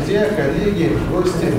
друзья, коллеги, гости,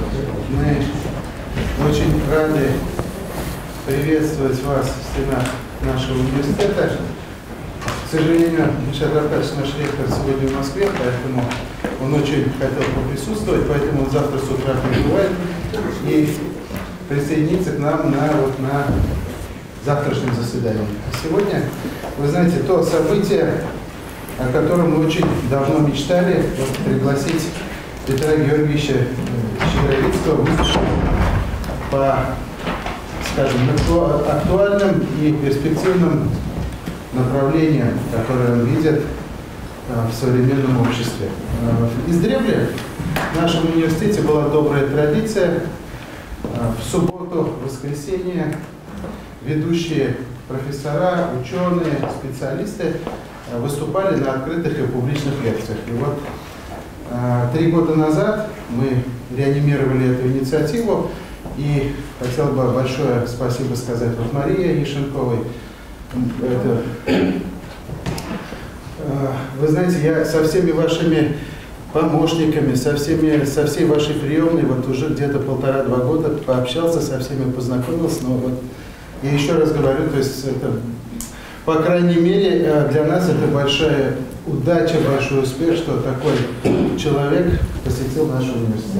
мы очень рады приветствовать вас в стенах нашего университета. К сожалению, Ильшат Рафкатович, наш ректор, сегодня в Москве, поэтому он очень хотел присутствовать, поэтому он завтра с утра прибывает и присоединится к нам на завтрашнем заседании. Сегодня, вы знаете, то событие, о котором мы очень давно мечтали, пригласить Петра Георгиевича Щедровицкого выступить по, скажем, актуальным и перспективным направлениям, которые он видит в современном обществе. Издревле в нашем университете была добрая традиция. В субботу, в воскресенье ведущие профессора, ученые, специалисты выступали на открытых и публичных лекциях. И вот 3 года назад мы реанимировали эту инициативу, и хотел бы большое спасибо сказать вот Марии Яшенковой. Вы знаете, я со всеми вашими помощниками, со всей вашей приемной вот уже где-то 1,5-2 года пообщался, со всеми познакомился, но вот я еще раз говорю, то есть это, по крайней мере, для нас это большая удача, большой успех, что такой человек посетил наш университет.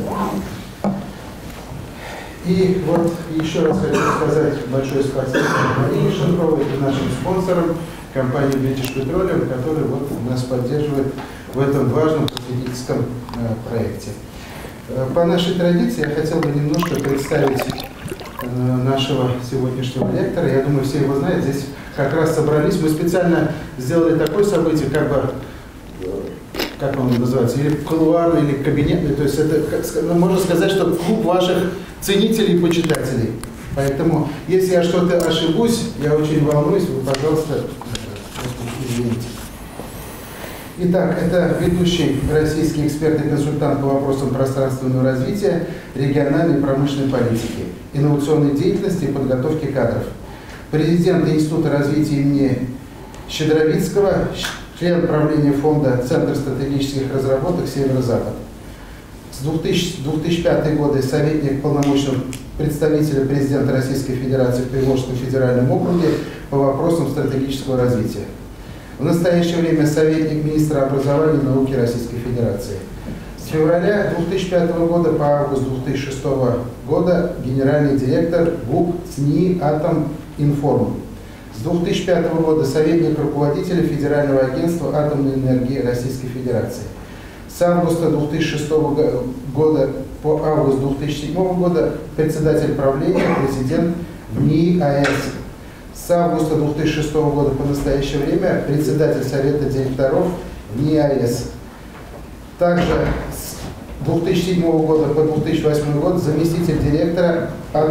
И вот еще раз хочу сказать большое спасибо Марии Шенковой и нашим спонсорам, компании British Petroleum, которые вот нас поддерживают в этом важном просветительском проекте. По нашей традиции я хотел бы немножко представить нашего сегодняшнего лектора. Я думаю, все его знают. Здесь как раз собрались. Мы специально сделали такое событие, как он называется, или кулуарный, или кабинетный. То есть это, можно сказать, что клуб ваших ценителей и почитателей. Поэтому, если я что-то ошибусь, я очень волнуюсь, вы, пожалуйста, извините. Итак, это ведущий российский эксперт и консультант по вопросам пространственного развития, региональной и промышленной политики, инновационной деятельности и подготовки кадров. Президент Института развития имени Щедровицкого, член правления фонда Центр стратегических разработок «Северо-Запад». С 2005 года советник полномочного представителя президента Российской Федерации в Приволжском федеральном округе по вопросам стратегического развития. В настоящее время советник министра образования и науки Российской Федерации. С февраля 2005 года по август 2006 года генеральный директор ГУП ЦНИИ «Атоминформ». С 2005 года советник руководителя Федерального агентства атомной энергии Российской Федерации. С августа 2006 года по август 2007 года председатель правления, президент НИИ АЭС. С августа 2006 года по настоящее время председатель Совета директоров НИИ АЭС. Также с 2007 года по 2008 год заместитель директора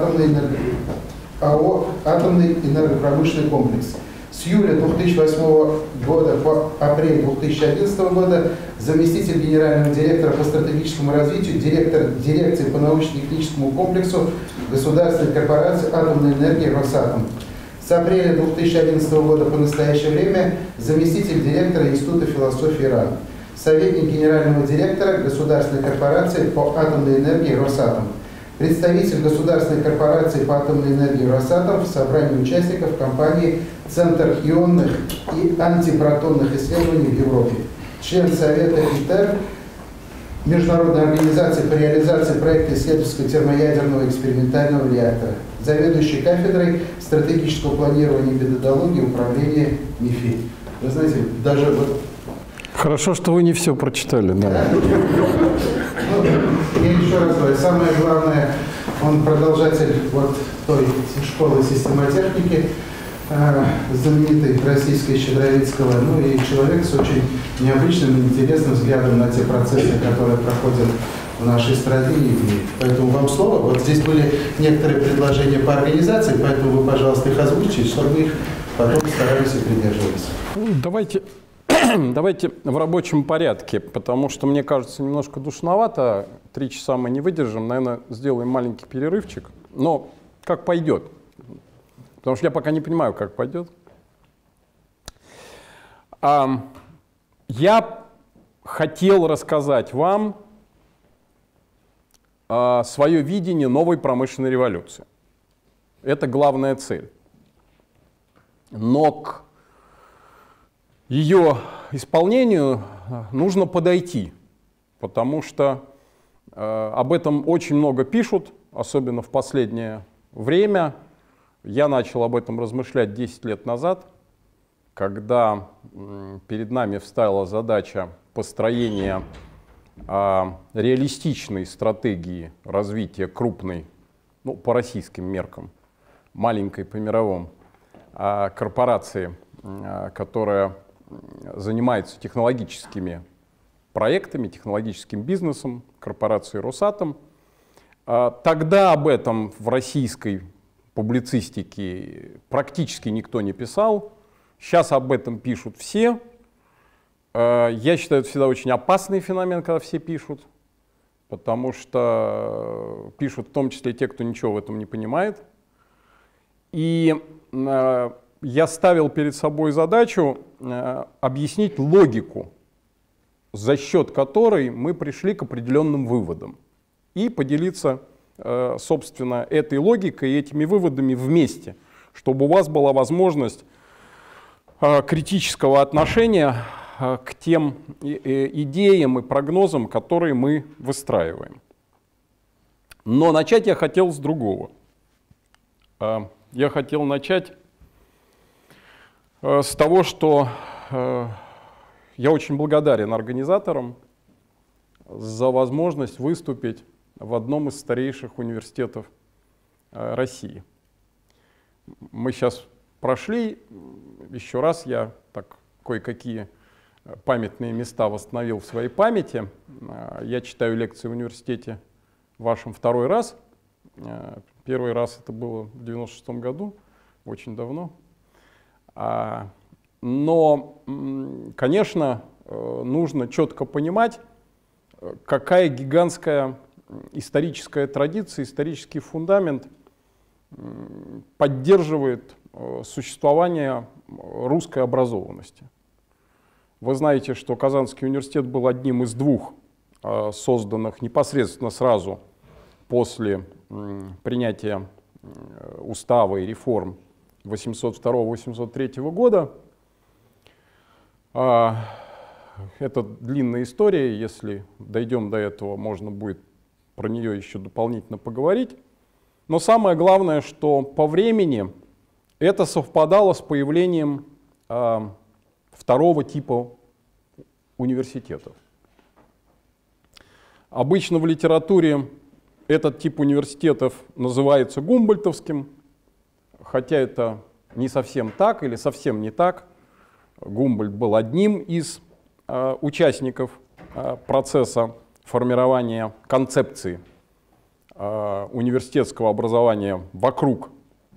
АО «Атомный энергопромышленный комплекс». С июля 2008 года по апрель 2011 года заместитель генерального директора по стратегическому развитию, директор дирекции по научно-техническому комплексу Государственной корпорации атомной энергии «Росатом». С апреля 2011 года по настоящее время заместитель директора Института философии РАН. Советник генерального директора Государственной корпорации по атомной энергии «Росатом». Представитель Государственной корпорации по атомной энергии «Росатом» в собрании участников компании «Центр ионных и антипротонных исследований в Европе». Член Совета ИТЕР, Международной организации по реализации проекта исследовательского термоядерного экспериментального реактора. Заведующий кафедрой стратегического планирования и методологии управления МИФИ. Вы знаете, даже вот... Хорошо, что вы не все прочитали, да. Я еще раз говорю, самое главное, он продолжатель вот той школы системотехники, знаменитой российской Щедровицкого, ну и человек с очень необычным и интересным взглядом на те процессы, которые проходят в нашей стране. И поэтому вам слово. Вот здесь были некоторые предложения по организации, поэтому вы, пожалуйста, их озвучите, чтобы мы их потом старались и придерживались. Давайте в рабочем порядке, потому что, мне кажется, немножко душновато. 3 часа мы не выдержим. Наверное, сделаем маленький перерывчик. Но как пойдет. Потому что я пока не понимаю, как пойдет. Я хотел рассказать вам свое видение новой промышленной революции. Это главная цель. Но к ее исполнению нужно подойти, потому что об этом очень много пишут, особенно в последнее время. Я начал об этом размышлять 10 лет назад, когда перед нами встала задача построения реалистичной стратегии развития крупной, ну, по российским меркам, маленькой по мировым, корпорации, которая занимается технологическими проектами, технологическим бизнесом, корпорации Росатом. Тогда об этом в российской публицистике практически никто не писал. Сейчас об этом пишут все. Я считаю, это всегда очень опасный феномен, когда все пишут, потому что пишут в том числе те, кто ничего в этом не понимает. И я ставил перед собой задачу объяснить логику, за счет которой мы пришли к определенным выводам, и поделиться, собственно, этой логикой и этими выводами вместе, чтобы у вас была возможность критического отношения к тем идеям и прогнозам, которые мы выстраиваем. Но начать я хотел с другого. Я хотел начать с того, что я очень благодарен организаторам за возможность выступить в одном из старейших университетов России. Мы сейчас прошли, еще раз я так кое-какие памятные места восстановил в своей памяти. Я читаю лекции в университете вашем второй раз. Первый раз это было в 96-м году, очень давно. Но, конечно, нужно четко понимать, какая гигантская историческая традиция, исторический фундамент поддерживает существование русской образованности. Вы знаете, что Казанский университет был одним из двух созданных непосредственно сразу после принятия устава и реформ 802-803 года. Это длинная история, если дойдем до этого, можно будет про нее еще дополнительно поговорить. Но самое главное, что по времени это совпадало с появлением второго типа университетов. Обычно в литературе этот тип университетов называется гумбольдтовским, хотя это не совсем так или совсем не так. Гумбольдт был одним из участников процесса формирования концепции университетского образования вокруг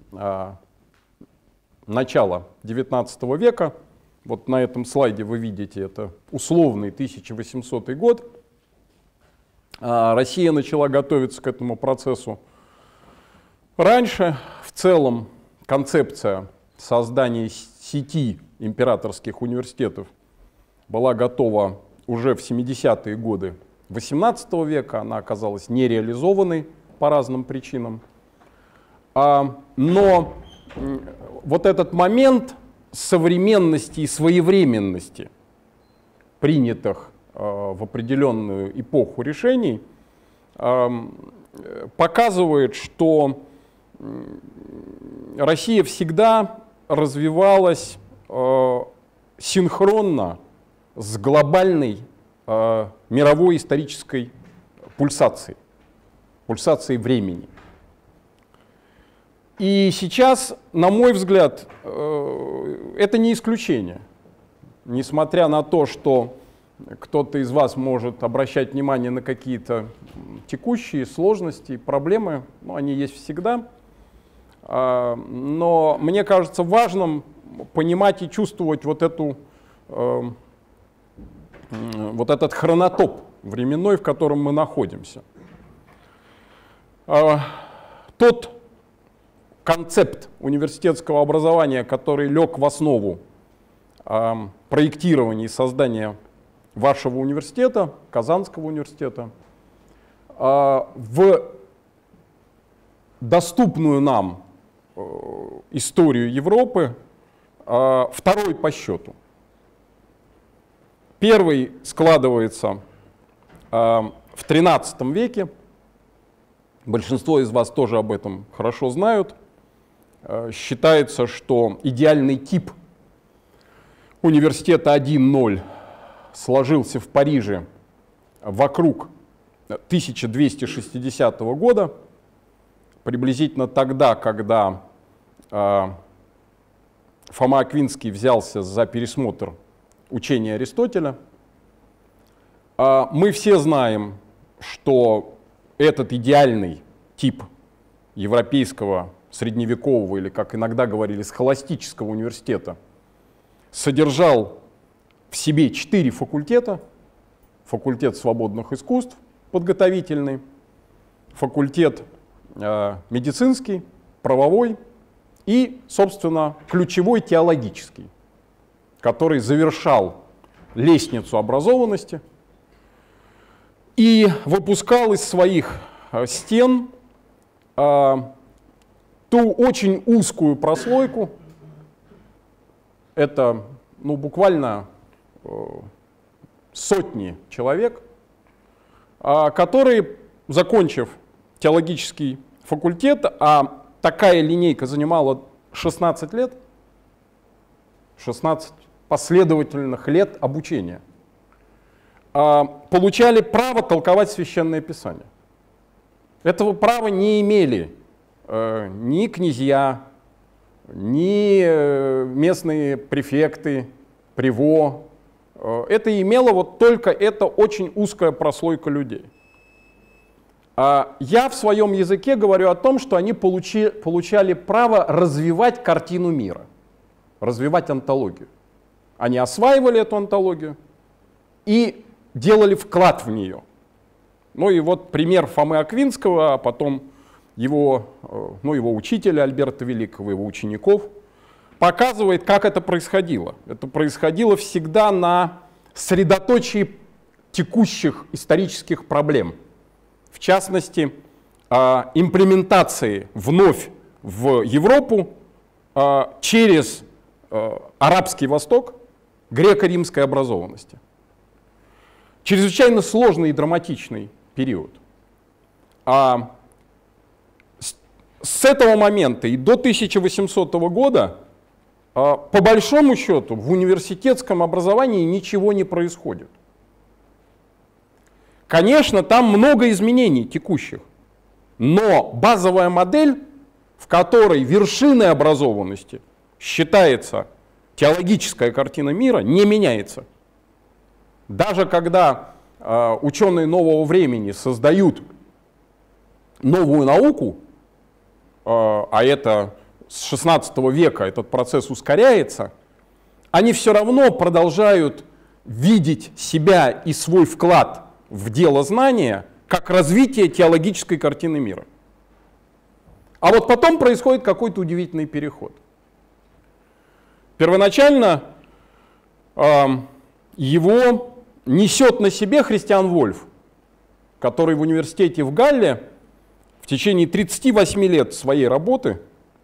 начала XIX века. Вот на этом слайде вы видите, это условный 1800 год. Россия начала готовиться к этому процессу раньше. В целом концепция создания сети императорских университетов была готова уже в 70-е годы XVIII века. Она оказалась нереализованной по разным причинам. Но вот этот момент современности и своевременности принятых в определенную эпоху решений показывает, что Россия всегда развивалась синхронно с глобальной мировой исторической пульсацией времени. И сейчас, на мой взгляд, это не исключение. Несмотря на то, что кто-то из вас может обращать внимание на какие-то текущие сложности, проблемы, ну, они есть всегда. Но мне кажется важным понимать и чувствовать вот этот хронотоп временной, в котором мы находимся. Тот концепт университетского образования, который лег в основу проектирования и создания вашего университета, Казанского университета, в доступную нам историю Европы второй по счету. Первый складывается в XIII веке. Большинство из вас тоже об этом хорошо знают. Считается, что идеальный тип университета 1.0 сложился в Париже вокруг 1260 года, приблизительно тогда, когда Фома Аквинский взялся за пересмотр учения Аристотеля. Мы все знаем, что этот идеальный тип европейского средневекового, или, как иногда говорили, схоластического университета содержал в себе 4 факультета. Факультет свободных искусств подготовительный, факультет медицинский, правовой и, собственно, ключевой теологический, который завершал лестницу образованности и выпускал из своих стен ту очень узкую прослойку, это буквально сотни человек, которые, закончив теологический факультет, а такая линейка занимала 16 лет, 16 последовательных лет обучения, получали право толковать Священное Писание. Этого права не имели ни князья, ни местные префекты, приво. Это имело вот только эта очень узкая прослойка людей. Я в своем языке говорю о том, что они получали право развивать картину мира, развивать онтологию. Они осваивали эту онтологию и делали вклад в нее. Ну и вот пример Фомы Аквинского, а потом его учителя Альберта Великого, его учеников, показывает, как это происходило. Это происходило всегда на средоточии текущих исторических проблем. В частности, имплементации вновь в Европу через Арабский Восток греко-римской образованности. Чрезвычайно сложный и драматичный период. С этого момента и до 1800 года, по большому счету, в университетском образовании ничего не происходит. Конечно, там много изменений текущих, но базовая модель, в которой вершиной образованности считается теологическая картина мира, не меняется. Даже когда ученые нового времени создают новую науку, а это с XVI века этот процесс ускоряется, они все равно продолжают видеть себя и свой вклад в дело знания как развитие теологической картины мира. А вот потом происходит какой-то удивительный переход. Первоначально его несет на себе Христиан Вольф, который в университете в Галле в течение 38 лет своей работы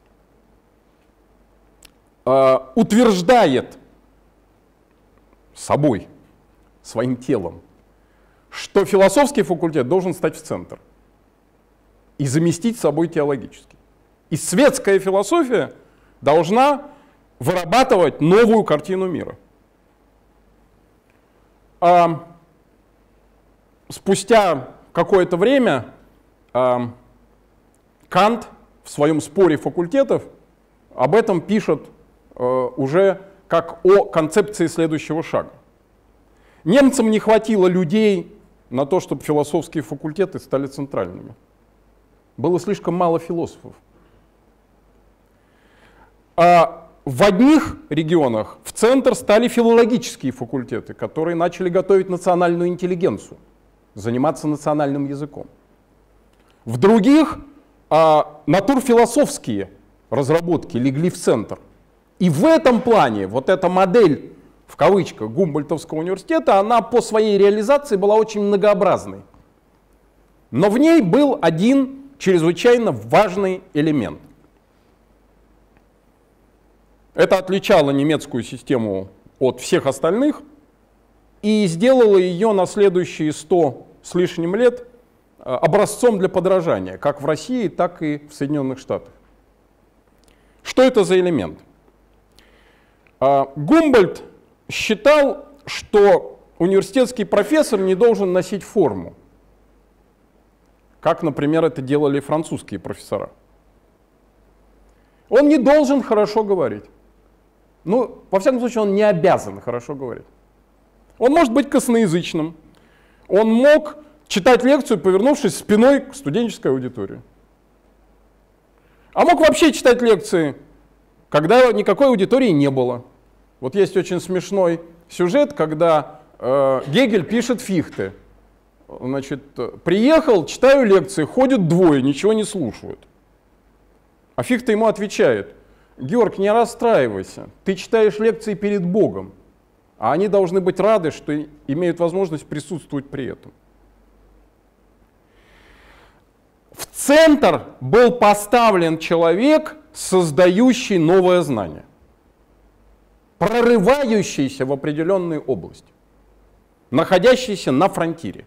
утверждает собой, своим телом, что философский факультет должен стать в центр и заместить собой теологический. И светская философия должна вырабатывать новую картину мира. Спустя какое-то время Кант в своем споре факультетов об этом пишет уже как о концепции следующего шага. Немцам не хватило людей на то, чтобы философские факультеты стали центральными. Было слишком мало философов. А в одних регионах в центр стали филологические факультеты, которые начали готовить национальную интеллигенцию, заниматься национальным языком. В других натурфилософские разработки легли в центр. И в этом плане вот эта модель, в кавычках, Гумбольдтовского университета, она по своей реализации была очень многообразной. Но в ней был один чрезвычайно важный элемент. Это отличало немецкую систему от всех остальных и сделало ее на следующие 100 с лишним лет образцом для подражания, как в России, так и в Соединенных Штатах. Что это за элемент? Гумбольдт считал, что университетский профессор не должен носить форму, как, например, это делали французские профессора. Он не должен хорошо говорить. Ну, во всяком случае, он не обязан хорошо говорить. Он может быть косноязычным. Он мог читать лекцию, повернувшись спиной к студенческой аудитории. А мог вообще читать лекции, когда никакой аудитории не было. Вот есть очень смешной сюжет, когда Гегель пишет Фихте. Значит, приехал, читаю лекции, ходят двое, ничего не слушают. А Фихте ему отвечает: Георг, не расстраивайся, ты читаешь лекции перед Богом, а они должны быть рады, что имеют возможность присутствовать при этом. В центр был поставлен человек, создающий новое знание, прорывающийся в определенную область, находящийся на фронтире.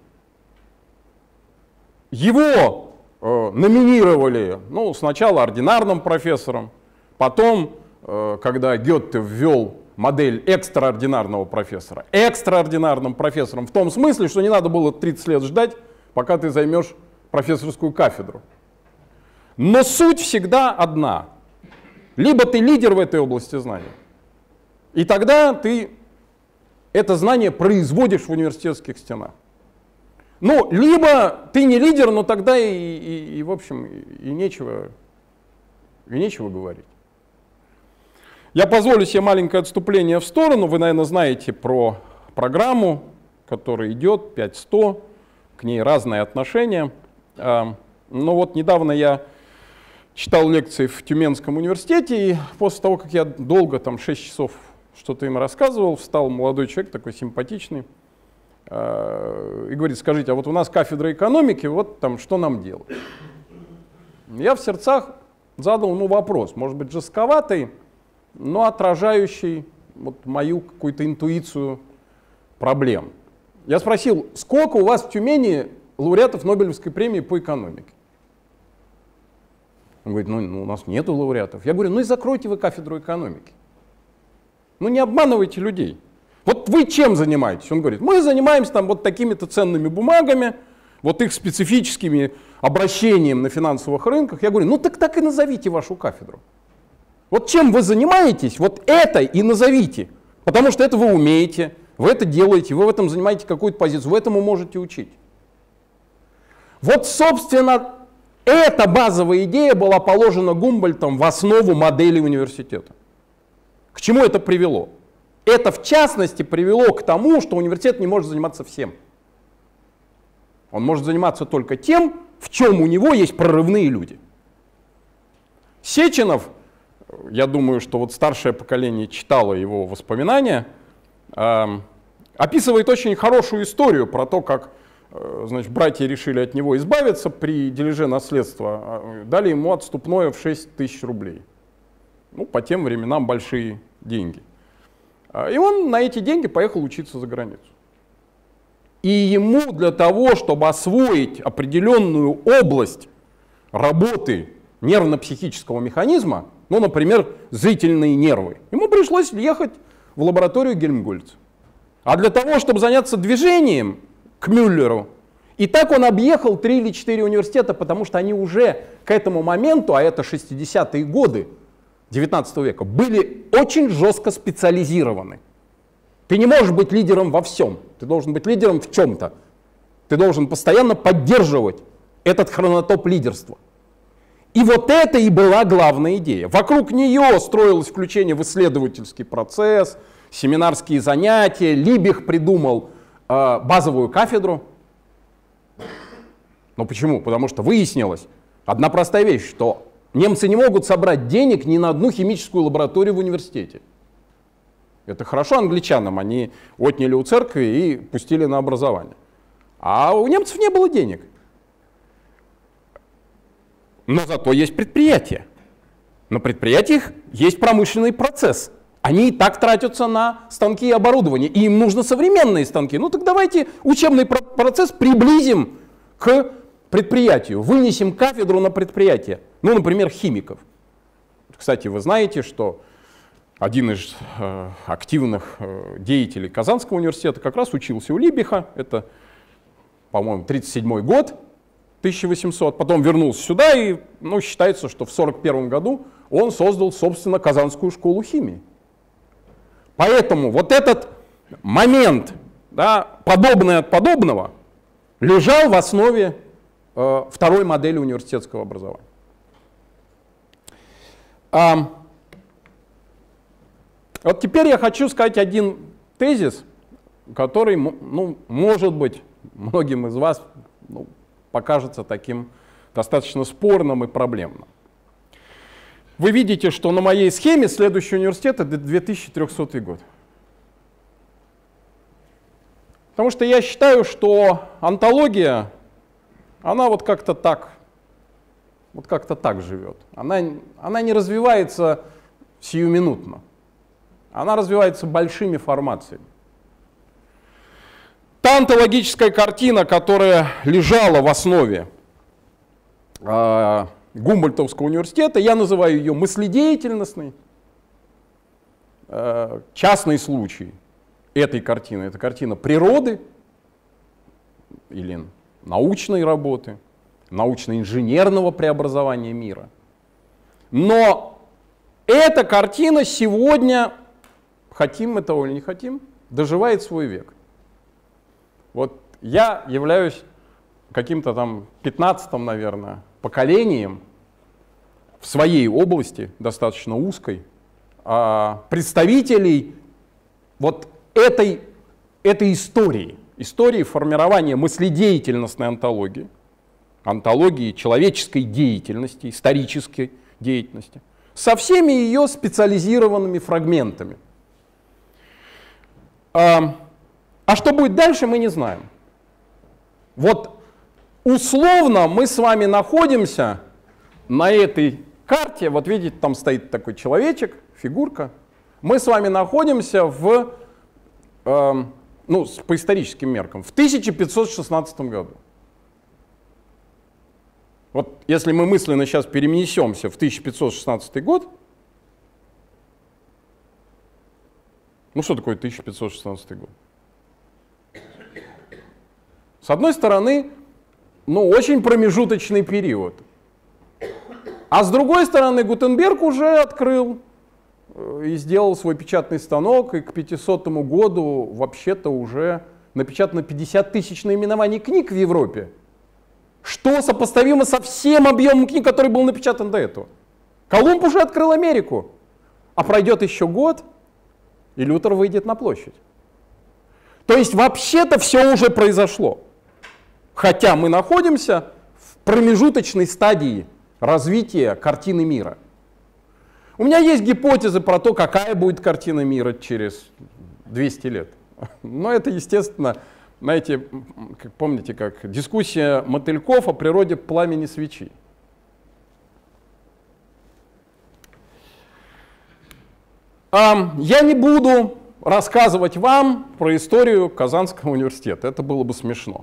Его номинировали, ну, сначала ординарным профессором, потом, когда Гёте ввел модель экстраординарного профессора, экстраординарным профессором в том смысле, что не надо было 30 лет ждать, пока ты займешь профессорскую кафедру. Но суть всегда одна. Либо ты лидер в этой области знаний, и тогда ты это знание производишь в университетских стенах. Ну, либо ты не лидер, но тогда в общем, и нечего говорить. Я позволю себе маленькое отступление в сторону. Вы, наверное, знаете про программу, которая идет, 5-100, к ней разные отношения. Но вот недавно я читал лекции в Тюменском университете, и после того, как я долго, там 6 часов что-то им рассказывал, встал молодой человек, такой симпатичный, и говорит: скажите, а вот у нас кафедра экономики, вот там что нам делать? Я в сердцах задал ему вопрос, может быть, жестковатый, но отражающий вот мою какую-то интуицию проблем. Я спросил: сколько у вас в Тюмени лауреатов Нобелевской премии по экономике? Он говорит: ну у нас нету лауреатов. Я говорю: ну и закройте вы кафедру экономики. Ну не обманывайте людей. Вот вы чем занимаетесь? Он говорит: мы занимаемся там вот такими-то ценными бумагами, вот их специфическими обращением на финансовых рынках. Я говорю: ну так и назовите вашу кафедру. Вот чем вы занимаетесь, вот это и назовите. Потому что это вы умеете, вы это делаете, вы в этом занимаете какую-то позицию, вы этому можете учить. Вот, собственно, эта базовая идея была положена Гумбольдтом в основу модели университета. К чему это привело? Это, в частности, привело к тому, что университет не может заниматься всем. Он может заниматься только тем, в чем у него есть прорывные люди. Сеченов, я думаю, что вот старшее поколение читало его воспоминания, описывает очень хорошую историю про то, как, значит, братья решили от него избавиться при дележе наследства, дали ему отступное в 6 тысяч рублей. Ну, по тем временам большие деньги. И он на эти деньги поехал учиться за границу. И ему для того, чтобы освоить определенную область работы нервно-психического механизма, ну, например, зрительные нервы, ему пришлось ехать в лабораторию Гельмгольца. А для того, чтобы заняться движением к Мюллеру, и так он объехал 3 или 4 университета, потому что они уже к этому моменту, а это 60-е годы 19 века, были очень жестко специализированы. Ты не можешь быть лидером во всем, ты должен быть лидером в чем-то. Ты должен постоянно поддерживать этот хронотоп лидерства. И вот это и была главная идея. Вокруг нее строилось включение в исследовательский процесс, семинарские занятия. Либих придумал базовую кафедру. Но почему? Потому что выяснилось одна простая вещь, что немцы не могут собрать денег ни на одну химическую лабораторию в университете. Это хорошо англичанам, они отняли у церкви и пустили на образование. А у немцев не было денег. Но зато есть предприятия. На предприятиях есть промышленный процесс. Они и так тратятся на станки и оборудование, и им нужны современные станки. Ну так давайте учебный процесс приблизим к предприятию, вынесем кафедру на предприятие. Ну, например, химиков. Кстати, вы знаете, что один из активных деятелей Казанского университета как раз учился у Либиха. Это, по-моему, 1937 год, 1800. Потом вернулся сюда и считается, что в 1941 году он создал, собственно, Казанскую школу химии. Поэтому вот этот момент, да, подобное от подобного, лежал в основе второй модели университетского образования. Вот теперь я хочу сказать один тезис, который, может быть, многим из вас покажется таким достаточно спорным и проблемным. Вы видите, что на моей схеме следующий университет — это 2300 год. Потому что я считаю, что онтология, она вот как-то так живет. Она не развивается сиюминутно. Она развивается большими формациями. Та онтологическая картина, которая лежала в основе Гумбольдтовского университета, я называю ее мыследеятельностной. Частный случай этой картины — это картина природы или научной работы, научно-инженерного преобразования мира. Но эта картина сегодня, хотим мы того или не хотим, доживает свой век. Вот я являюсь каким-то там 15-м, наверное, поколением в своей области, достаточно узкой, представителей вот этой истории формирования мыследеятельностной онтологии, онтологии человеческой деятельности, исторической деятельности, со всеми ее специализированными фрагментами. А что будет дальше, мы не знаем. Вот условно мы с вами находимся на этой карте, вот видите, там стоит такой человечек, фигурка. Мы с вами находимся по историческим меркам, в 1516 году. Вот если мы мысленно сейчас перенесемся в 1516 год, что такое 1516 год? С одной стороны, очень промежуточный период. А с другой стороны, Гутенберг уже открыл и сделал свой печатный станок, и к 500 году вообще-то уже напечатано 50 тысяч наименований книг в Европе, что сопоставимо со всем объемом книг, который был напечатан до этого. Колумб уже открыл Америку, а пройдет еще год, и Лютер выйдет на площадь. То есть вообще-то все уже произошло, хотя мы находимся в промежуточной стадии развития картины мира. У меня есть гипотезы про то, какая будет картина мира через 200 лет. Но это, естественно, знаете, помните, как дискуссия мотыльков о природе пламени свечи. Я не буду рассказывать вам про историю Казанского университета, это было бы смешно.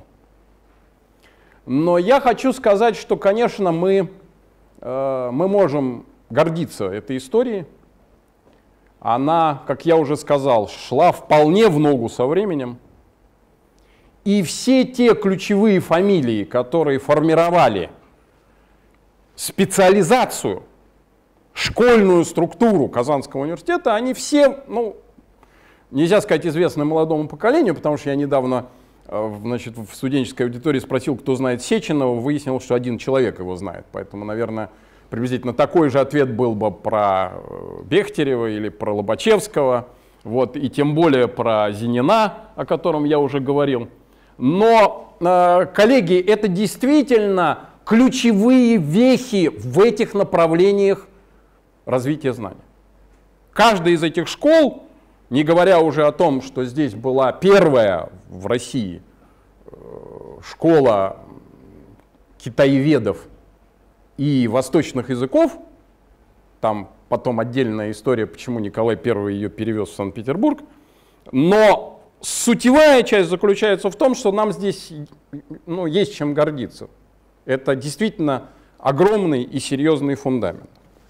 Но я хочу сказать, что, конечно, мы можем гордиться этой историей. Она, как я уже сказал, шла вполне в ногу со временем. И все те ключевые фамилии, которые формировали специализацию, школьную структуру Казанского университета, они все, нельзя сказать известны молодому поколению, потому что я недавно в студенческой аудитории спросил, кто знает Сеченова, выяснил, что один человек его знает. Поэтому, наверное, приблизительно такой же ответ был бы про Бехтерева или про Лобачевского, и тем более про Зинина, о котором я уже говорил. Но, коллеги, это действительно ключевые вехи в этих направлениях развития знаний. Каждая из этих школ, не говоря уже о том, что здесь была первая в России школа китаеведов и восточных языков. Там потом отдельная история, почему Николай I ее перевез в Санкт-Петербург. Но сутевая часть заключается в том, что нам здесь есть чем гордиться. Это действительно огромный и серьезный фундамент.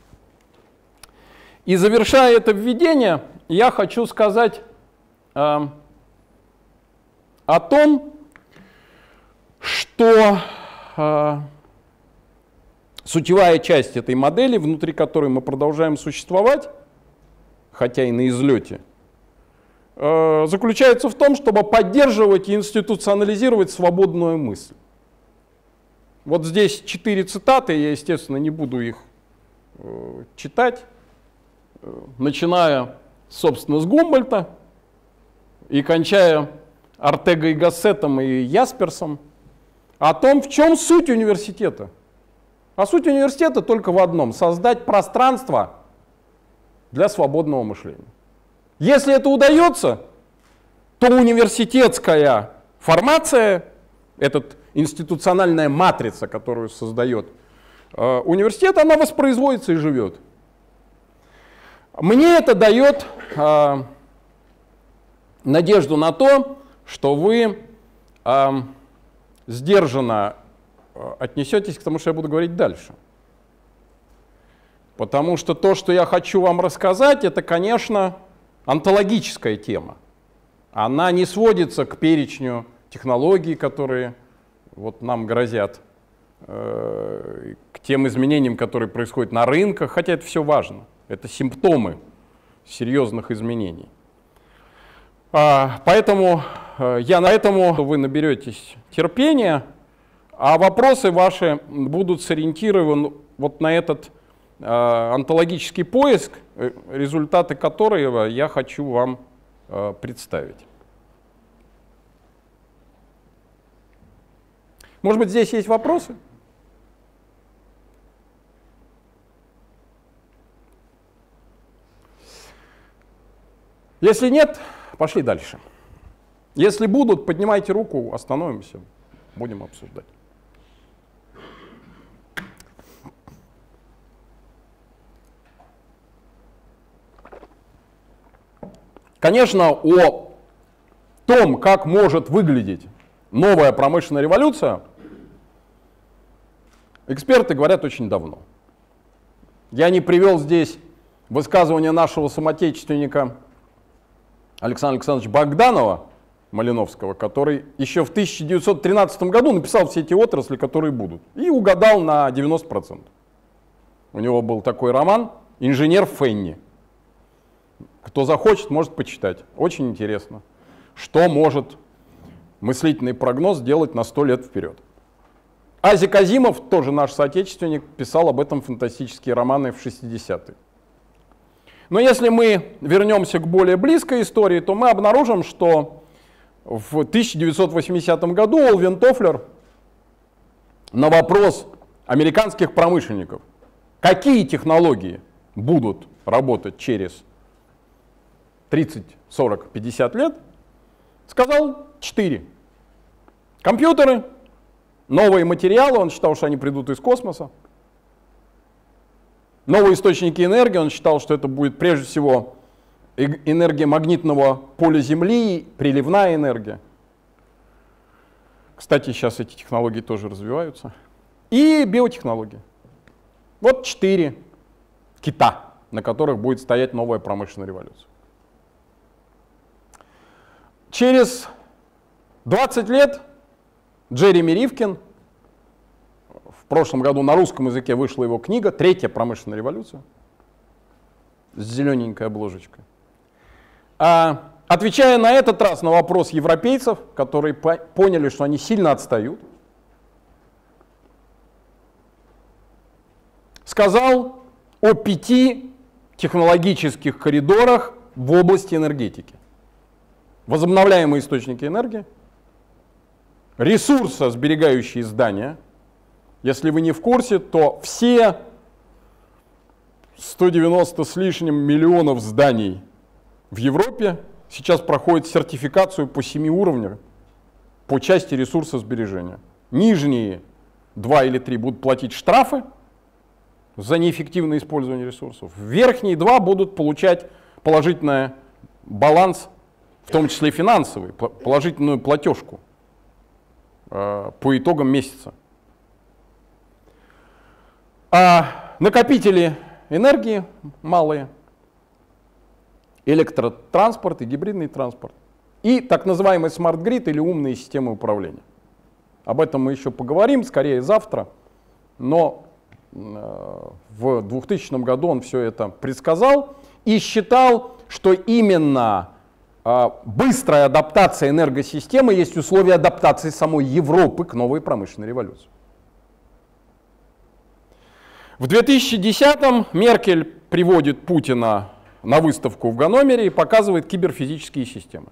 И завершая это введение, я хочу сказать о том, что сутевая часть этой модели, внутри которой мы продолжаем существовать, хотя и на излете, заключается в том, чтобы поддерживать и институционализировать свободную мысль. Вот здесь 4 цитаты, я, естественно, не буду их читать, начиная, собственно, с Гумбольдта и кончая Ортега и Гассетом и Ясперсом, о том, в чем суть университета. А суть университета только в одном — создать пространство для свободного мышления. Если это удается, то университетская формация, эта институциональная матрица, которую создает университет, она воспроизводится и живет. Мне это дает надежду на то, что вы сдержанно отнесетесь к тому, что я буду говорить дальше. Потому что то, что я хочу вам рассказать, это, конечно, онтологическая тема. Она не сводится к перечню технологий, которые вот нам грозят, к тем изменениям, которые происходят на рынках, хотя это все важно. Это симптомы серьезных изменений. Поэтому я на этом вы наберетесь терпения, а вопросы ваши будут сориентированы вот на этот онтологический поиск, результаты которого я хочу вам представить. Может быть, здесь есть вопросы? Если нет, пошли дальше. Если будут, поднимайте руку, остановимся, будем обсуждать. Конечно, о том, как может выглядеть новая промышленная революция, эксперты говорят очень давно. Я не привел здесь высказывание нашего самоотечественника Александра Александровича Богданова, Малиновского, который еще в 1913 году написал все эти отрасли, которые будут, и угадал на 90%. У него был такой роман «Инженер Фенни». Кто захочет, может почитать. Очень интересно, что может мыслительный прогноз делать на 100 лет вперед. Азик Азимов, тоже наш соотечественник, писал об этом фантастические романы в 60-е. Но если мы вернемся к более близкой истории, то мы обнаружим, что в 1980 году Олвин Тофлер на вопрос американских промышленников, какие технологии будут работать через 30, 40, 50 лет, сказал 4. Компьютеры, новые материалы, он считал, что они придут из космоса. Новые источники энергии, он считал, что это будет прежде всего энергия магнитного поля Земли, приливная энергия. Кстати, сейчас эти технологии тоже развиваются. И биотехнологии. Вот 4 кита, на которых будет стоять новая промышленная революция. Через 20 лет Джереми Ривкин, в прошлом году на русском языке вышла его книга «Третья промышленная революция» с зелененькой обложечкой. Отвечая на этот раз на вопрос европейцев, которые поняли, что они сильно отстают, сказал о 5 технологических коридорах в области энергетики. Возобновляемые источники энергии, ресурсосберегающие здания. Если вы не в курсе, то все 190 с лишним миллионов зданий в Европе сейчас проходят сертификацию по 7 уровням по части ресурсосбережения. Нижние 2 или 3 будут платить штрафы за неэффективное использование ресурсов. Верхние два будут получать положительный баланс, в том числе и финансовый, положительную платежку по итогам месяца. А накопители энергии малые, электротранспорт и гибридный транспорт, и так называемый смарт-грид или умные системы управления. Об этом мы еще поговорим, скорее завтра, но в 2000 году он все это предсказал и считал, что именно быстрая адаптация энергосистемы есть условие адаптации самой Европы к новой промышленной революции. В 2010-м Меркель приводит Путина на выставку в Ганновере и показывает киберфизические системы.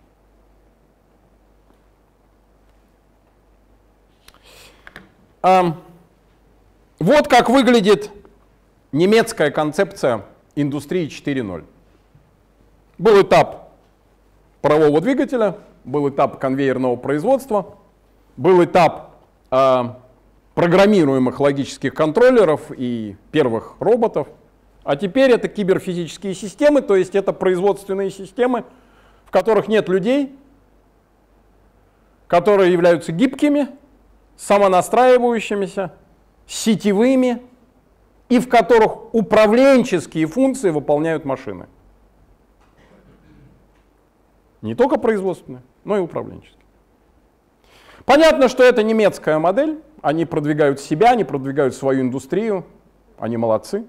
Вот как выглядит немецкая концепция индустрии 4.0. Был этап парового двигателя, был этап конвейерного производства, был этап программируемых логических контроллеров и первых роботов. А теперь это киберфизические системы, то есть это производственные системы, в которых нет людей, которые являются гибкими, самонастраивающимися, сетевыми, и в которых управленческие функции выполняют машины. Не только производственные, но и управленческие. Понятно, что это немецкая модель, они продвигают себя, они продвигают свою индустрию, они молодцы.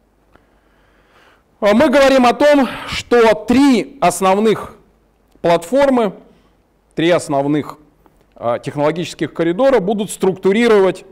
Мы говорим о том, что три основных платформы, три основных технологических коридора будут структурировать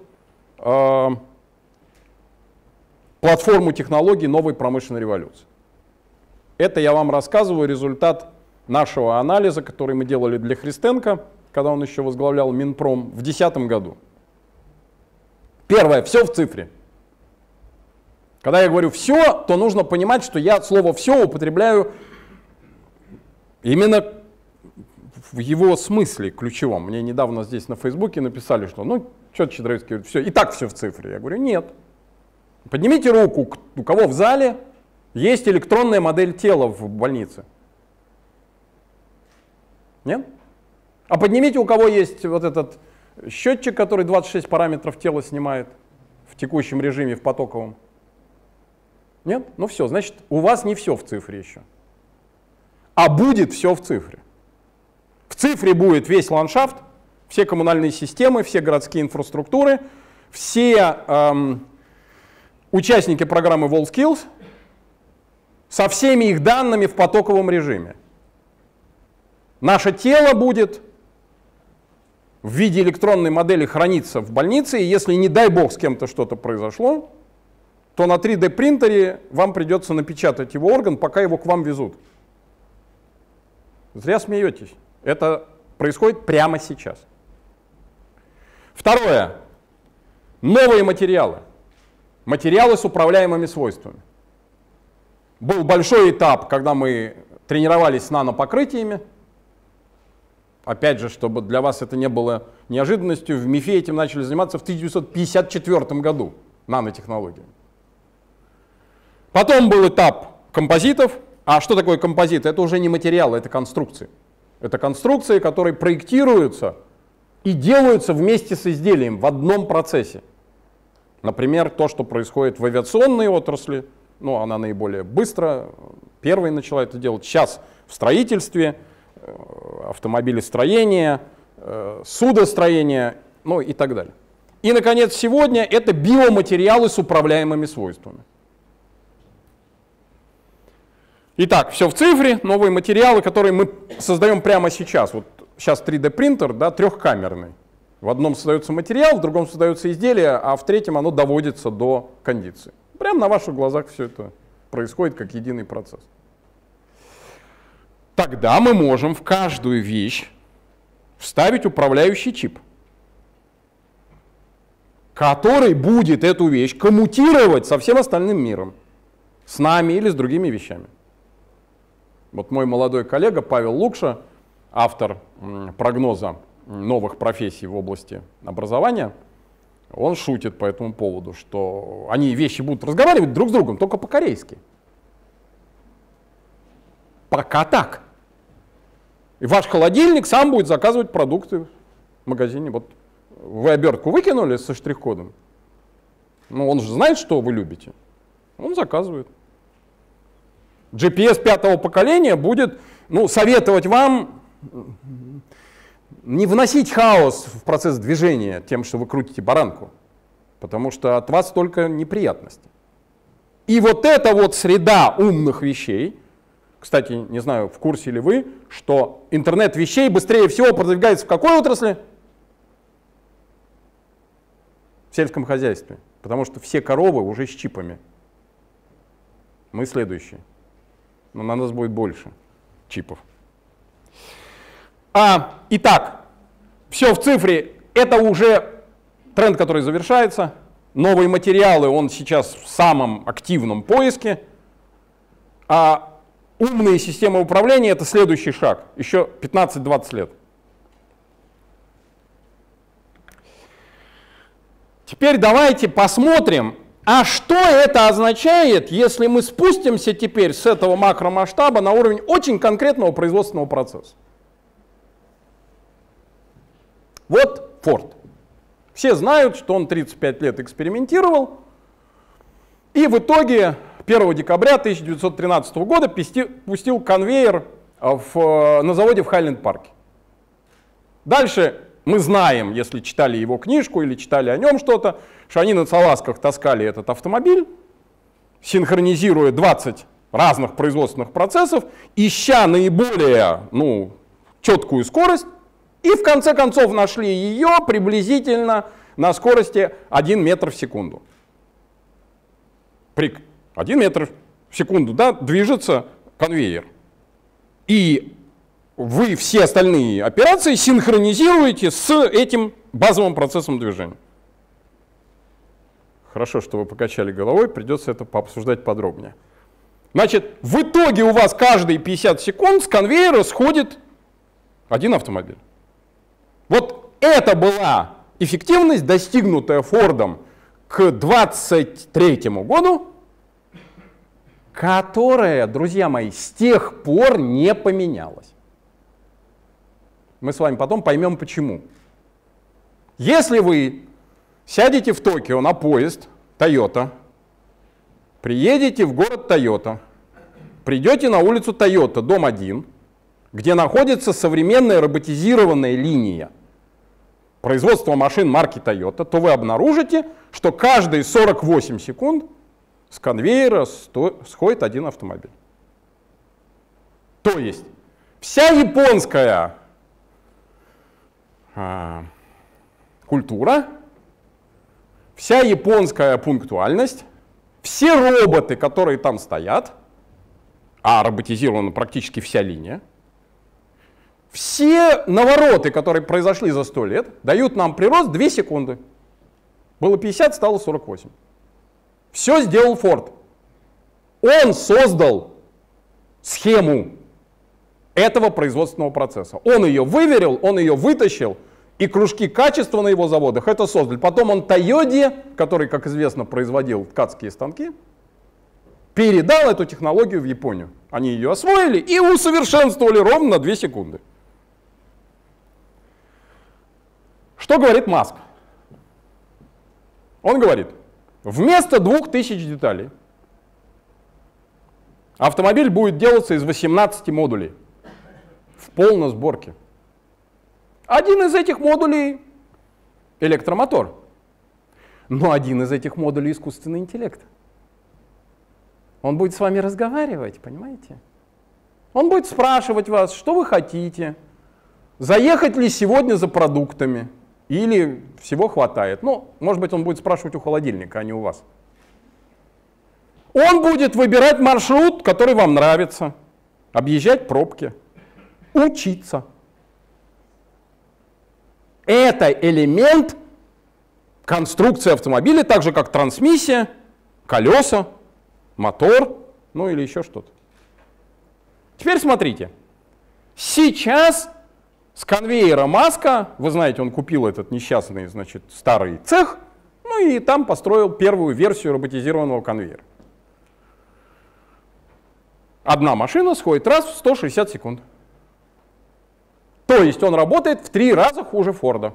платформу технологий новой промышленной революции. Это я вам рассказываю результат нашего анализа, который мы делали для Христенко, когда он еще возглавлял Минпром в 2010 году. Первое, все в цифре. Когда я говорю все, то нужно понимать, что я слово все употребляю именно в его смысле ключевом. Мне недавно здесь на Фейсбуке написали, что ну, что Чедровицкий говорит, все, и так все в цифре. Я говорю, нет. Поднимите руку, у кого в зале есть электронная модель тела в больнице. Нет? А поднимите, у кого есть вот этот счетчик, который 26 параметров тела снимает в текущем режиме, в потоковом. Нет? Ну все, значит, у вас не все в цифре еще. А будет все в цифре. В цифре будет весь ландшафт, все коммунальные системы, все городские инфраструктуры, все участники программы WorldSkills со всеми их данными в потоковом режиме. Наше тело будет в виде электронной модели храниться в больнице, и если, не дай бог, с кем-то что-то произошло, то на 3D принтере вам придется напечатать его орган, пока его к вам везут. Зря смеетесь. Это происходит прямо сейчас. Второе. Новые материалы. Материалы с управляемыми свойствами. Был большой этап, когда мы тренировались с нанопокрытиями. Опять же, чтобы для вас это не было неожиданностью, в МИФе этим начали заниматься в 1954 году, нанотехнологиями. Потом был этап композитов. А что такое композиты? Это уже не материалы, это конструкции. Это конструкции, которые проектируются и делаются вместе с изделием в одном процессе. Например, то, что происходит в авиационной отрасли, ну, она наиболее быстро, первой начала это делать. Сейчас в строительстве, автомобилестроения, судостроения, ну и так далее. И, наконец, сегодня это биоматериалы с управляемыми свойствами. Итак, все в цифре, новые материалы, которые мы создаем прямо сейчас. Вот сейчас 3D принтер, да, трехкамерный. В одном создается материал, в другом создается изделие, а в третьем оно доводится до кондиции. Прямо на ваших глазах все это происходит как единый процесс. Тогда мы можем в каждую вещь вставить управляющий чип, который будет эту вещь коммутировать со всем остальным миром, с нами или с другими вещами. Вот мой молодой коллега Павел Лукша, автор прогноза новых профессий в области образования, Он шутит по этому поводу, что они вещи будут разговаривать друг с другом только по-корейски. Пока так. И ваш холодильник сам будет заказывать продукты в магазине. Вот вы обертку выкинули со штрих-кодом. Ну, он же знает, что вы любите. Он заказывает. GPS 5-го поколения будет советовать вам не вносить хаос в процесс движения тем, что вы крутите баранку. Потому что от вас только неприятности. И вот эта вот среда умных вещей, кстати, не знаю, в курсе ли вы, что интернет вещей быстрее всего продвигается в какой отрасли? В сельском хозяйстве. Потому что все коровы уже с чипами. Мы следующие. Но на нас будет больше чипов. Итак, все в цифре. Это уже тренд, который завершается. Новые материалы, он сейчас в самом активном поиске. Умные системы управления — это следующий шаг. Еще 15-20 лет. Теперь давайте посмотрим, а что это означает, если мы спустимся теперь с этого макромасштаба на уровень очень конкретного производственного процесса. Вот Ford. Все знают, что он 35 лет экспериментировал, и в итоге 1 декабря 1913 года пустил конвейер на заводе в Хайленд-парке. Дальше мы знаем, если читали его книжку или читали о нем что-то, что они на салазках таскали этот автомобиль, синхронизируя 20 разных производственных процессов, ища наиболее четкую скорость, и в конце концов нашли ее приблизительно на скорости 1 метр в секунду. 1 метр в секунду, да, движется конвейер. И вы все остальные операции синхронизируете с этим базовым процессом движения. Хорошо, что вы покачали головой, придется это пообсуждать подробнее. Значит, в итоге у вас каждые 50 секунд с конвейера сходит один автомобиль. Вот это была эффективность, достигнутая Фордом к 2023 году, которая, друзья мои, с тех пор не поменялась. Мы с вами потом поймем, почему. Если вы сядете в Токио на поезд Toyota, приедете в город Toyota, придете на улицу Toyota, дом 1, где находится современная роботизированная линия производства машин марки Toyota, то вы обнаружите, что каждые 48 секунд с конвейера сходит один автомобиль. То есть вся японская культура, вся японская пунктуальность, все роботы, которые там стоят, а роботизирована практически вся линия, все навороты, которые произошли за 100 лет, дают нам прирост 2 секунды. Было 50, стало 48. Все сделал Форд. Он создал схему этого производственного процесса. Он ее выверил, он ее вытащил, и кружки качества на его заводах это создали. Потом он Тойоде, который, как известно, производил ткацкие станки, передал эту технологию в Японию. Они ее освоили и усовершенствовали ровно на 2 секунды. Что говорит Маск? Он говорит, вместо 2000 деталей автомобиль будет делаться из 18 модулей в полной сборке. Один из этих модулей — электромотор. Но один из этих модулей — искусственный интеллект. Он будет с вами разговаривать, понимаете? Он будет спрашивать вас, что вы хотите, заехать ли сегодня за продуктами, или всего хватает. Ну, может быть, он будет спрашивать у холодильника, а не у вас. Он будет выбирать маршрут, который вам нравится, объезжать пробки, учиться. Это элемент конструкции автомобиля, так же как трансмиссия, колеса, мотор, ну или еще что-то. Теперь смотрите. Сейчас с конвейера Маска, вы знаете, он купил этот несчастный, значит, старый цех, Ну и там построил первую версию роботизированного конвейера. Одна машина сходит раз в 160 секунд. То есть он работает в 3 раза хуже Форда.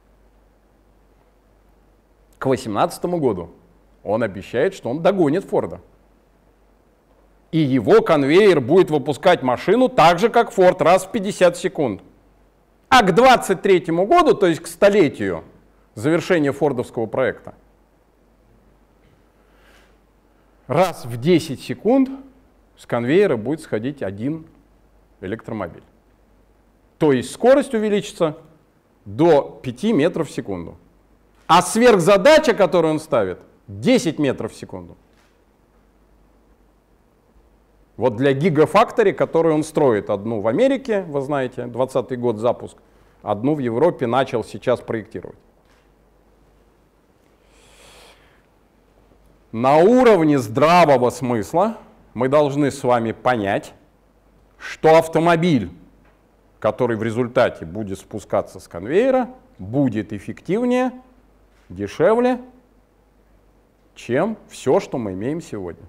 К 2018 году он обещает, что он догонит Форда. И его конвейер будет выпускать машину так же, как Форд, раз в 50 секунд. А к 2023 году, то есть к столетию завершения фордовского проекта, раз в 10 секунд с конвейера будет сходить один электромобиль. То есть скорость увеличится до 5 метров в секунду. А сверхзадача, которую он ставит, 10 метров в секунду. Вот для гигафактори, который он строит, одну в Америке, вы знаете, 2020 год запуск, одну в Европе начал сейчас проектировать. На уровне здравого смысла мы должны с вами понять, что автомобиль, который в результате будет спускаться с конвейера, будет эффективнее, дешевле, чем все, что мы имеем сегодня.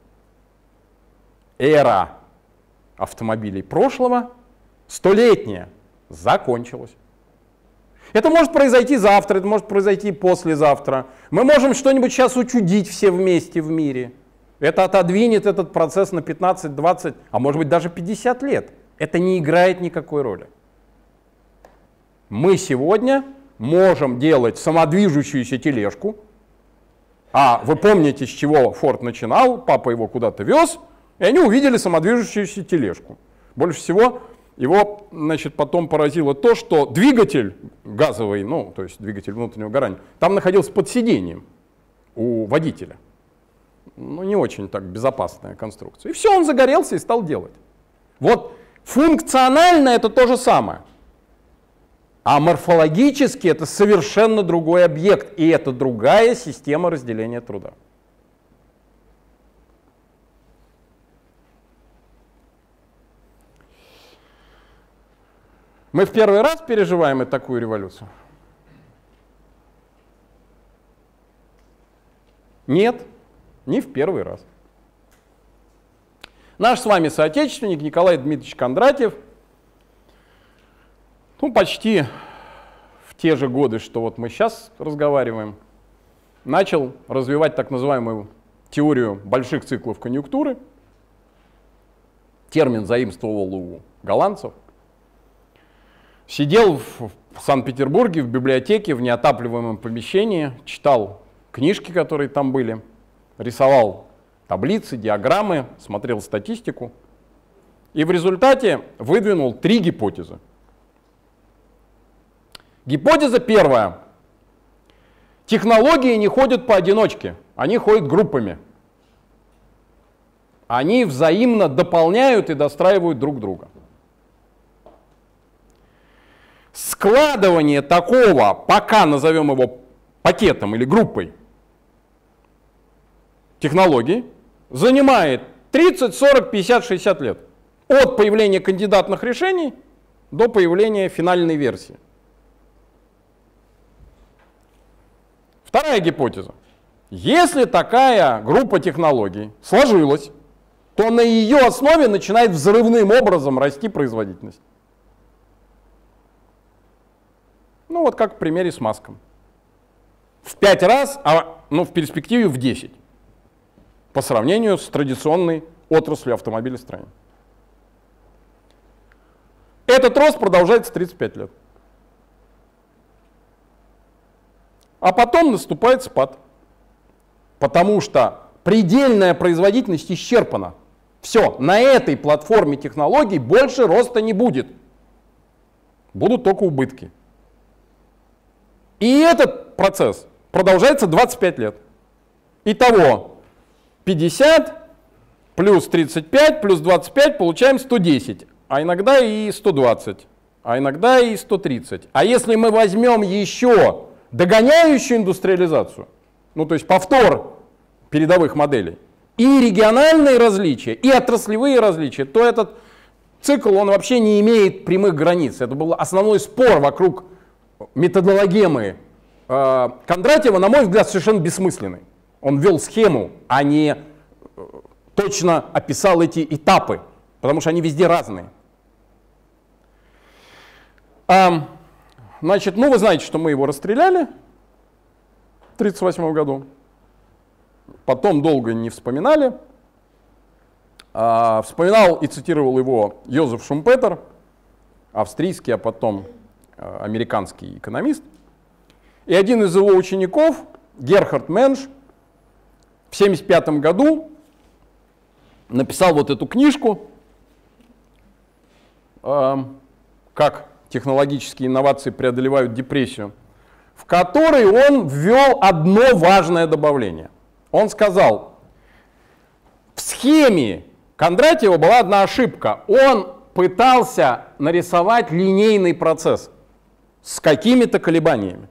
Эра автомобилей прошлого, столетняя, закончилась. Это может произойти завтра, это может произойти послезавтра. Мы можем что-нибудь сейчас учудить все вместе в мире. Это отодвинет этот процесс на 15, 20, а может быть даже 50 лет. Это не играет никакой роли. Мы сегодня можем делать самодвижущуюся тележку. А вы помните, с чего Форд начинал? Папа его куда-то вез, и они увидели самодвижущуюся тележку. Больше всего его, значит, потом поразило то, что двигатель газовый, ну, то есть двигатель внутреннего сгорания, там находился под сиденьем у водителя. Ну, не очень так безопасная конструкция. И все, он загорелся и стал делать. Вот функционально это то же самое. А морфологически это совершенно другой объект, и это другая система разделения труда. Мы в первый раз переживаем такую революцию? Нет, не в первый раз. Наш с вами соотечественник Николай Дмитриевич Кондратьев, ну, почти в те же годы, что вот мы сейчас разговариваем, начал развивать так называемую теорию больших циклов конъюнктуры. Термин заимствовал у голландцев. Сидел в Санкт-Петербурге в библиотеке в неотапливаемом помещении, читал книжки, которые там были, рисовал таблицы, диаграммы, смотрел статистику и в результате выдвинул 3 гипотезы. Гипотеза первая. Технологии не ходят поодиночке, они ходят группами. Они взаимно дополняют и достраивают друг друга. Складывание такого, пока назовем его пакетом или группой технологий, занимает 30, 40, 50, 60 лет. От появления кандидатных решений до появления финальной версии. Вторая гипотеза. Если такая группа технологий сложилась, то на ее основе начинает взрывным образом расти производительность. Ну вот как в примере с Маском. В 5 раз, в перспективе в 10. По сравнению с традиционной отраслью автомобилестроения. Этот рост продолжается 35 лет. А потом наступает спад. Потому что предельная производительность исчерпана. Все, на этой платформе технологий больше роста не будет. Будут только убытки. И этот процесс продолжается 25 лет. Итого 50 плюс 35 плюс 25 получаем 110, а иногда и 120, а иногда и 130. А если мы возьмем еще догоняющую индустриализацию, ну то есть повтор передовых моделей, и региональные различия, и отраслевые различия, то этот цикл он вообще не имеет прямых границ. Это был основной спор вокруг методологемы Кондратьева, на мой взгляд, совершенно бессмысленный. Он ввел схему, а не точно описал эти этапы, потому что они везде разные. Значит, ну вы знаете, что мы его расстреляли в 1938 году. Потом долго не вспоминали. Вспоминал и цитировал его Йозеф Шумпетер, австрийский, а потом американский экономист. И один из его учеников, Герхард Менш, в 1975 году написал вот эту книжку «Как технологические инновации преодолевают депрессию», в которой он ввел одно важное добавление. Он сказал, в схеме Кондратьева была одна ошибка. Он пытался нарисовать линейный процесс с какими-то колебаниями.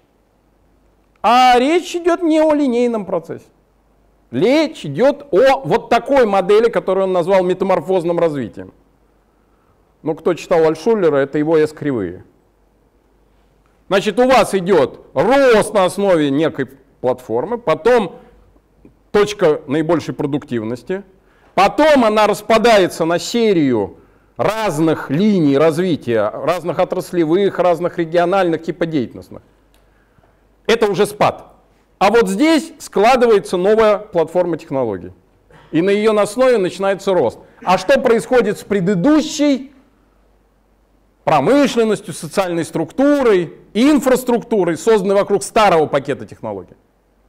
А речь идет не о линейном процессе. Речь идет о вот такой модели, которую он назвал метаморфозным развитием. Ну, кто читал Альтшуллера, это его S-кривые. Значит, у вас идет рост на основе некой платформы, потом точка наибольшей продуктивности, потом она распадается на серию разных линий развития, разных отраслевых, разных региональных, типа деятельностных. Это уже спад. А вот здесь складывается новая платформа технологий. И на ее основе начинается рост. А что происходит с предыдущей промышленностью, социальной структурой, инфраструктурой, созданной вокруг старого пакета технологий?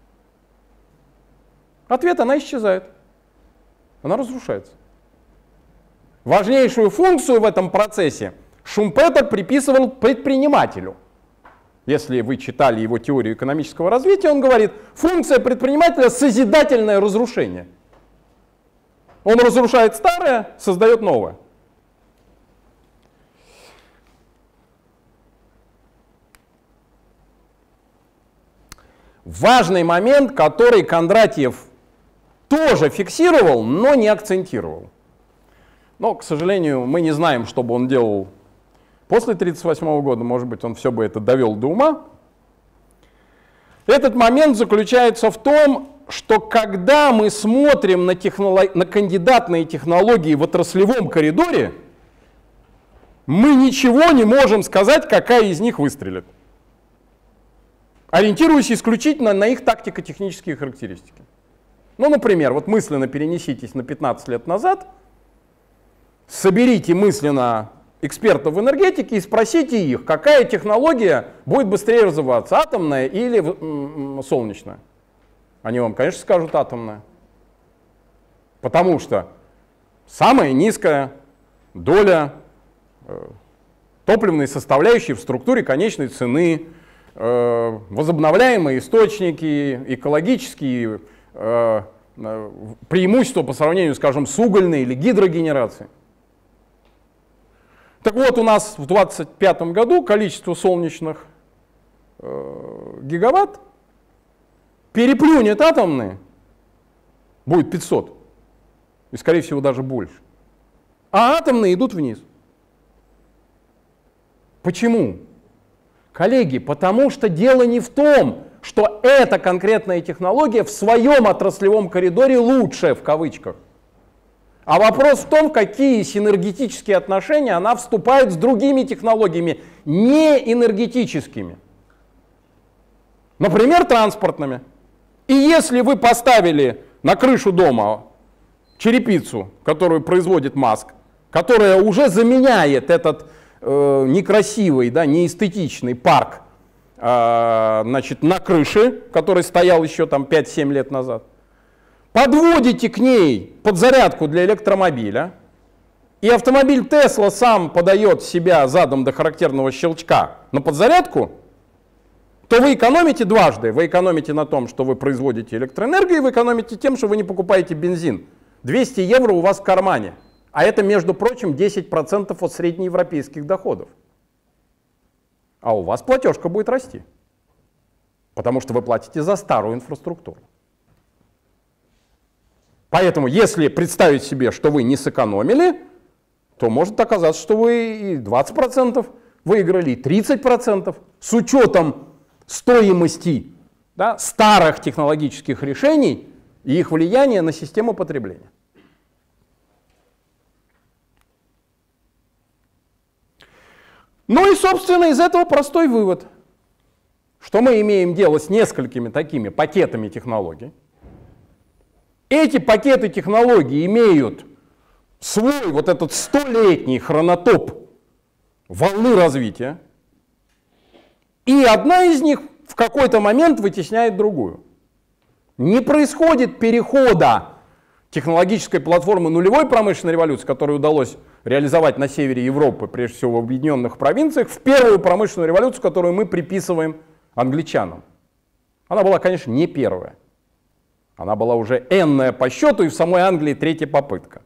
Ответ: она исчезает. Она разрушается. Важнейшую функцию в этом процессе Шумпетер приписывал предпринимателю. Если вы читали его теорию экономического развития, он говорит, функция предпринимателя — созидательное разрушение. Он разрушает старое, создает новое. Важный момент, который Кондратьев тоже фиксировал, но не акцентировал. Но, к сожалению, мы не знаем, что бы он делал после 1938 года. Может быть, он все бы это довел до ума. Этот момент заключается в том, что когда мы смотрим на кандидатные технологии в отраслевом коридоре, мы ничего не можем сказать, какая из них выстрелит, ориентируясь исключительно на их тактико-технические характеристики. Ну, например, вот мысленно перенеситесь на 15 лет назад, соберите мысленно экспертов в энергетике и спросите их, какая технология будет быстрее развиваться, атомная или солнечная. Они вам, конечно, скажут атомная. Потому что самая низкая доля топливной составляющей в структуре конечной цены, возобновляемые источники, экологические преимущества по сравнению, скажем, с угольной или гидрогенерацией. Так вот, у нас в 2025 году количество солнечных гигаватт переплюнет атомные, будет 500, и, скорее всего, даже больше. А атомные идут вниз. Почему? Коллеги, потому что дело не в том, что эта конкретная технология в своем отраслевом коридоре лучшая, в кавычках. А вопрос в том, в какие синергетические отношения она вступает с другими технологиями, не энергетическими. Например, транспортными. И если вы поставили на крышу дома черепицу, которую производит Маск, которая уже заменяет этот некрасивый, да, неэстетичный парк значит, на крыше, который стоял еще там 5-7 лет назад, подводите к ней подзарядку для электромобиля, и автомобиль Tesla сам подает себя задом до характерного щелчка на подзарядку, то вы экономите дважды. Вы экономите на том, что вы производите электроэнергию, и вы экономите тем, что вы не покупаете бензин. 200 евро у вас в кармане. А это, между прочим, 10% от среднеевропейских доходов. А у вас платежка будет расти, потому что вы платите за старую инфраструктуру. Поэтому, если представить себе, что вы не сэкономили, то может оказаться, что вы и 20% выиграли, и 30%. С учетом стоимости, да, старых технологических решений и их влияния на систему потребления. Ну и, собственно, из этого простой вывод, что мы имеем дело с несколькими такими пакетами технологий. Эти пакеты технологий имеют свой вот этот 100-летний хронотоп волны развития, и одна из них в какой-то момент вытесняет другую. Не происходит перехода технологической платформы нулевой промышленной революции, которую удалось реализовать на севере Европы, прежде всего в объединенных провинциях, в первую промышленную революцию, которую мы приписываем англичанам. Она была, конечно, не первая. Она была уже энная по счету, и в самой Англии третья попытка.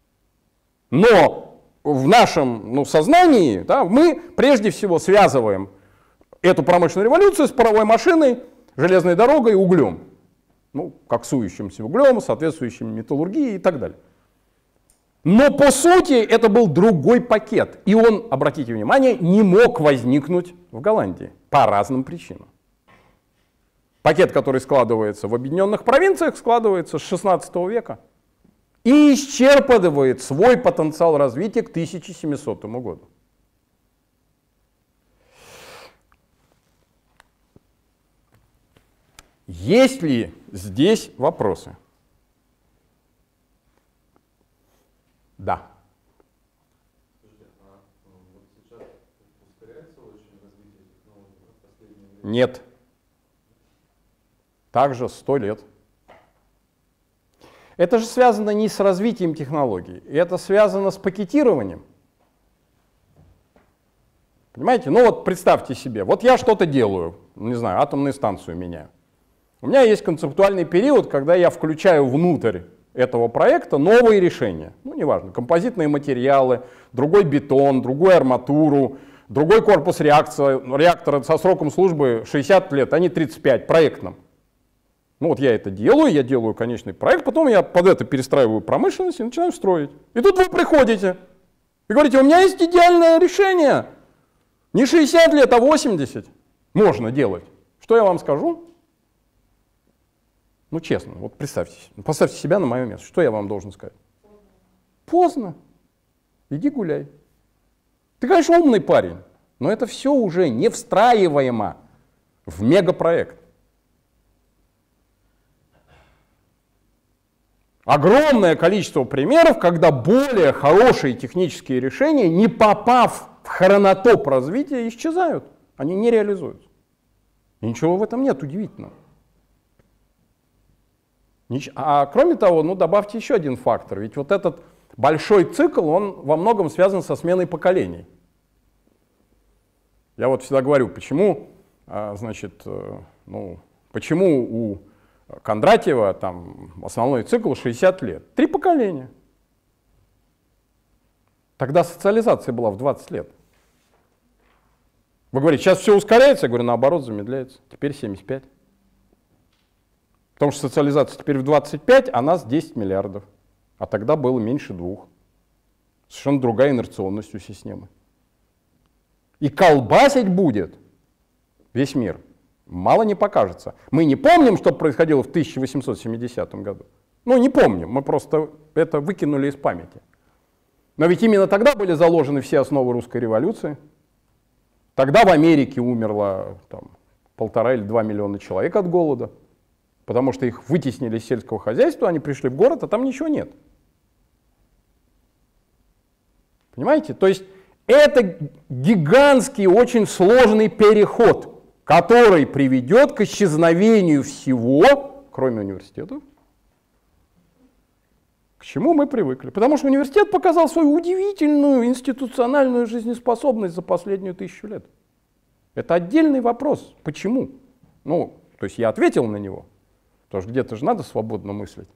Но в нашем сознании, да, мы прежде всего связываем эту промышленную революцию с паровой машиной, железной дорогой и углем. Ну, коксующимся углем, соответствующим металлургии и так далее. Но по сути это был другой пакет. И он, обратите внимание, не мог возникнуть в Голландии по разным причинам. Пакет, который складывается в объединенных провинциях, складывается с 16 века и исчерпывает свой потенциал развития к 1700 году. Есть ли здесь вопросы? Да. Нет. Также 100 лет. Это же связано не с развитием технологий, это связано с пакетированием. Понимаете? Ну вот представьте себе, вот я что-то делаю, не знаю, атомную станцию меняю. У меня есть концептуальный период, когда я включаю внутрь этого проекта новые решения. Ну, неважно, композитные материалы, другой бетон, другую арматуру, другой корпус реактора со сроком службы 60 лет, а не 35, проектным. Ну вот я делаю конечный проект, потом я под это перестраиваю промышленность и начинаю строить. И тут вы приходите и говорите, у меня есть идеальное решение. Не 60 лет, а 80 можно делать. Что я вам скажу? Ну честно, вот поставьте себя на мое место. Что я вам должен сказать? Поздно. Иди гуляй. Ты, конечно, умный парень, но это все уже не встраиваемо в мегапроект. Огромное количество примеров, когда более хорошие технические решения, не попав в хронотоп развития, исчезают. Они не реализуются. И ничего в этом нет удивительного. А кроме того, добавьте еще один фактор. Ведь вот этот большой цикл, он во многом связан со сменой поколений. Я вот всегда говорю, почему у Кондратьева там основной цикл 60 лет. 3 поколения. Тогда социализация была в 20 лет. Вы говорите, сейчас все ускоряется? Я говорю, наоборот, замедляется. Теперь 75. Потому что социализация теперь в 25, а нас 10 миллиардов. А тогда было меньше 2. Совершенно другая инерционность у системы. И колбасить будет весь мир. Мало не покажется. Мы не помним, что происходило в 1870 году. Ну, не помним, мы просто это выкинули из памяти. Но ведь именно тогда были заложены все основы русской революции. Тогда в Америке умерло 1,5 или 2 миллиона человек от голода, потому что их вытеснили из сельского хозяйства, они пришли в город, а там ничего нет. Понимаете? То есть это гигантский, очень сложный переход, который приведет к исчезновению всего, кроме университетов, к чему мы привыкли. Потому что университет показал свою удивительную институциональную жизнеспособность за последнюю 1000 лет. Это отдельный вопрос. Почему? То есть я ответил на него, потому что где-то же надо свободно мыслить.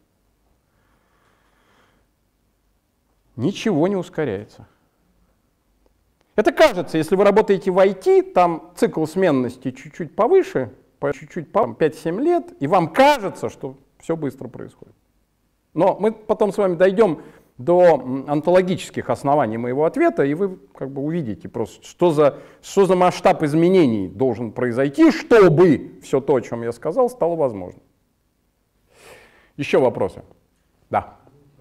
Ничего не ускоряется. Это кажется, если вы работаете в IT, там цикл сменности чуть-чуть повыше, чуть-чуть 5-7 лет, и вам кажется, что все быстро происходит. Но мы потом с вами дойдем до онтологических оснований моего ответа, и вы как бы увидите просто, что за масштаб изменений должен произойти, чтобы все то, о чем я сказал, стало возможным. Еще вопросы? Да.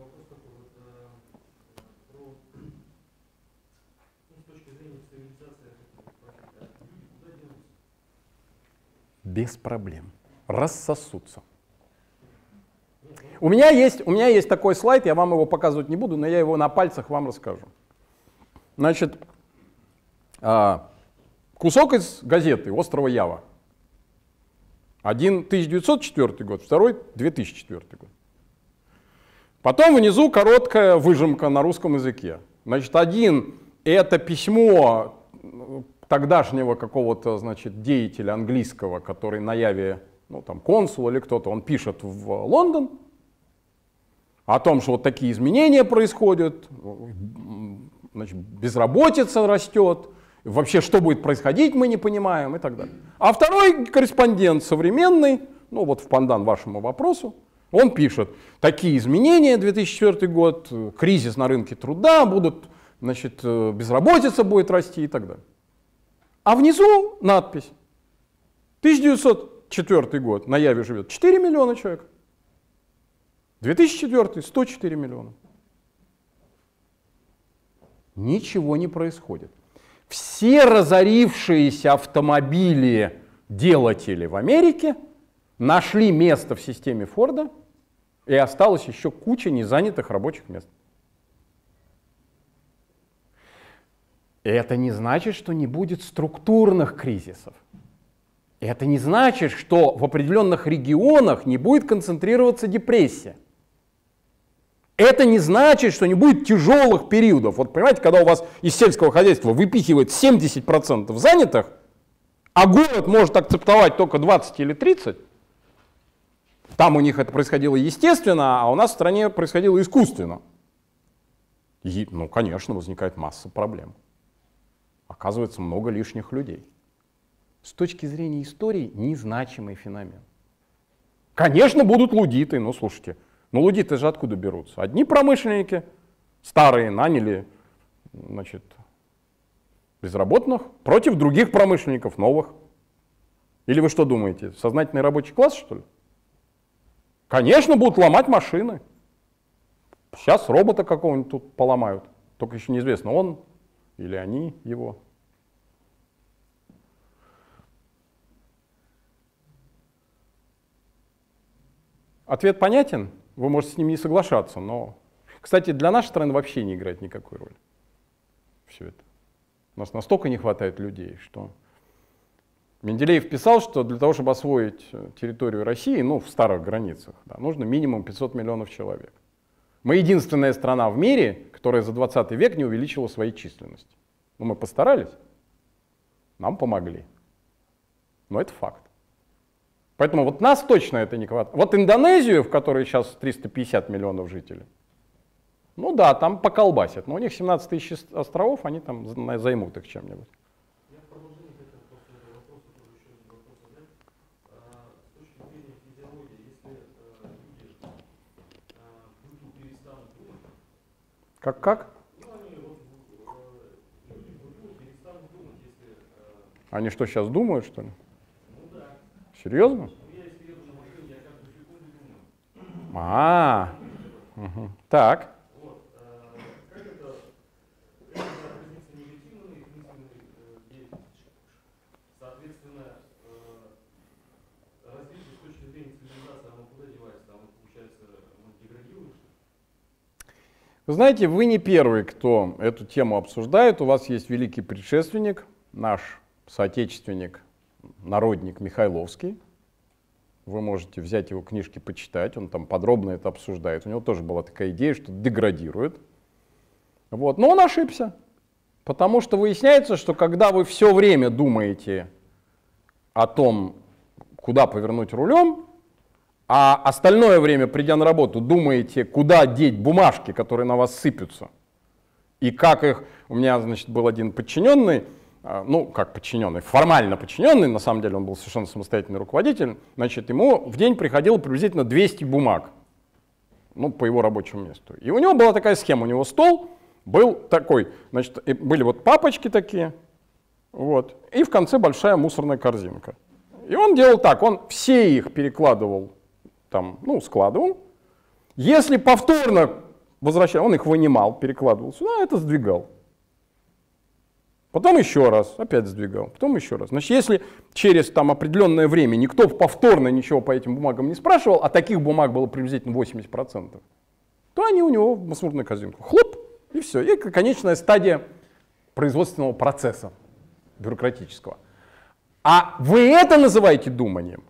Без проблем. Рассосутся. У меня есть такой слайд, я вам его показывать не буду, но я его на пальцах вам расскажу. Значит, кусок из газеты «Острова Ява». Один 1904 год, второй 2004 год. Потом внизу короткая выжимка на русском языке. Значит, один — это письмо тогдашнего какого-то, значит, деятеля английского, который на Яве, ну, там, консул или кто-то, он пишет в Лондон о том, что вот такие изменения происходят, значит, безработица растет, вообще что будет происходить, мы не понимаем и так далее. А второй корреспондент современный, ну вот в пандан вашему вопросу, он пишет: такие изменения, 2004 год, кризис на рынке труда, будут, значит, безработица будет расти и так далее. А внизу надпись: 1904 год, на Яве живет 4 миллиона человек, 2004 — 104 миллиона. Ничего не происходит. Все разорившиеся автомобили-делатели в Америке нашли место в системе Форда, и осталось еще куча незанятых рабочих мест. Это не значит, что не будет структурных кризисов. Это не значит, что в определенных регионах не будет концентрироваться депрессия. Это не значит, что не будет тяжелых периодов. Вот понимаете, когда у вас из сельского хозяйства выпихивает 70% занятых, а город может акцептовать только 20 или 30, там у них это происходило естественно, а у нас в стране происходило искусственно. И, ну, конечно, возникает масса проблем. Оказывается, много лишних людей. С точки зрения истории, незначимый феномен. Конечно, будут лудиты, но слушайте, ну лудиты же откуда берутся? Одни промышленники, старые, наняли, значит, безработных против других промышленников, новых. Или вы что думаете, сознательный рабочий класс, что ли? Конечно, будут ломать машины. Сейчас робота какого-нибудь тут поломают. Только еще неизвестно, он или они его. Ответ понятен? Вы можете с ним не соглашаться, но, кстати, для нашей страны вообще не играет никакой роли все это. У нас настолько не хватает людей, что Менделеев писал, что для того, чтобы освоить территорию России, ну, в старых границах, да, нужно минимум 500 миллионов человек. Мы единственная страна в мире, которая за 20 век не увеличила своей численности. Ну, мы постарались, нам помогли. Но это факт. Поэтому вот нас точно это не хватает. Вот Индонезию, в которой сейчас 350 миллионов жителей, ну да, там поколбасят, но у них 17 тысяч островов, они там займут их чем-нибудь. Я в продолжение хотел после этого вопроса тоже еще один вопрос задать. С точки зрения физиологии, если люди быту перестанут думать... Как? Ну, они вот, люди быту перестанут думать, если... Они что, сейчас думают, что ли? Ну да. Серьезно? Ну, я если еду на машине, я каждую секунду думаю. Так. Вот. Как это разница негативной и мысленной деятельности? Соответственно, развитие с точки зрения цивилизации, оно куда девается? Там, получается, мы деградируем? Вы знаете, вы не первый, кто эту тему обсуждает. У вас есть великий предшественник, наш соотечественник, народник Михайловский. Вы можете взять его книжки, почитать, он там подробно это обсуждает. У него тоже была такая идея, что деградирует. Вот. Но он ошибся, потому что выясняется, что когда вы все время думаете о том, куда повернуть рулем, а остальное время, придя на работу, думаете, куда деть бумажки, которые на вас сыпятся, и как их... У меня, значит, был один подчиненный, ну, как подчиненный, формально подчиненный, на самом деле он был совершенно самостоятельный руководитель, значит, ему в день приходило приблизительно 200 бумаг. ну, по его рабочему месту. И у него была такая схема, у него стол был такой, значит, и были вот папочки такие, вот, и в конце большая мусорная корзинка. И он делал так, он все их перекладывал, там, ну, складывал. Если повторно возвращал, он их вынимал, перекладывал сюда, это сдвигал. Потом еще раз, опять сдвигал, потом еще раз. Значит, если через там определенное время никто повторно ничего по этим бумагам не спрашивал, а таких бумаг было приблизительно 80%, то они у него в мусорную корзинку. Хлоп, и все. И конечная стадия производственного процесса бюрократического. А вы это называете думанием?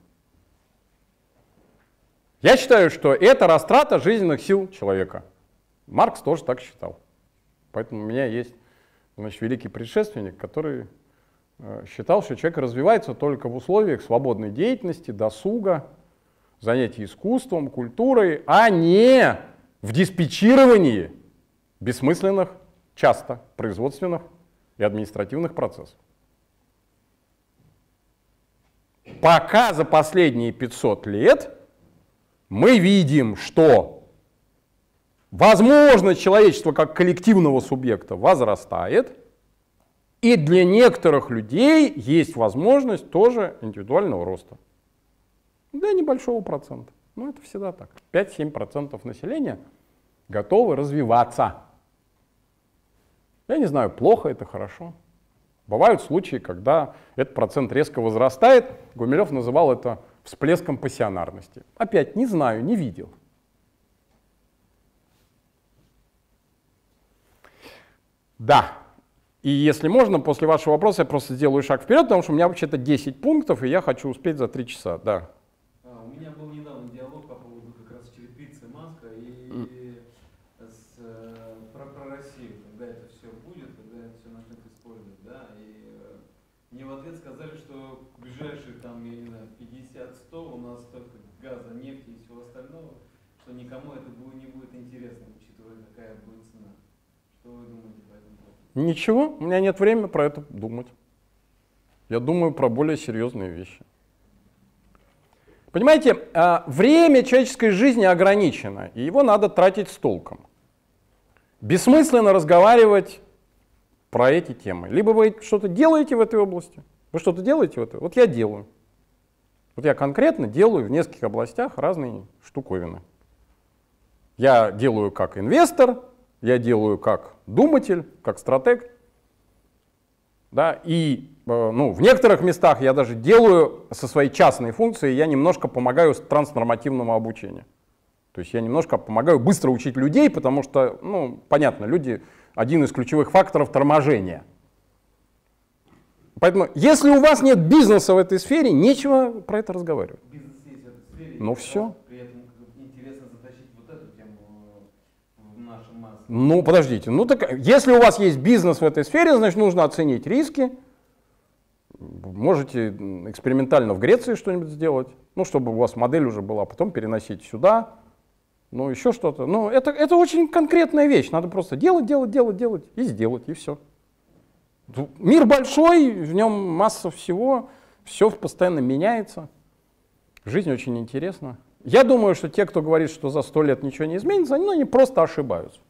Я считаю, что это растрата жизненных сил человека. Маркс тоже так считал. Поэтому у меня есть, значит, великий предшественник, который считал, что человек развивается только в условиях свободной деятельности, досуга, занятий искусством, культурой, а не в диспетчировании бессмысленных, часто производственных и административных процессов. Пока за последние 500 лет мы видим, что возможность человечества как коллективного субъекта возрастает, и для некоторых людей есть возможность тоже индивидуального роста. Для небольшого процента. Но это всегда так. 5-7% населения готовы развиваться. Я не знаю, плохо это, хорошо. Бывают случаи, когда этот процент резко возрастает. Гумилев называл это всплеском пассионарности. Опять не знаю, не видел. Да. И если можно, после вашего вопроса я просто сделаю шаг вперед, потому что у меня вообще-то 10 пунктов, и я хочу успеть за 3 часа. Да. У меня был недавно диалог по поводу как раз черепицы Маска и про Россию, когда это все будет, когда это все начнут использовать, да, и мне в ответ сказали, что в ближайшие там, я не знаю, 50-100 у нас только газа, нефти и всего остального, что никому это не будет интересно, учитывая, какая будет цена. Что вы думаете по этому поводу? Ничего, у меня нет времени про это думать. Я думаю про более серьезные вещи. Понимаете, время человеческой жизни ограничено, и его надо тратить с толком. Бессмысленно разговаривать про эти темы. Либо вы что-то делаете в этой области, вы что-то делаете в этой? Вот я делаю. Вот я конкретно делаю в нескольких областях разные штуковины. Я делаю как инвестор, я делаю как думатель, как стратег. Да, и ну, в некоторых местах я даже делаю со своей частной функцией, я немножко помогаю транснормативному обучению. То есть я немножко помогаю быстро учить людей, потому что, ну, понятно, люди один из ключевых факторов торможения. Поэтому, если у вас нет бизнеса в этой сфере, нечего про это разговаривать. Бизнес есть в этой сфере, ну все. При этом интересно затащить вот эту тему в наши массы. Ну, подождите, ну так, если у вас есть бизнес в этой сфере, значит, нужно оценить риски. Можете экспериментально в Греции что-нибудь сделать, ну, чтобы у вас модель уже была, потом переносить сюда, ну, еще что-то. Ну, это очень конкретная вещь, надо просто делать и сделать, и все. Мир большой, в нем масса всего, все постоянно меняется, жизнь очень интересна. Я думаю, что те, кто говорит, что за 100 лет ничего не изменится, они просто ошибаются.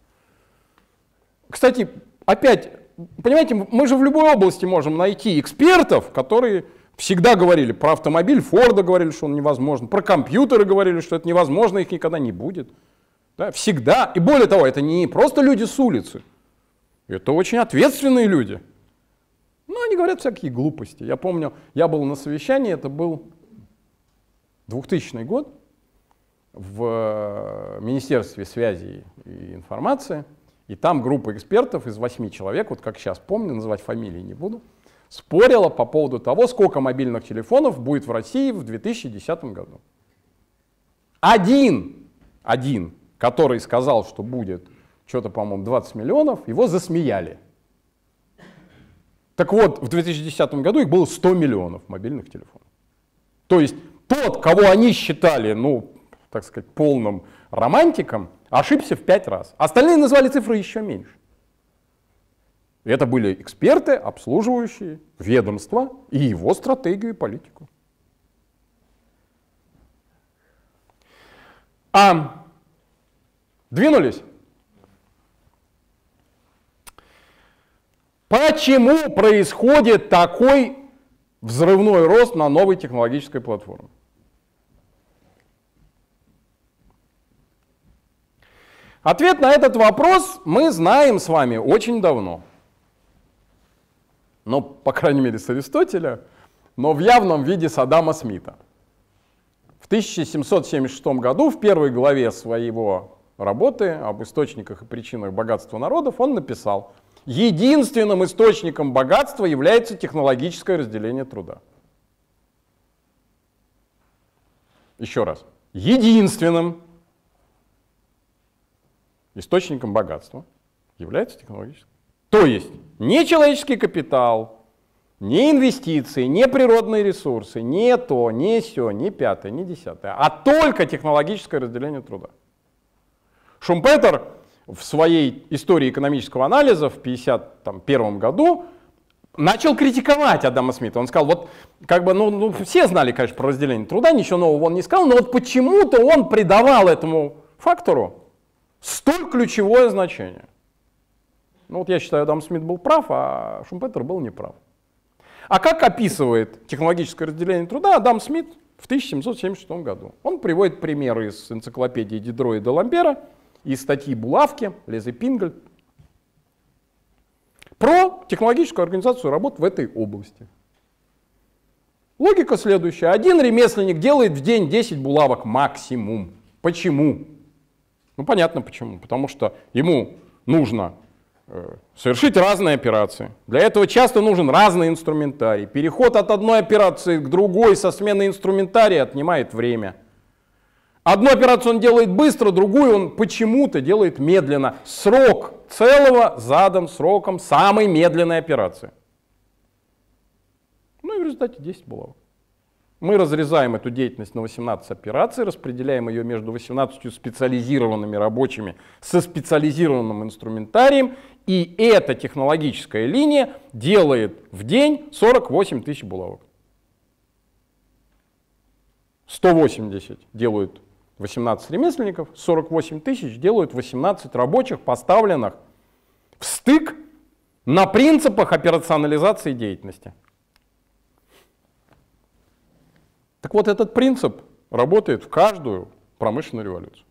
Кстати, опять, понимаете, мы же в любой области можем найти экспертов, которые всегда говорили про автомобиль Форда, говорили, что он невозможен, про компьютеры говорили, что это невозможно, их никогда не будет. Да, всегда. И более того, это не просто люди с улицы, это очень ответственные люди. Ну, они говорят всякие глупости. Я помню, я был на совещании, это был 2000 год, в Министерстве связи и информации, и там группа экспертов из 8 человек, вот как сейчас помню, называть фамилии не буду, спорила по поводу того, сколько мобильных телефонов будет в России в 2010 году. Один, который сказал, что будет что-то, по-моему, 20 миллионов, его засмеяли. Так вот, в 2010 году их было 100 миллионов мобильных телефонов. То есть тот, кого они считали, ну, так сказать, полным романтиком, ошибся в 5 раз. Остальные назвали цифры еще меньше. И это были эксперты, обслуживающие ведомство и его стратегию и политику. Двинулись? Почему происходит такой взрывной рост на новой технологической платформе? Ответ на этот вопрос мы знаем с вами очень давно. Ну, по крайней мере, с Аристотеля, но в явном виде с Адама Смита. В 1776 году в первой главе своего работы об источниках и причинах богатства народов он написал: единственным источником богатства является технологическое разделение труда. Еще раз. Единственным источником богатства является технологическое. То есть не человеческий капитал, не инвестиции, не природные ресурсы, не то, не сё, не пятое, не десятое, а только технологическое разделение труда. Шумпетер в своей истории экономического анализа в 1951 году начал критиковать Адама Смита. Он сказал, вот как бы, все знали, конечно, про разделение труда, ничего нового он не сказал, но вот почему-то он придавал этому фактору столь ключевое значение. Ну вот я считаю, Адам Смит был прав, а Шумпетер был неправ. А как описывает технологическое разделение труда Адам Смит в 1776 году? Он приводит примеры из энциклопедии Дидро и де Ламбера, из статьи Булавки, Лезе Пингаль, про технологическую организацию работ в этой области. Логика следующая. Один ремесленник делает в день 10 булавок максимум. Почему? Ну понятно почему. Потому что ему нужно совершить разные операции. Для этого часто нужен разный инструментарий. Переход от одной операции к другой со сменой инструментария отнимает время. Одну операцию он делает быстро, другую он почему-то делает медленно. Срок целого задан сроком самой медленной операции. Ну и в результате 10 булавок. Мы разрезаем эту деятельность на 18 операций, распределяем ее между 18 специализированными рабочими со специализированным инструментарием, и эта технологическая линия делает в день 48 тысяч булавок. 180 делают 18 ремесленников, 48 тысяч делают 18 рабочих, поставленных в стык на принципах операционализации деятельности. Так вот, этот принцип работает в каждую промышленную революцию.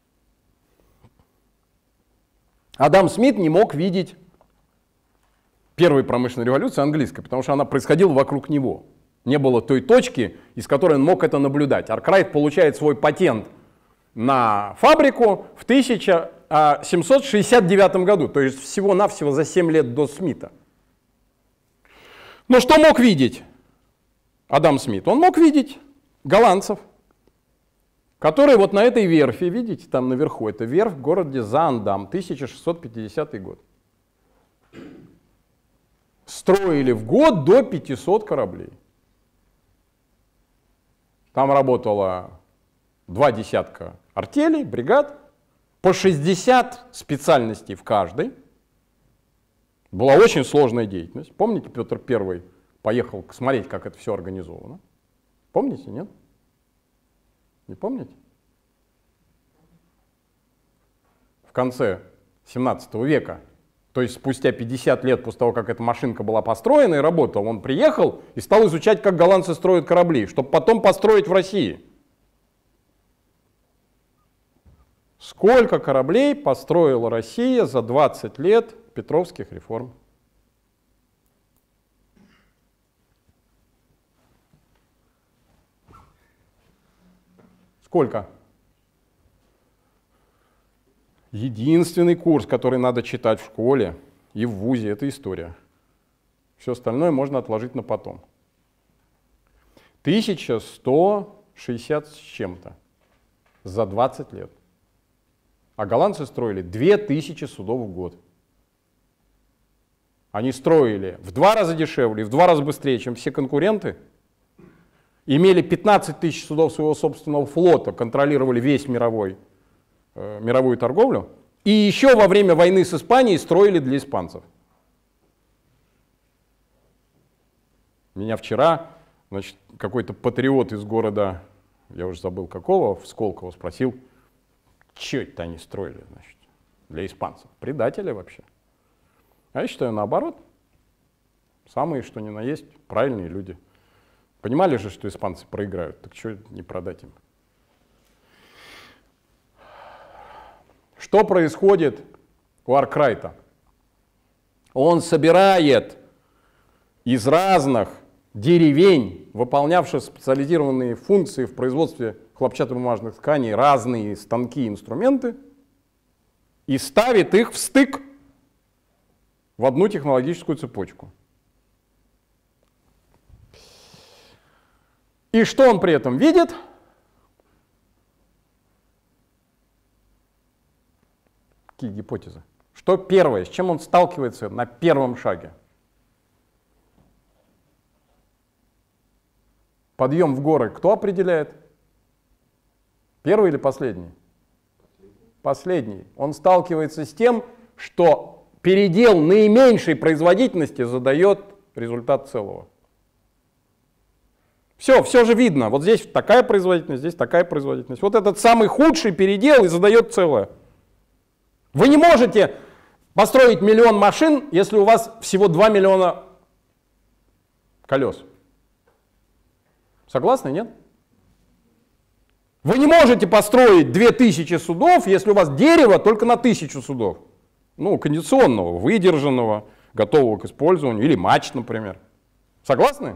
Адам Смит не мог видеть первой промышленной революции английской, потому что она происходила вокруг него. Не было той точки, из которой он мог это наблюдать. Аркрайт получает свой патент на фабрику в 1769 году, то есть всего-навсего за 7 лет до Смита. Но что мог видеть Адам Смит? Он мог видеть голландцев, которые вот на этой верфи, видите, там наверху, это верфь в городе Заандам, 1650 год. Строили в год до 500 кораблей. Там работало 2 десятка артелей, бригад, по 60 специальностей в каждой. Была очень сложная деятельность. Помните, Петр I поехал смотреть, как это все организовано? Помните, нет? Не помните? В конце 17 века, то есть спустя 50 лет после того, как эта машинка была построена и работала, он приехал и стал изучать, как голландцы строят корабли, чтобы потом построить в России. Сколько кораблей построила Россия за 20 лет петровских реформ? Сколько? Единственный курс, который надо читать в школе и в вузе, это история. Все остальное можно отложить на потом. 1160 с чем-то за 20 лет. А голландцы строили 2000 судов в год. Они строили в 2 раза дешевле, в 2 раза быстрее, чем все конкуренты. Имели 15 тысяч судов своего собственного флота, контролировали весь мировую торговлю. И еще во время войны с Испанией строили для испанцев. Меня вчера, значит, какой-то патриот из города, я уже забыл какого, в Сколково, спросил, Че это они строили, значит, для испанцев? Предатели вообще. А я считаю, наоборот. Самые, что ни на есть, правильные люди. Понимали же, что испанцы проиграют, так что не продать им? Что происходит у Аркрайта? Он собирает из разных деревень, выполнявших специализированные функции в производстве хлопчатобумажных тканей, разные станки и инструменты, и ставит их в стык в одну технологическую цепочку. И что он при этом видит? Какие гипотезы? Что первое, с чем он сталкивается на первом шаге? Подъем в горы кто определяет? Первый или последний? Последний. Он сталкивается с тем, что передел наименьшей производительности задает результат целого. Все же видно. Вот здесь такая производительность, здесь такая производительность. Вот этот самый худший передел и задает целое. Вы не можете построить 1 000 000 машин, если у вас всего 2 миллиона колес. Согласны, нет? Вы не можете построить 2000 судов, если у вас дерево только на 1000 судов. Ну, кондиционного, выдержанного, готового к использованию, или мачт, например. Согласны?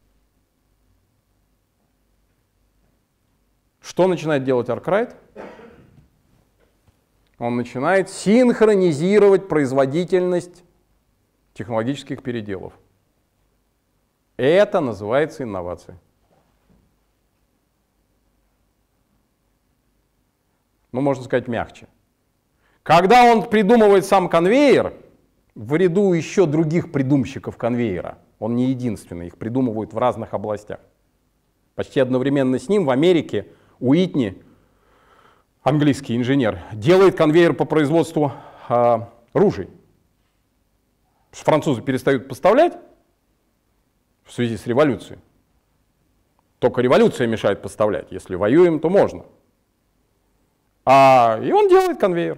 Что начинает делать Аркрайт? Он начинает синхронизировать производительность технологических переделов. Это называется инновацией. Ну, можно сказать мягче. Когда он придумывает сам конвейер, в ряду еще других придумщиков конвейера, он не единственный, их придумывают в разных областях. Почти одновременно с ним в Америке Уитни, английский инженер, делает конвейер по производству ружей. Французы перестают поставлять в связи с революцией. Только революция мешает поставлять. Если воюем, то можно. И он делает конвейер.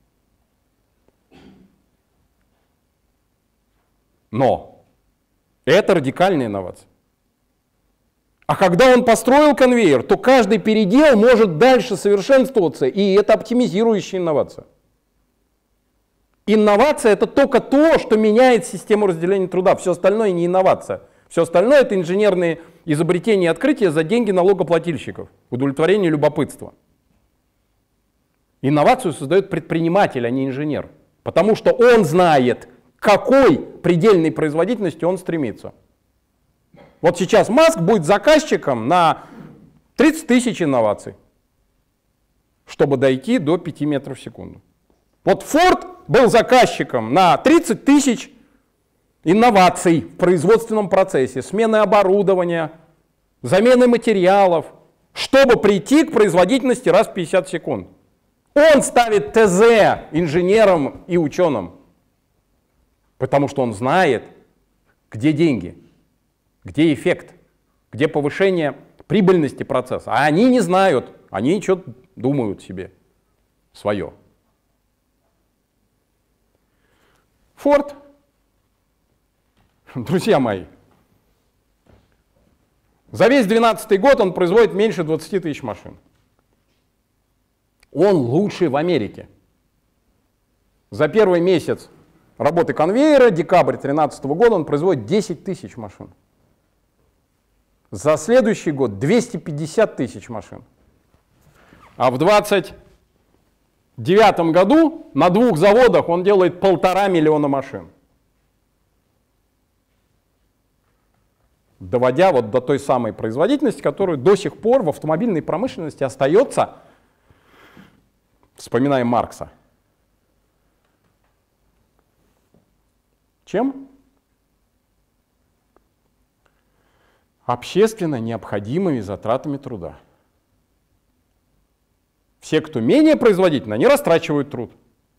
Но это радикальная инновация. А когда он построил конвейер, то каждый передел может дальше совершенствоваться, и это оптимизирующая инновация. Инновация — это только то, что меняет систему разделения труда. Все остальное не инновация. Все остальное — это инженерные изобретения и открытия за деньги налогоплательщиков, удовлетворение любопытства. Инновацию создает предприниматель, а не инженер. Потому что он знает, к какой предельной производительности он стремится. Вот сейчас Маск будет заказчиком на 30 000 инноваций, чтобы дойти до 5 метров в секунду. Вот Форд был заказчиком на 30 000 инноваций в производственном процессе, смены оборудования, замены материалов, чтобы прийти к производительности раз в 50 секунд. Он ставит ТЗ инженерам и ученым, потому что он знает, где деньги, где эффект, где повышение прибыльности процесса. А они не знают, они что-то думают себе свое. Форд, друзья мои, за весь 2012 год он производит меньше 20 000 машин. Он лучший в Америке. За первый месяц работы конвейера, декабрь 2013 года, он производит 10 000 машин. За следующий год 250 000 машин. А в 2029 году на 2 заводах он делает 1,5 миллиона машин. Доводя вот до той самой производительности, которая до сих пор в автомобильной промышленности остается, вспоминаем Маркса. Чем? Общественно необходимыми затратами труда. Все, кто менее производительны, они растрачивают труд.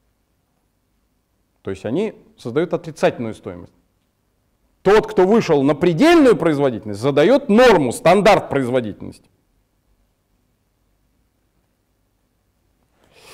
То есть они создают отрицательную стоимость. Тот, кто вышел на предельную производительность, задает норму, стандарт производительности.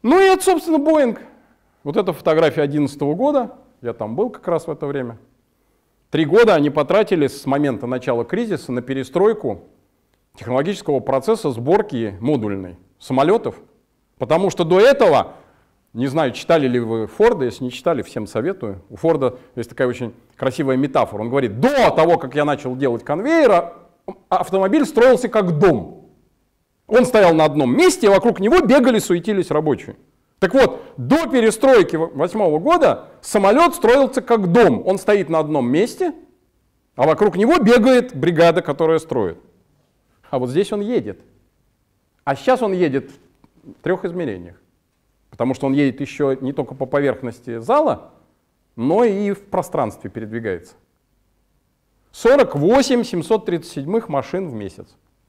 Ну и это, собственно, Боинг. Вот эта фотография 2011 года, я там был как раз в это время. 3 года они потратили с момента начала кризиса на перестройку технологического процесса сборки модульной самолетов. Потому что до этого, не знаю, читали ли вы Форда, если не читали, всем советую. У Форда есть такая очень красивая метафора. Он говорит, до того, как я начал делать конвейер, автомобиль строился как дом. Он стоял на одном месте, и вокруг него бегали, суетились рабочие. Так вот, до перестройки 2008 года самолет строился как дом. Он стоит на одном месте, а вокруг него бегает бригада, которая строит. А вот здесь он едет. А сейчас он едет в 3 измерениях. Потому что он едет еще не только по поверхности зала, но и в пространстве передвигается. 48 737 машин в месяц.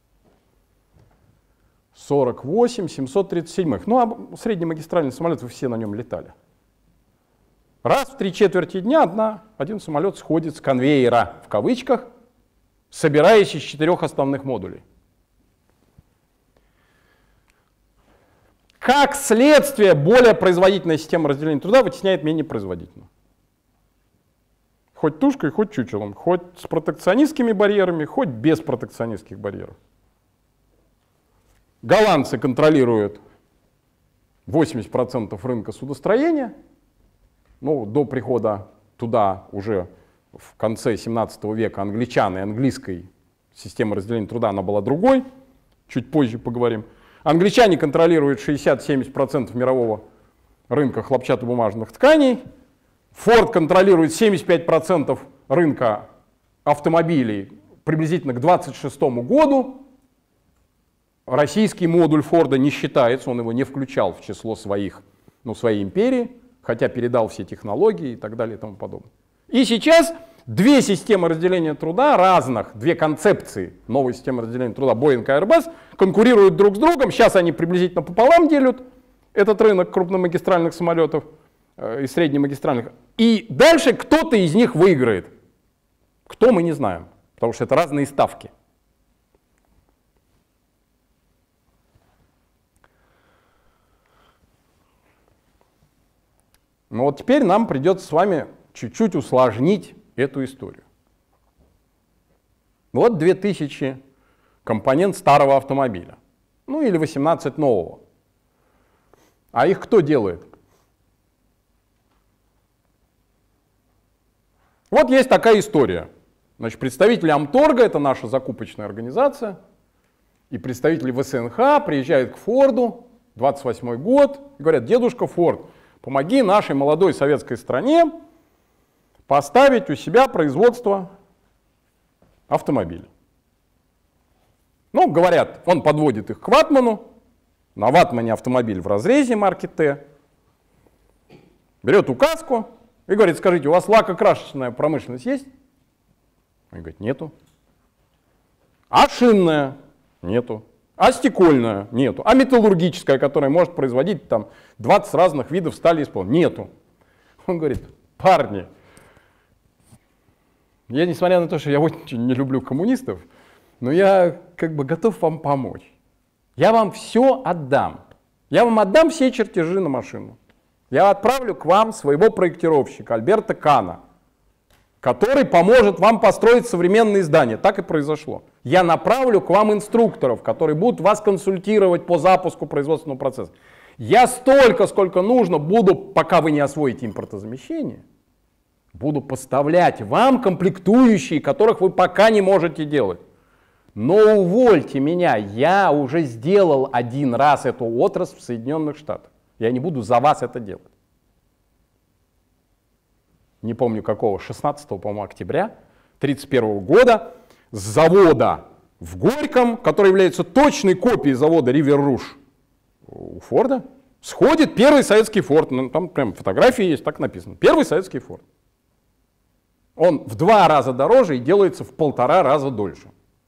48 737. Ну, а среднемагистральный самолет, вы все на нем летали. Раз в 3/4 дня один самолет сходит с конвейера, в кавычках, собираясь из 4 основных модулей. Как следствие, более производительная система разделения труда вытесняет менее производительную. Хоть тушкой, хоть чучелом, хоть с протекционистскими барьерами, хоть без протекционистских барьеров. Голландцы контролируют 80% рынка судостроения. Ну, до прихода туда уже в конце 17 века англичан и английской системы разделения труда она была другой. Чуть позже поговорим. Англичане контролируют 60-70% мирового рынка хлопчатобумажных тканей. Форд контролирует 75% рынка автомобилей приблизительно к 26 году. Российский модуль Форда не считается, он его не включал в число своей империи, хотя передал все технологии и так далее и тому подобное. И сейчас 2 системы разделения труда разных, 2 концепции новой системы разделения труда, Boeing и Airbus, конкурируют друг с другом. Сейчас они приблизительно пополам делят этот рынок крупномагистральных самолетов и среднемагистральных. И дальше кто-то из них выиграет. Кто, мы не знаем, потому что это разные ставки. Но вот теперь нам придется с вами чуть-чуть усложнить эту историю. Вот 2000 компонент старого автомобиля. Ну или 18 нового. А их кто делает? Вот есть такая история. Значит, представители Амторга, это наша закупочная организация, и представители ВСНХ приезжают к Форду, 28 год, и говорят, дедушка Форд, помоги нашей молодой советской стране поставить у себя производство автомобиля. Ну, говорят, он подводит их к ватману, на ватмане автомобиль в разрезе марки Т, берет указку и говорит, скажите, у вас лакокрасочная промышленность есть? Он говорит, нету. А шинная? Нету. А стекольная? Нету. А металлургическая, которая может производить там 20 разных видов стали из пола? Нету. Он говорит, парни, я, несмотря на то, что я очень не люблю коммунистов, но я как бы готов вам помочь. Я вам все отдам. Я вам отдам все чертежи на машину. Я отправлю к вам своего проектировщика Альберта Кана, который поможет вам построить современные здания. Так и произошло. Я направлю к вам инструкторов, которые будут вас консультировать по запуску производственного процесса. Я столько, сколько нужно, буду, пока вы не освоите импортозамещение, буду поставлять вам комплектующие, которых вы пока не можете делать. Но увольте меня, я уже сделал 1 раз эту отрасль в Соединенных Штатах. Я не буду за вас это делать. Не помню какого, 16, по-моему, октября 1931 года с завода в Горьком, который является точной копией завода Ривер Руж у Форда, сходит первый советский Форд. Там прям фотографии есть, так написано. Первый советский Форд. Он в 2 раза дороже и делается в 1,5 раза дольше.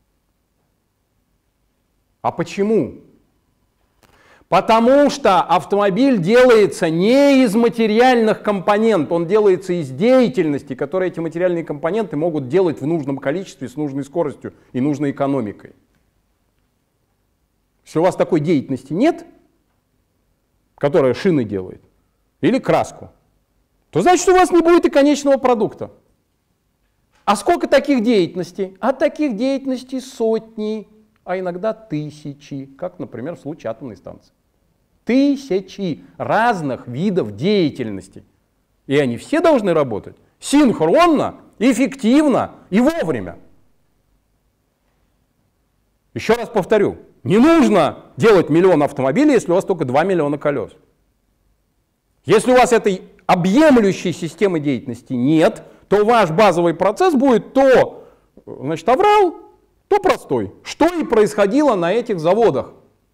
А почему? Потому что автомобиль делается не из материальных компонентов, он делается из деятельности, которые эти материальные компоненты могут делать в нужном количестве, с нужной скоростью и нужной экономикой. Если у вас такой деятельности нет, которая шины делает, или краску, то значит, у вас не будет и конечного продукта. А сколько таких деятельностей? А таких деятельностей сотни, а иногда тысячи, как, например, в случае атомной станции. Тысячи разных видов деятельности. И они все должны работать синхронно, эффективно и вовремя. Еще раз повторю, не нужно делать миллион автомобилей, если у вас только 2 миллиона колес. Если у вас этой объемлющей системы деятельности нет, то ваш базовый процесс будет то, значит, аврал, то простой. Что и происходило на этих заводах.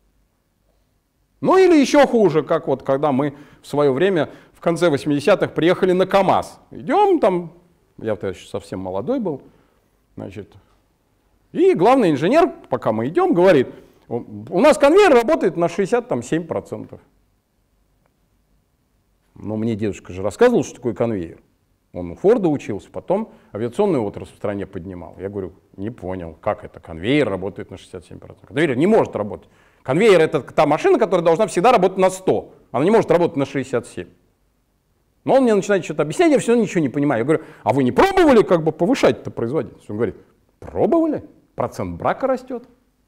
Ну или еще хуже, как вот когда мы в свое время в конце 80-х приехали на КАМАЗ. Идем там, я тогда еще совсем молодой был, значит, и главный инженер, пока мы идем, говорит, у нас конвейер работает на 67%. Но мне дедушка же рассказывал, что такое конвейер. Он у Форда учился, потом авиационную отрасль в стране поднимал. Я говорю, не понял, как это? Конвейер работает на 67%. Конвейер не может работать. Конвейер — это та машина, которая должна всегда работать на 100. Она не может работать на 67. Но он мне начинает что-то объяснять, я все равно ничего не понимаю. Я говорю, а вы не пробовали как бы повышать-то производительность? Он говорит, пробовали, процент брака растет.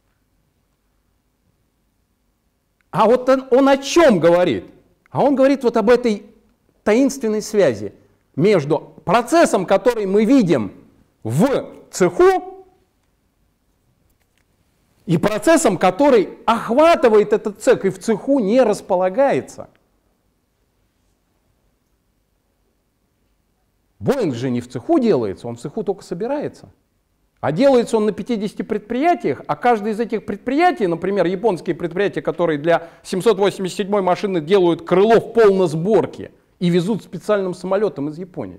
А вот он о чем говорит? А он говорит вот об этой таинственной связи между процессом, который мы видим в цеху, и процессом, который охватывает этот цех и в цеху не располагается. Боинг же не в цеху делается, он в цеху только собирается. А делается он на 50 предприятиях, а каждое из этих предприятий, например, японские предприятия, которые для 787-й машины делают крыло в полной сборке и везут специальным самолетом из Японии.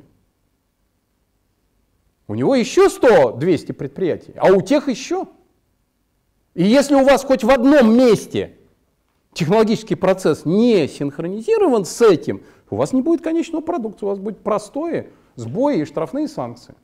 У него еще 100-200 предприятий, а у тех еще. И если у вас хоть в одном месте технологический процесс не синхронизирован с этим, у вас не будет конечного продукта, у вас будет простое, сбои и штрафные санкции.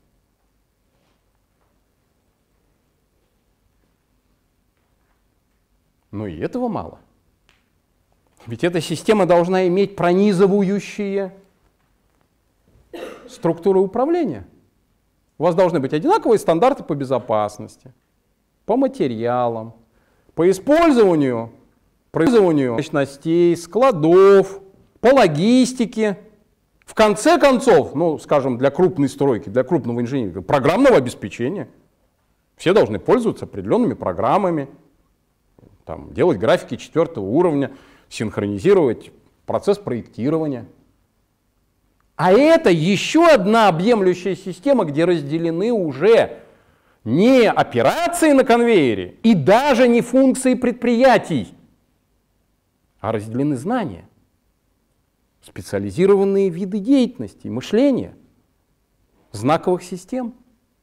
Но и этого мало. Ведь эта система должна иметь пронизывающие структуры управления. У вас должны быть одинаковые стандарты по безопасности, по материалам, по использованию мощностей, складов, по логистике. В конце концов, ну, скажем, для крупной стройки, для крупного инженеринга, программного обеспечения. Все должны пользоваться определенными программами, там, делать графики 4-го уровня, синхронизировать процесс проектирования. А это еще одна объемлющая система, где разделены уже не операции на конвейере и даже не функции предприятий, а разделены знания, специализированные виды деятельности, мышления, знаковых систем.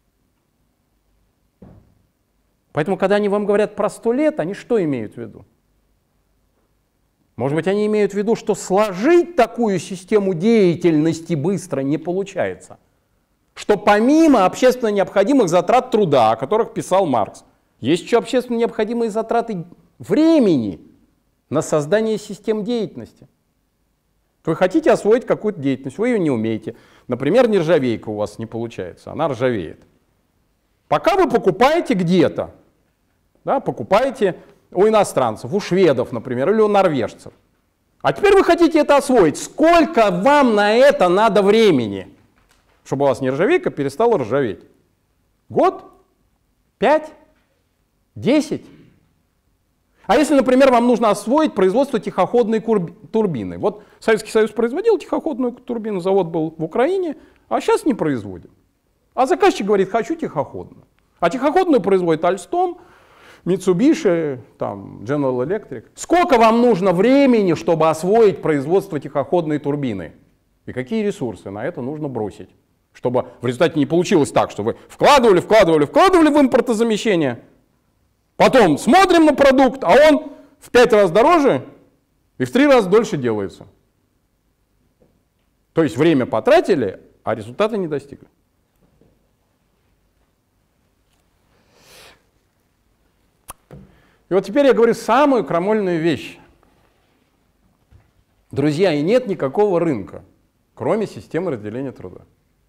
Поэтому, когда они вам говорят про 100 лет, они что имеют в виду? Может быть, они имеют в виду, что сложить такую систему деятельности быстро не получается. Что помимо общественно необходимых затрат труда, о которых писал Маркс, есть еще общественно необходимые затраты времени на создание систем деятельности. Вы хотите освоить какую-то деятельность, вы ее не умеете. Например, нержавейка у вас не получается, она ржавеет. Пока вы покупаете где-то, да, покупаете у иностранцев, у шведов, например, или у норвежцев. А теперь вы хотите это освоить. Сколько вам на это надо времени, чтобы у вас нержавейка перестала ржаветь? Год? 5? 10? А если, например, вам нужно освоить производство тихоходной турбины. Вот Советский Союз производил тихоходную турбину, завод был в Украине, а сейчас не производит. А заказчик говорит, хочу тихоходную. А тихоходную производит Alstom, Mitsubishi, там, General Electric. Сколько вам нужно времени, чтобы освоить производство тихоходной турбины? И какие ресурсы на это нужно бросить? Чтобы в результате не получилось так, что вы вкладывали в импортозамещение. Потом смотрим на продукт, а он в 5 раз дороже и в 3 раза дольше делается. То есть время потратили, а результата не достигли. И вот теперь я говорю самую крамольную вещь. Друзья, и нет никакого рынка, кроме системы разделения труда.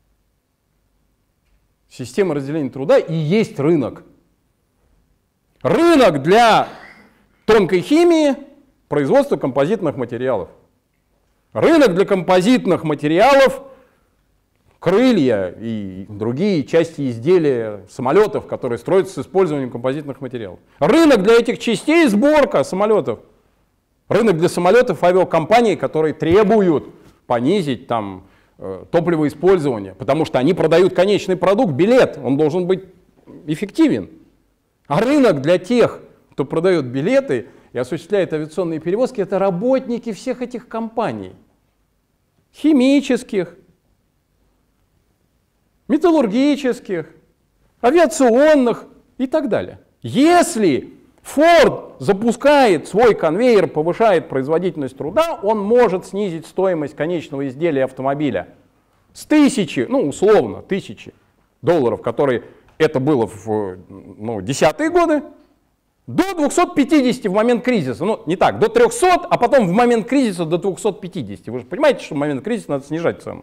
Система разделения труда и есть рынок. Рынок для тонкой химии, производства композитных материалов. Рынок для композитных материалов, крылья и другие части изделия самолетов, которые строятся с использованием композитных материалов. Рынок для этих частей — сборка самолетов. Рынок для самолетов — авиакомпаний, которые требуют понизить там топливоиспользование, потому что они продают конечный продукт, билет, он должен быть эффективен. А рынок для тех, кто продает билеты и осуществляет авиационные перевозки, это работники всех этих компаний. Химических, металлургических, авиационных и так далее. Если Ford запускает свой конвейер, повышает производительность труда, он может снизить стоимость конечного изделия автомобиля с 1000, ну условно, $1000, которые это было в десятые годы, до 250 в момент кризиса. Ну, не так, до 300, а потом в момент кризиса до 250. Вы же понимаете, что в момент кризиса надо снижать цену.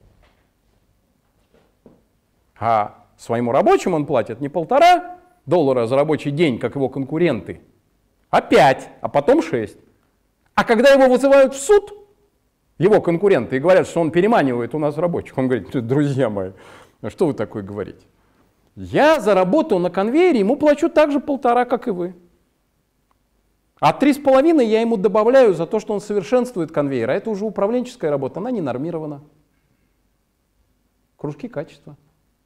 А своему рабочему он платит не $1,5 за рабочий день, как его конкуренты, а 5, а потом 6. А когда его вызывают в суд, его конкуренты, и говорят, что он переманивает у нас рабочих, он говорит: друзья мои, что вы такое говорите? Я за работу на конвейере ему плачу так же 1,5, как и вы. А 3,5 я ему добавляю за то, что он совершенствует конвейер. А это уже управленческая работа, она не нормирована. Кружки качества.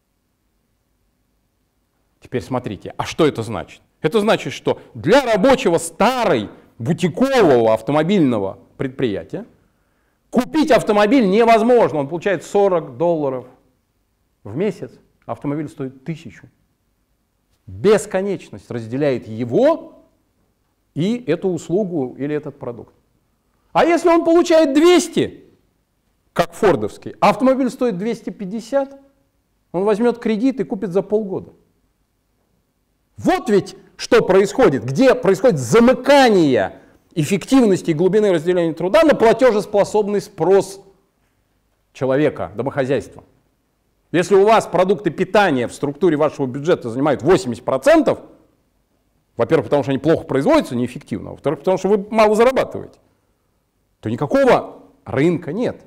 Теперь смотрите, а что это значит? Это значит, что для рабочего старой бутикового автомобильного предприятия купить автомобиль невозможно. Он получает $40 в месяц. Автомобиль стоит 1000. Бесконечность разделяет его и эту услугу или этот продукт. А если он получает 200, как фордовский, а автомобиль стоит 250, он возьмет кредит и купит за полгода. Вот ведь что происходит, где происходит замыкание эффективности и глубины разделения труда на платежеспособный спрос человека, домохозяйства. Если у вас продукты питания в структуре вашего бюджета занимают 80%, во-первых, потому что они плохо производятся, неэффективно, во-вторых, потому что вы мало зарабатываете, то никакого рынка нет.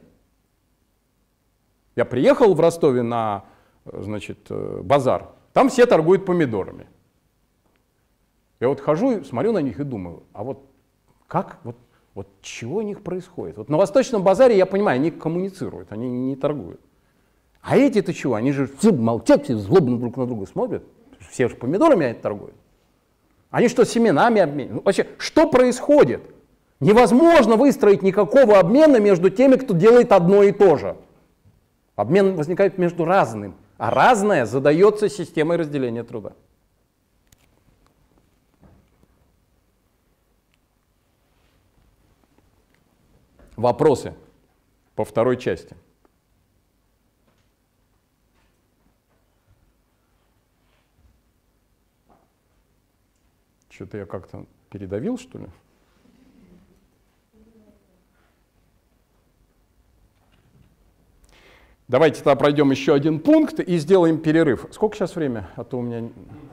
Я приехал в Ростове на, базар, там все торгуют помидорами. Я вот хожу, смотрю на них и думаю, а вот как, вот чего у них происходит? Вот на Восточном базаре, я понимаю, они коммуницируют, они не торгуют. А эти-то чего? Они же все молчат, все злобно друг на друга смотрят. Все же помидорами торгуют. Они что, семенами обменивают? Вообще, что происходит? Невозможно выстроить никакого обмена между теми, кто делает одно и то же. Обмен возникает между разным, а разное задается системой разделения труда. Вопросы по второй части. Что-то я как-то передавил, что ли? Давайте тогда пройдем еще один пункт и сделаем перерыв. Сколько сейчас время? А то у меня...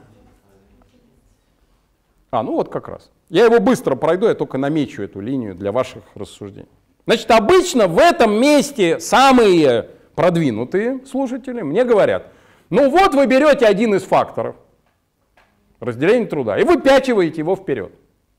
ну вот как раз. Я его быстро пройду, я только намечу эту линию для ваших рассуждений. Значит, обычно в этом месте самые продвинутые слушатели мне говорят: ну вот вы берете один из факторов разделения труда и выпячиваете его вперед.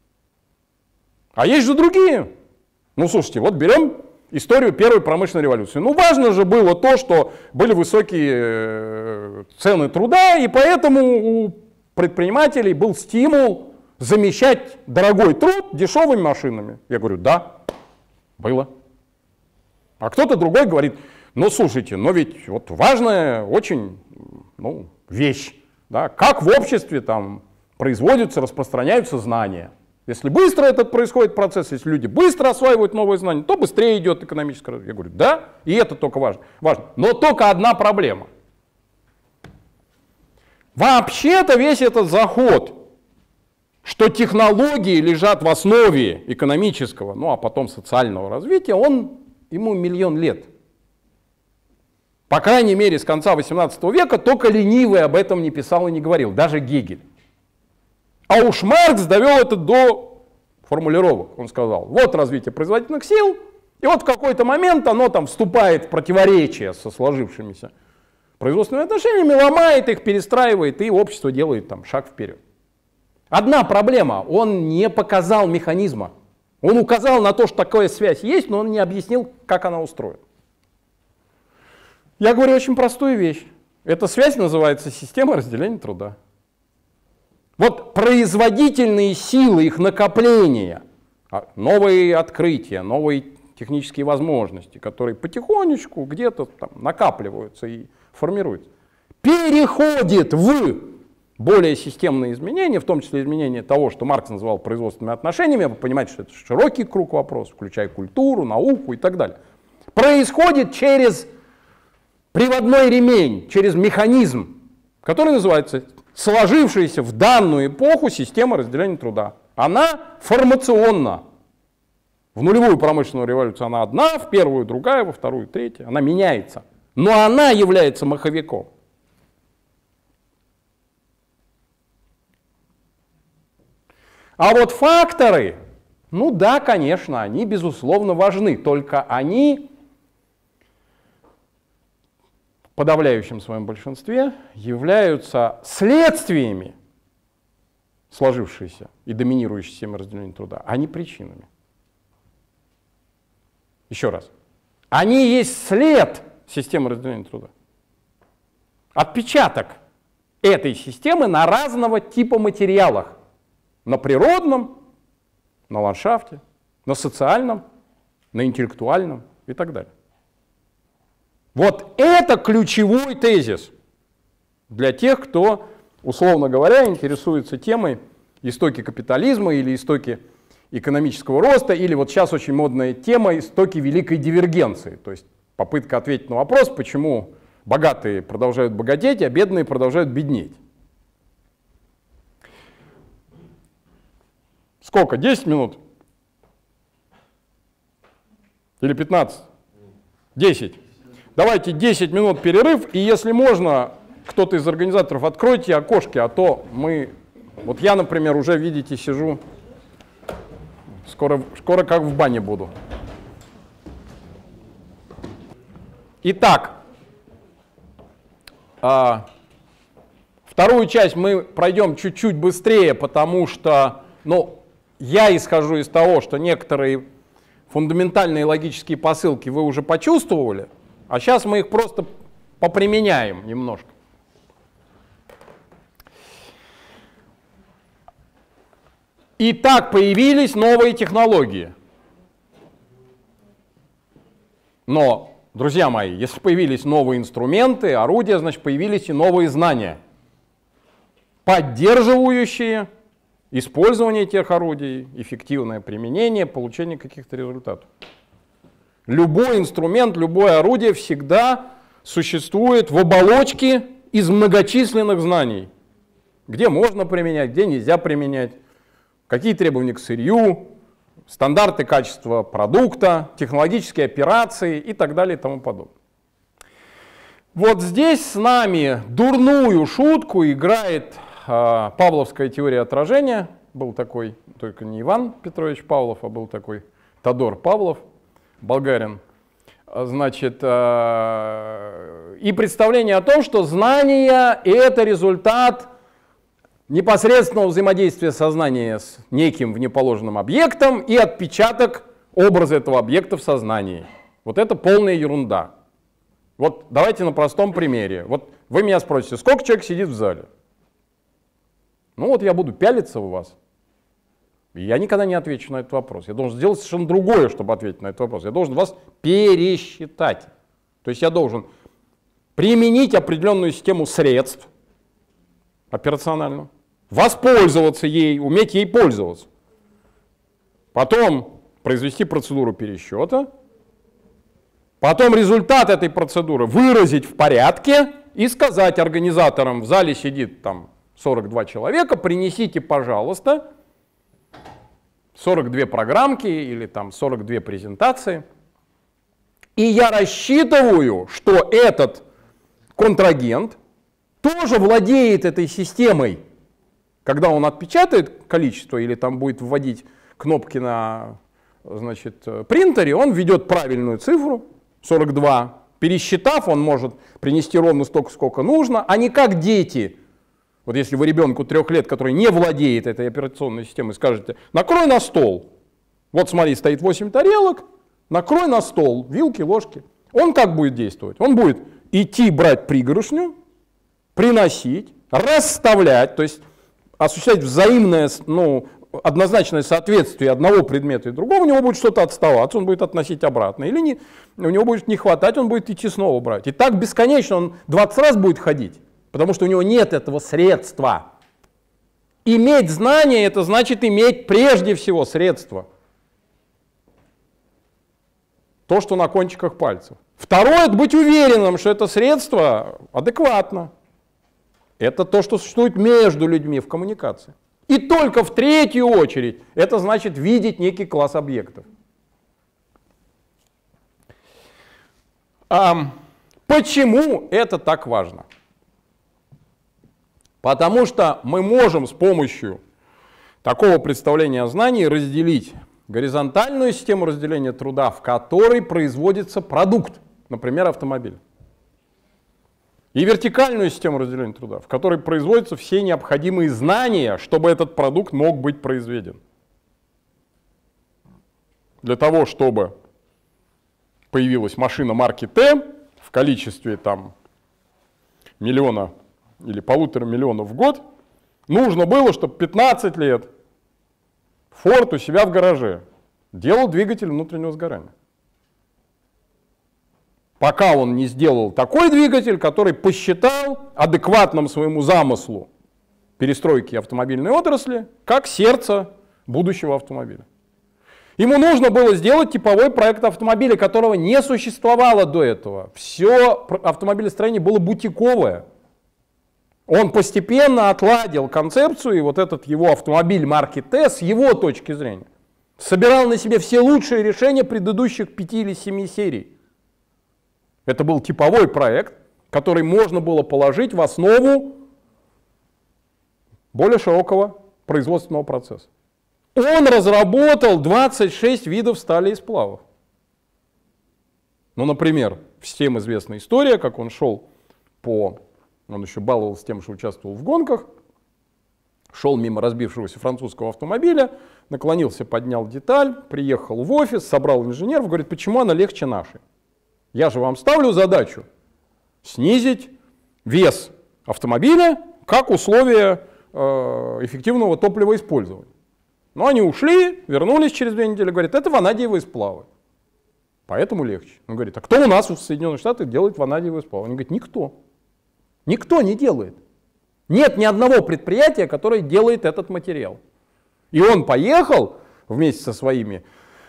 А есть же другие. Ну слушайте, вот берем историю первой промышленной революции. Ну важно же было то, что были высокие цены труда, и поэтому у предпринимателей был стимул замещать дорогой труд дешевыми машинами. Я говорю, да, было. А кто-то другой говорит: ну слушайте, но ведь вот важная очень вещь, да, как в обществе там производятся, распространяются знания. Если быстро этот происходит процесс, если люди быстро осваивают новые знания, то быстрее идет экономическое развитие. Я говорю, да, и это только важно. Но только одна проблема. Вообще-то весь этот заход, что технологии лежат в основе экономического, ну а потом социального развития, ему миллион лет. По крайней мере, с конца 18 века только ленивый об этом не писал и не говорил, даже Гегель. А уж Маркс довел это до формулировок. Он сказал, вот развитие производительных сил, и вот в какой-то момент оно там вступает в противоречие со сложившимися производственными отношениями, ломает их, перестраивает, и общество делает там шаг вперед. Одна проблема, он не показал механизма. Он указал на то, что такая связь есть, но он не объяснил, как она устроена. Я говорю очень простую вещь. Эта связь называется система разделения труда. Вот производительные силы, их накопления, новые открытия, новые технические возможности, которые потихонечку где-то там накапливаются и формируются, переходит в более системные изменения, в том числе изменения того, что Маркс называл производственными отношениями. Вы понимаете, что это широкий круг вопросов, включая культуру, науку и так далее. Происходит через приводной ремень, через механизм, который называется сложившаяся в данную эпоху система разделения труда. Она формационна. В нулевую промышленную революцию она одна, в первую другая, во вторую третья. Она меняется. Но она является маховиком. А вот факторы, ну да, конечно, они безусловно важны, только они в подавляющем своем большинстве являются следствиями сложившейся и доминирующей системы разделения труда, а не причинами. Еще раз. Они есть след системы разделения труда. Отпечаток этой системы на разного типа материалах. На природном, на ландшафте, на социальном, на интеллектуальном и так далее. Вот это ключевой тезис для тех, кто, условно говоря, интересуется темой истоки капитализма или истоки экономического роста, или вот сейчас очень модная тема истоки великой дивергенции, то есть попытка ответить на вопрос, почему богатые продолжают богатеть, а бедные продолжают беднеть. Сколько? 10 минут? Или 15? 10. Давайте 10 минут перерыв, и если можно, кто-то из организаторов, откройте окошки, а то мы... Вот я, например, уже, видите, сижу, скоро как в бане буду. Итак, вторую часть мы пройдем чуть-чуть быстрее, потому что, ну, я исхожу из того, что некоторые фундаментальные логические посылки вы уже почувствовали, а сейчас мы их просто поприменяем немножко. Итак, появились новые технологии. Но, друзья мои, если появились новые инструменты, орудия, значит, появились и новые знания, поддерживающие использование тех орудий, эффективное применение, получение каких-то результатов. Любой инструмент, любое орудие всегда существует в оболочке из многочисленных знаний. Где можно применять, где нельзя применять, какие требования к сырью, стандарты качества продукта, технологические операции и так далее и тому подобное. Вот здесь с нами дурную шутку играет павловская теория отражения. Был такой, только не Иван Петрович Павлов, а был такой Тодор Павлов, болгарин. Значит, и представление о том, что знание — это результат непосредственного взаимодействия сознания с неким внеположенным объектом и отпечаток образа этого объекта в сознании. Вот это полная ерунда. Вот давайте на простом примере. Вот вы меня спросите, сколько человек сидит в зале? Ну вот я буду пялиться у вас, и я никогда не отвечу на этот вопрос. Я должен сделать совершенно другое, чтобы ответить на этот вопрос. Я должен вас пересчитать. То есть я должен применить определенную систему средств операциональную, воспользоваться ей, уметь ей пользоваться. Потом произвести процедуру пересчета, потом результат этой процедуры выразить в порядке и сказать организаторам: в зале сидит там 42 человека, принесите, пожалуйста, 42 программки или там 42 презентации. И я рассчитываю, что этот контрагент тоже владеет этой системой. Когда он отпечатает количество или там будет вводить кнопки на, значит, принтере, он введет правильную цифру, 42. Пересчитав, он может принести ровно столько, сколько нужно, а не как дети. Вот если вы ребенку 3 лет, который не владеет этой операционной системой, скажете, накрой на стол. Вот смотри, стоит 8 тарелок, накрой на стол, вилки, ложки. Он как будет действовать? Он будет идти брать пригоршню, приносить, расставлять, то есть осуществлять взаимное, однозначное соответствие одного предмета и другого, у него будет что-то отставаться, он будет относить обратно. Или не, у него будет не хватать, он будет идти снова брать. И так бесконечно он 20 раз будет ходить, потому что у него нет этого средства. Иметь знание — это значит иметь прежде всего средства. То, что на кончиках пальцев. Второе — это быть уверенным, что это средство адекватно. Это то, что существует между людьми в коммуникации. И только в третью очередь это значит видеть некий класс объектов. Почему это так важно? Потому что мы можем с помощью такого представления о знании разделить горизонтальную систему разделения труда, в которой производится продукт, например, автомобиль. И вертикальную систему разделения труда, в которой производятся все необходимые знания, чтобы этот продукт мог быть произведен. Для того, чтобы появилась машина марки Т в количестве там 1 миллиона или 1,5 миллиона в год, нужно было, чтобы 15 лет Форд у себя в гараже делал двигатель внутреннего сгорания. Пока он не сделал такой двигатель, который посчитал адекватным своему замыслу перестройки автомобильной отрасли, как сердце будущего автомобиля. Ему нужно было сделать типовой проект автомобиля, которого не существовало до этого. Все автомобилестроение было бутиковое. Он постепенно отладил концепцию, и вот этот его автомобиль марки Т с его точки зрения собирал на себе все лучшие решения предыдущих 5 или 7 серий. Это был типовой проект, который можно было положить в основу более широкого производственного процесса. Он разработал 26 видов стали и сплавов. Ну, например, всем известна история, как он шел он еще баловался тем, что участвовал в гонках, шел мимо разбившегося французского автомобиля, наклонился, поднял деталь, приехал в офис, собрал инженеров, говорит, почему она легче нашей? Я же вам ставлю задачу снизить вес автомобиля как условие эффективного топливоиспользования. Но они ушли, вернулись через 2 недели, говорят, это ванадиевые сплавы. Поэтому легче. Он говорит, а кто у нас в Соединенных Штатах делает ванадиевые сплавы? Они говорят, никто. Никто не делает. Нет ни одного предприятия, которое делает этот материал. И он поехал вместе со своей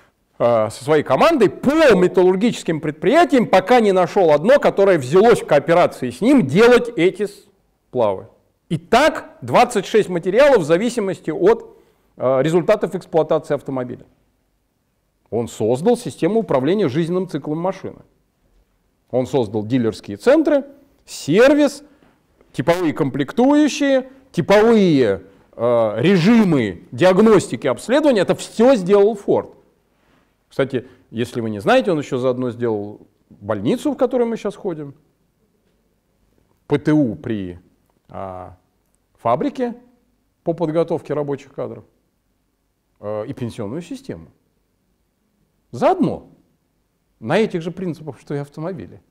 командой по металлургическим предприятиям, пока не нашел одно, которое взялось в кооперации с ним делать эти сплавы. И так 26 материалов в зависимости от результатов эксплуатации автомобиля. Он создал систему управления жизненным циклом машины. Он создал дилерские центры, сервис, типовые комплектующие, типовые режимы диагностики, обследования. Это все сделал Ford. Кстати, если вы не знаете, он еще заодно сделал больницу, в которой мы сейчас ходим, ПТУ при фабрике по подготовке рабочих кадров и пенсионную систему. Заодно. На этих же принципах, что и автомобили.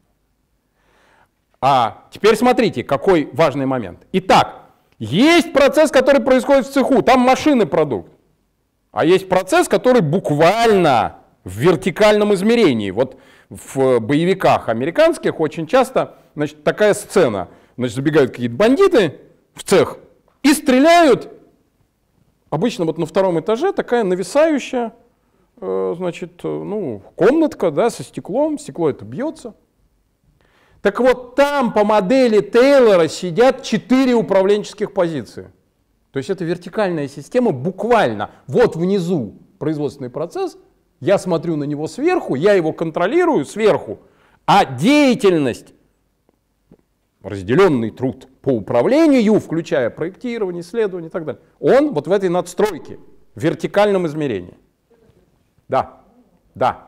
А теперь смотрите, какой важный момент. Итак, есть процесс, который происходит в цеху, там машины продукт. А есть процесс, который буквально в вертикальном измерении. Вот в боевиках американских очень часто, значит, такая сцена. Значит, забегают какие-то бандиты в цех и стреляют. Обычно вот на 2-м этаже такая нависающая, значит, комнатка, да, со стеклом. Стекло это бьется. Так вот там по модели Тейлора сидят 4 управленческих позиции. То есть это вертикальная система буквально вот внизу. производственный процесс, я смотрю на него сверху, я его контролирую сверху, а деятельность, разделенный труд по управлению, включая проектирование, исследование и так далее, он вот в этой надстройке, в вертикальном измерении. Да, да.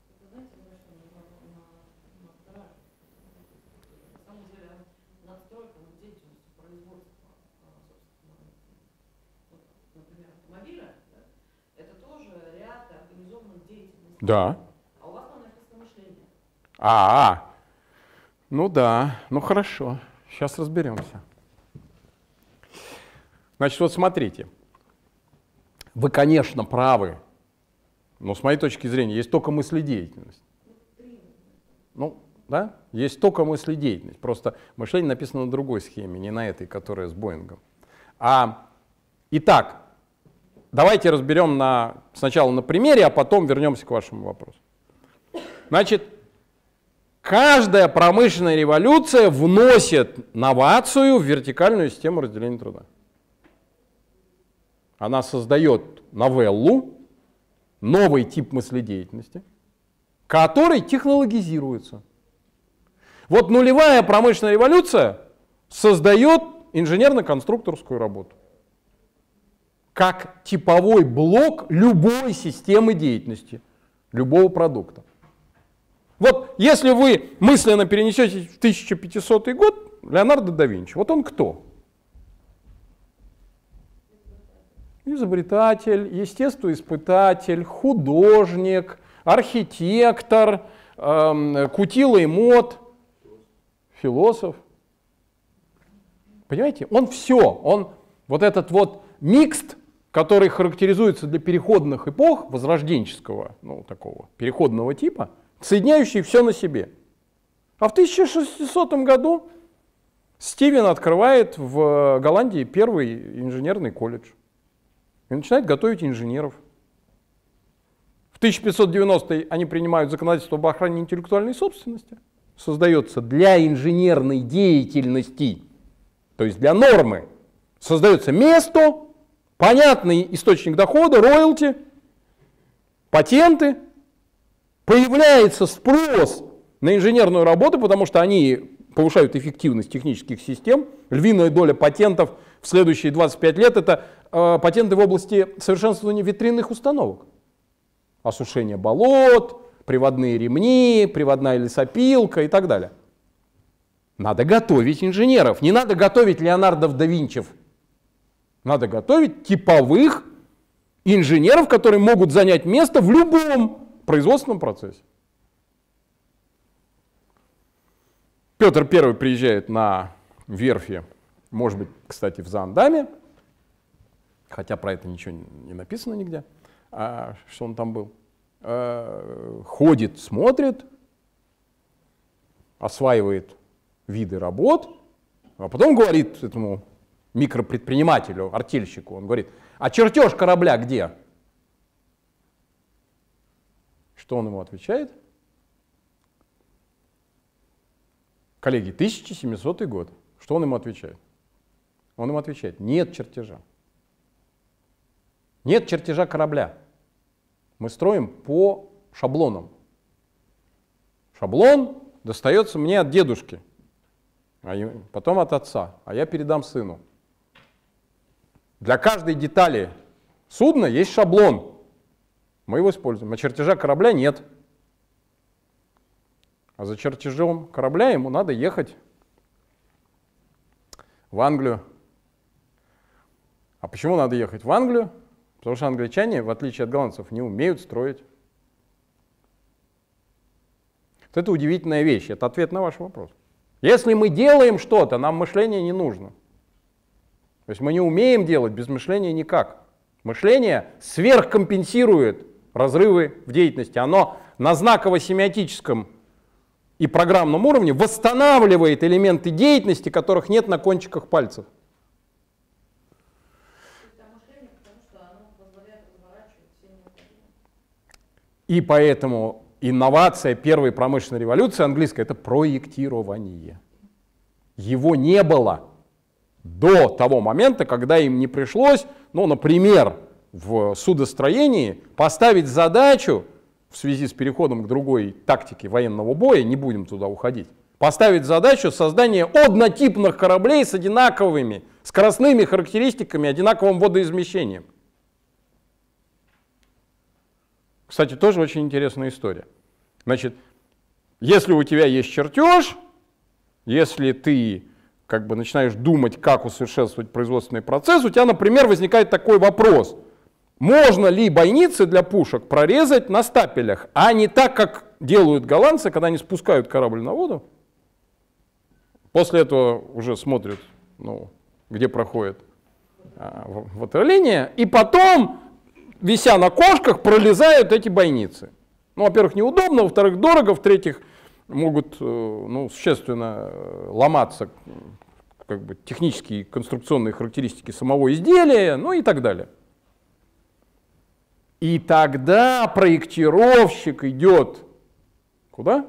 Да. А у вас там написано мышление. Ну да, ну хорошо, сейчас разберемся. Значит, вот смотрите, вы, конечно, правы, но с моей точки зрения есть только мыследеятельность. Ну, да, есть только мыследеятельность, просто мышление написано на другой схеме, не на этой, которая с Боингом. Итак, давайте разберем сначала на примере, а потом вернемся к вашему вопросу. Значит, каждая промышленная революция вносит новацию в вертикальную систему разделения труда. Она создает новеллу, новый тип мыследеятельности, который технологизируется. Вот нулевая промышленная революция создает инженерно-конструкторскую работу как типовой блок любой системы деятельности, любого продукта. Вот если вы мысленно перенесете в 1500 год Леонардо да Винчи, вот он кто? Изобретатель, естествоиспытатель, художник, архитектор, кутила и мод, философ. Понимаете, он все, он вот этот вот микст, который характеризуется для переходных эпох, возрожденческого, ну такого переходного типа, соединяющий все на себе. А в 1600 году Стивен открывает в Голландии первый инженерный колледж и начинает готовить инженеров. В 1590 они принимают законодательство об охране интеллектуальной собственности. Создается для инженерной деятельности, то есть для нормы, создается место, понятный источник дохода, роялти, патенты. Появляется спрос на инженерную работу, потому что они повышают эффективность технических систем. Львиная доля патентов в следующие 25 лет — это патенты в области совершенствования ветряных установок. Осушение болот, приводные ремни, приводная лесопилка и так далее. Надо готовить инженеров, не надо готовить Леонардо да Винчи. Надо готовить типовых инженеров, которые могут занять место в любом производственном процессе. Петр I приезжает на верфи, может быть, кстати, в Заандаме, хотя про это ничего не написано нигде, что он там был. Ходит, смотрит, осваивает виды работ, а потом говорит этому микропредпринимателю, артельщику, он говорит: а чертеж корабля где? Что он ему отвечает? Коллеги, 1700 год. Что он ему отвечает? Он ему отвечает: нет чертежа. Нет чертежа корабля. Мы строим по шаблонам. Шаблон достается мне от дедушки, потом от отца, а я передам сыну. Для каждой детали судна есть шаблон. Мы его используем. А чертежа корабля нет. А за чертежом корабля ему надо ехать в Англию. А почему надо ехать в Англию? Потому что англичане, в отличие от голландцев, не умеют строить. Вот это удивительная вещь. Это ответ на ваш вопрос. Если мы делаем что-то, нам мышление не нужно. То есть мы не умеем делать, без мышления никак. Мышление сверхкомпенсирует разрывы в деятельности. Оно на знаково-семиотическом и программном уровне восстанавливает элементы деятельности, которых нет на кончиках пальцев. И поэтому инновация первой промышленной революции английской — это проектирование. Его не было до того момента, когда им не пришлось, ну, например, в судостроении поставить задачу в связи с переходом к другой тактике военного боя, не будем туда уходить, поставить задачу создания однотипных кораблей с одинаковыми скоростными характеристиками, одинаковым водоизмещением. Кстати, тоже очень интересная история. Значит, если у тебя есть чертеж, если ты как бы начинаешь думать, как усовершенствовать производственный процесс, у тебя, например, возникает такой вопрос. Можно ли бойницы для пушек прорезать на стапелях, а не так, как делают голландцы, когда они спускают корабль на воду? После этого уже смотрят, ну, где проходит ватерлиния, и потом, вися на кошках, пролезают эти бойницы. Ну, во-первых, неудобно, во-вторых, дорого, в-третьих, могут ну, существенно ломаться как бы, технические и конструкционные характеристики самого изделия, ну и так далее. И тогда проектировщик идет куда?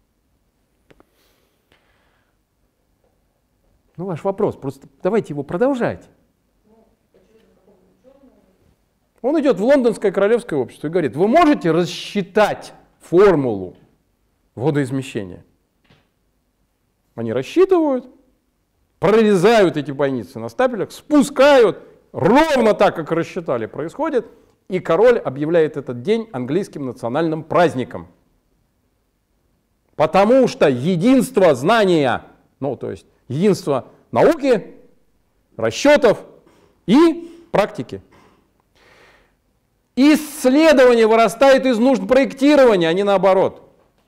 Ну, ваш вопрос, просто давайте его продолжать. Он идет в Лондонское королевское общество и говорит, вы можете рассчитать формулу водоизмещения? Они рассчитывают, прорезают эти бойницы на стапелях, спускают, ровно так, как рассчитали, происходит, и король объявляет этот день английским национальным праздником. Потому что единство знания, ну то есть единство науки, расчетов и практики. Исследование вырастает из нужд проектирования, а не наоборот.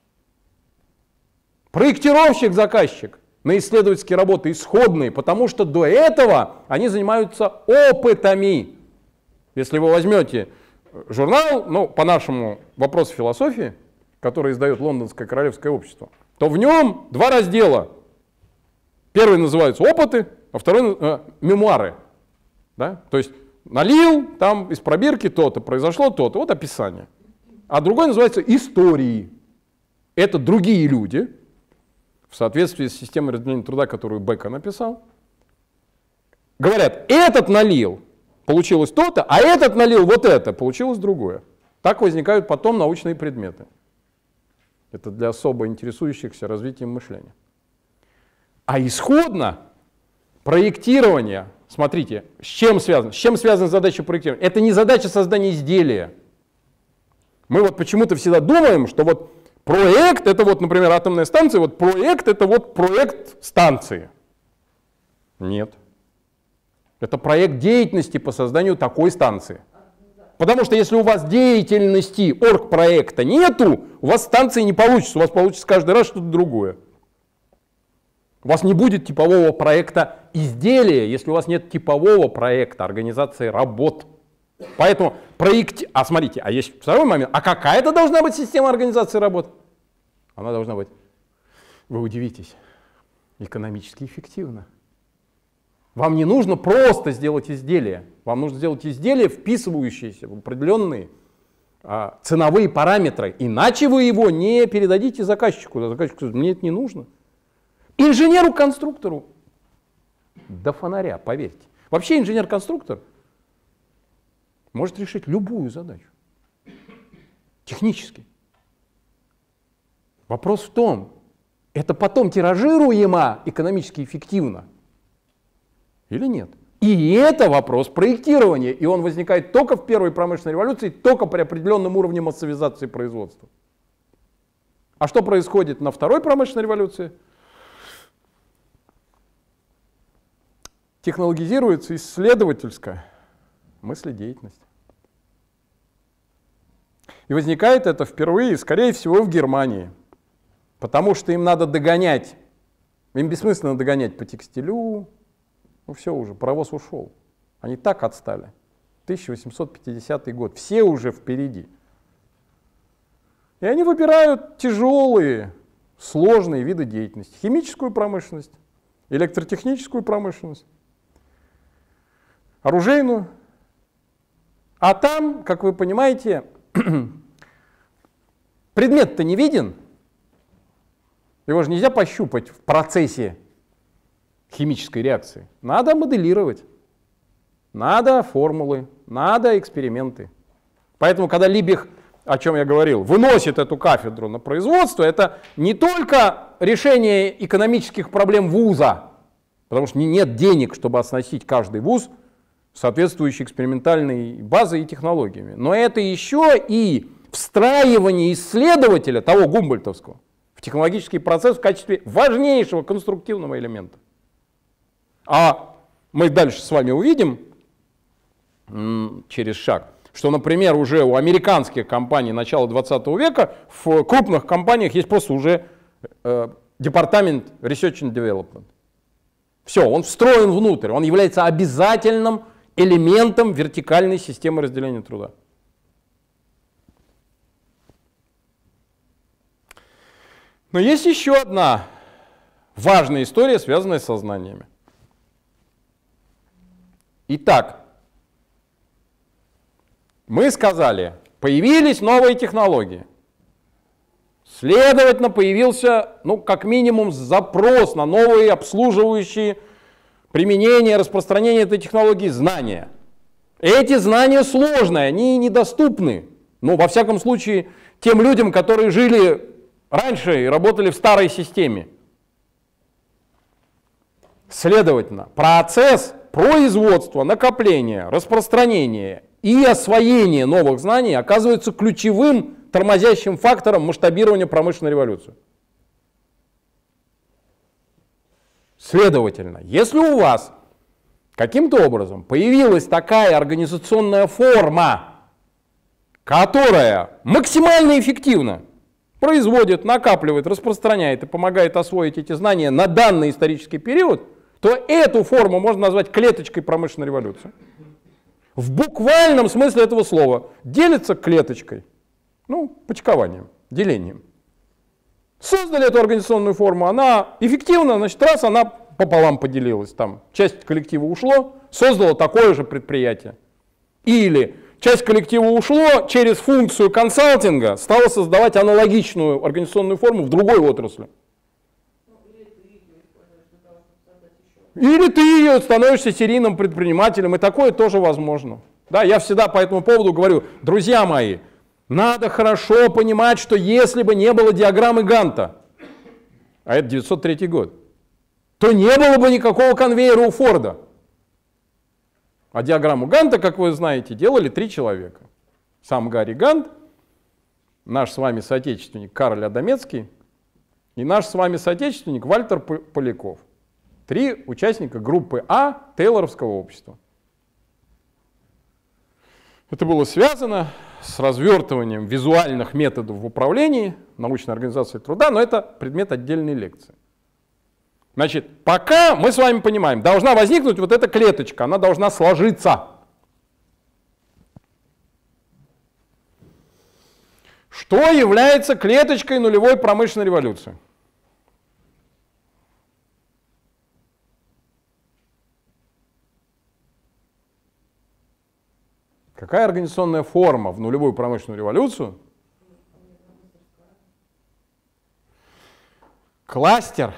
Проектировщик, заказчик на исследовательские работы исходные, потому что до этого они занимаются опытами. Если вы возьмете журнал, ну, по нашему вопросу философии, который издает Лондонское королевское общество, то в нем два раздела. Первый называется опыты, а второй мемуары. Да? То есть налил, там из пробирки то-то, произошло то-то, вот описание. А другой называется истории. Это другие люди, в соответствии с системой разделения труда, которую Бека написал, говорят, этот налил, получилось то-то, а этот налил вот это, получилось другое. Так возникают потом научные предметы. Это для особо интересующихся развитием мышления. А исходно проектирование, смотрите, с чем связано? С чем связана задача проектирования? Это не задача создания изделия. Мы вот почему-то всегда думаем, что вот проект, это вот, например, атомная станция, вот проект, это вот проект станции. Нет. Это проект деятельности по созданию такой станции. Потому что если у вас деятельности оргпроекта нету, у вас станции не получится, у вас получится каждый раз что-то другое. У вас не будет типового проекта изделия, если у вас нет типового проекта организации работ. Поэтому а смотрите, а есть второй момент. А какая-то должна быть система организации работ? Она должна быть, вы удивитесь, экономически эффективна. Вам не нужно просто сделать изделие. Вам нужно сделать изделие, вписывающееся в определенные ценовые параметры. Иначе вы его не передадите заказчику. Заказчик скажет, мне это не нужно. Инженеру-конструктору до фонаря, поверьте. Вообще инженер-конструктор может решить любую задачу. Технически. Вопрос в том, это потом тиражируемо экономически эффективно или нет? И это вопрос проектирования, и он возникает только в первой промышленной революции, только при определенном уровне массовизации производства. А что происходит на второй промышленной революции? Технологизируется исследовательская мыследеятельность. И возникает это впервые, скорее всего, в Германии. Потому что им надо догонять, им бессмысленно догонять по текстилю. Ну все уже, паровоз ушел. Они так отстали. 1850 год, все уже впереди. И они выбирают тяжелые, сложные виды деятельности. Химическую промышленность, электротехническую промышленность, оружейную. А там, как вы понимаете, предмет-то не виден. Его же нельзя пощупать в процессе химической реакции. Надо моделировать. надо формулы, надо эксперименты. Поэтому, когда Либих, о чем я говорил, выносит эту кафедру на производство, это не только решение экономических проблем вуза, потому что нет денег, чтобы оснастить каждый вуз соответствующей экспериментальной базой и технологиями, но это еще и встраивание исследователя, того гумбольдтовского, в технологический процесс в качестве важнейшего конструктивного элемента. А мы дальше с вами увидим через шаг, что, например, уже у американских компаний начала 20 века в крупных компаниях есть просто уже департамент Research and Development. Все, он встроен внутрь, он является обязательным элементом вертикальной системы разделения труда. Но есть еще одна важная история, связанная со знаниями. Итак, мы сказали, появились новые технологии. Следовательно, появился, ну, как минимум, запрос на новые обслуживающие применение, распространение этой технологии знания. Эти знания сложные, они недоступны. Но, во всяком случае, тем людям, которые жили раньше и работали в старой системе. Следовательно, процесс производства, накопления, распространения и освоения новых знаний оказывается ключевым тормозящим фактором масштабирования промышленной революции. Следовательно, если у вас каким-то образом появилась такая организационная форма, которая максимально эффективно производит, накапливает, распространяет и помогает освоить эти знания на данный исторический период, то эту форму можно назвать клеточкой промышленной революции. В буквальном смысле этого слова делится клеточкой, ну, почкованием, делением. Создали эту организационную форму, она эффективна, значит, раз она пополам поделилась, там часть коллектива ушло, создала такое же предприятие. Или часть коллектива ушло, через функцию консалтинга стала создавать аналогичную организационную форму в другой отрасли. Или ты ее становишься серийным предпринимателем, и такое тоже возможно. Да, я всегда по этому поводу говорю, друзья мои, надо хорошо понимать, что если бы не было диаграммы Ганта, а это 903 год, то не было бы никакого конвейера у Форда. А диаграмму Ганта, как вы знаете, делали 3 человека. Сам Гарри Гант, наш с вами соотечественник Карл Адамецкий и наш с вами соотечественник Вальтер Поляков. 3 участника группы А Тейлоровского общества. Это было связано с развертыванием визуальных методов в управлении научной организацией труда, но это предмет отдельной лекции. Значит, пока мы с вами понимаем, должна возникнуть вот эта клеточка, она должна сложиться. Что является клеточкой нулевой промышленной революции? Какая организационная форма в нулевую промышленную революцию? Кластер.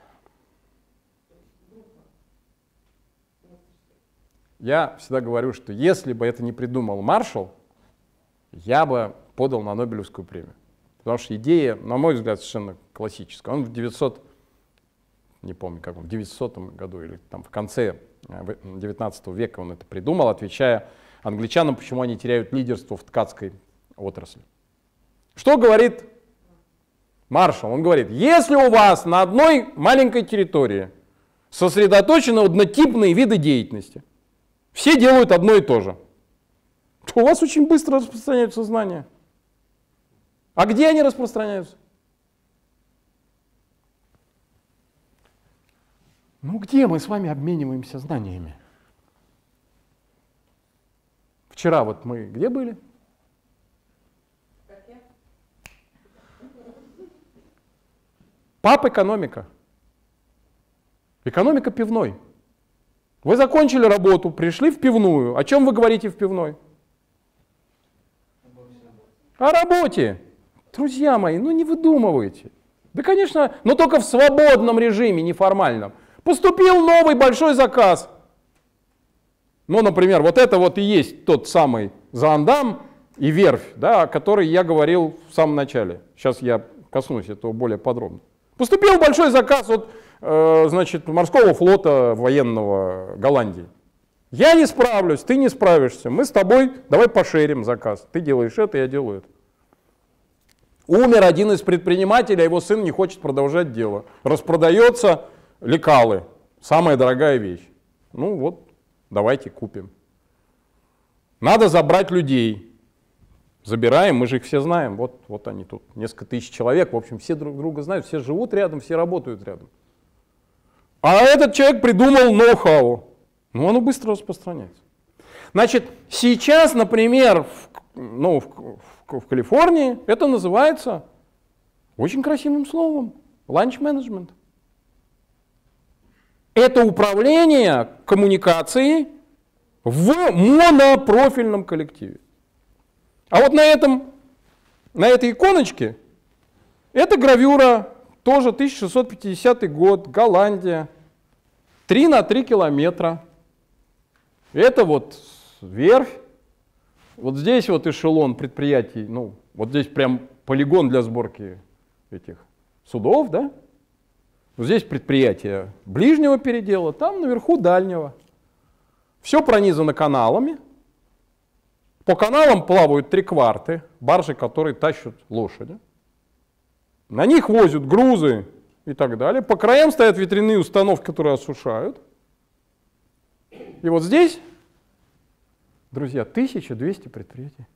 Я всегда говорю, что если бы это не придумал Маршалл, я бы подал на Нобелевскую премию. Потому что идея, на мой взгляд, совершенно классическая. Он в 900 году или там в конце 19 века он это придумал, отвечая англичанам, почему они теряют лидерство в ткацкой отрасли. Что говорит Маршалл? Он говорит, если у вас на одной маленькой территории сосредоточены однотипные виды деятельности, все делают одно и то же, то у вас очень быстро распространяются знания. А где они распространяются? Ну где мы с вами обмениваемся знаниями? Вчера вот мы где были? Паб экономика. Экономика пивной. Вы закончили работу, пришли в пивную. О чем вы говорите в пивной? О работе. Друзья мои, ну не выдумывайте. Да, конечно, но только в свободном режиме, неформальном. Поступил новый большой заказ. Ну, например, вот это вот и есть тот самый Заандам и верфь, да, о которой я говорил в самом начале. Сейчас я коснусь этого более подробно. Поступил большой заказ от значит, морского флота военного Голландии. Я не справлюсь, ты не справишься. Мы с тобой, давай пошерим заказ. Ты делаешь это, я делаю это. Умер один из предпринимателей, а его сын не хочет продолжать дело. Распродается лекалы. Самая дорогая вещь. Ну вот, давайте купим. Надо забрать людей. Забираем, мы же их все знаем. Вот они тут, несколько тысяч человек. В общем, все друг друга знают, все живут рядом, все работают рядом. А этот человек придумал ноу-хау. Ну, оно быстро распространяется. Значит, сейчас, например, в Калифорнии это называется очень красивым словом ланч-менеджмент. Это управление коммуникацией в монопрофильном коллективе. А вот на этой иконочке, это гравюра, тоже 1650 год, Голландия, 3 на 3 километра. Это вот верфь, вот здесь вот эшелон предприятий, ну, вот здесь прям полигон для сборки этих судов, да? Вот здесь предприятие ближнего передела, там наверху дальнего. Все пронизано каналами. По каналам плавают трикварты, баржи, которые тащат лошади. На них возят грузы и так далее. По краям стоят ветряные установки, которые осушают. И вот здесь, друзья, 1200 предприятий.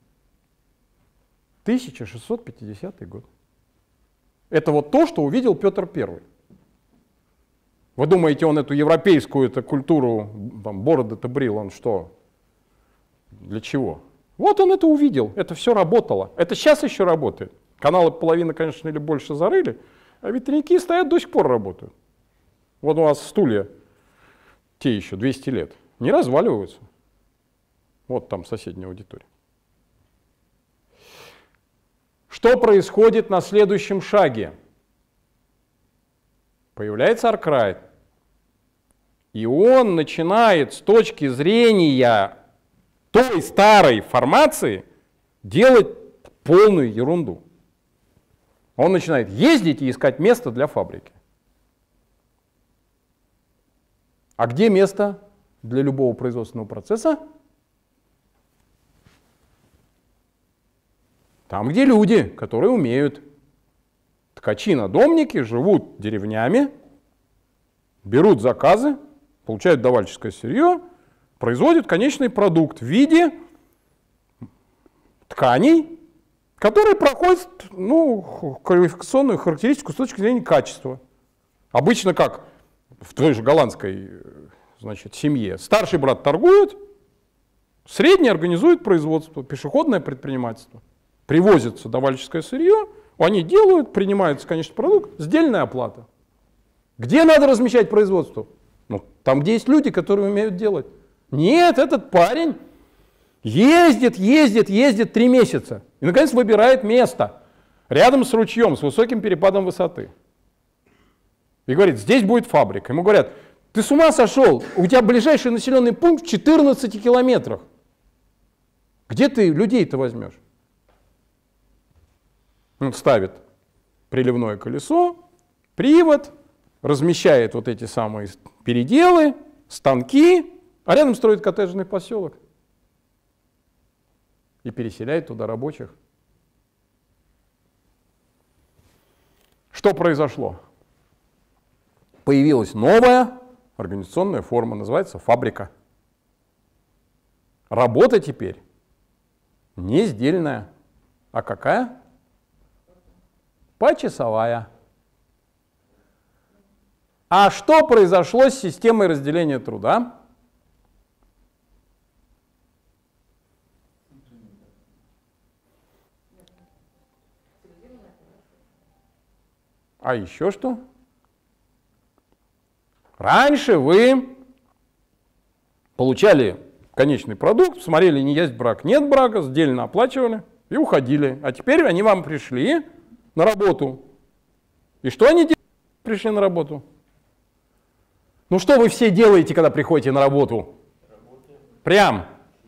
1650 год. Это вот то, что увидел Петр I. Вы думаете, он эту европейскую культуру, там, бороды-то брил, он что? Для чего? Вот он это увидел, это все работало. Это сейчас еще работает. Каналы половина, конечно, или больше зарыли, а ветряники стоят, до сих пор работают. Вот у нас стулья, те еще, 200 лет, не разваливаются. Вот там соседняя аудитория. Что происходит на следующем шаге? Появляется Аркрайт. И он начинает с точки зрения той старой формации делать полную ерунду. Он начинает ездить и искать место для фабрики. А где место для любого производственного процесса? Там, где люди, которые умеют. Ткачи-надомники живут деревнями, берут заказы, получают давальческое сырье, производят конечный продукт в виде тканей, которые проходят квалификационную характеристику с точки зрения качества. Обычно как в той же голландской, значит, семье. Старший брат торгует, средний организует производство, пешеходное предпринимательство. Привозится давальческое сырье, они делают, принимается конечный продукт, сдельная оплата. Где надо размещать производство? Ну, там, где есть люди, которые умеют делать. Нет, этот парень ездит 3 месяца. И, наконец, выбирает место рядом с ручьем, с высоким перепадом высоты. И говорит, здесь будет фабрика. Ему говорят, ты с ума сошел? У тебя ближайший населенный пункт в 14 километрах. Где ты людей-то возьмешь? Он ставит приливное колесо, привод, размещает вот эти самые переделы, станки, а рядом строит коттеджный поселок и переселяет туда рабочих. Что произошло? Появилась новая организационная форма, называется фабрика. Работа теперь не сдельная, а какая? Почасовая. А что произошло с системой разделения труда? А еще что? Раньше вы получали конечный продукт, смотрели, не есть брак, нет брака, сдельно оплачивали и уходили. А теперь они вам пришли на работу. И что они делают, пришли на работу? Ну что вы все делаете, когда приходите на работу? Прям.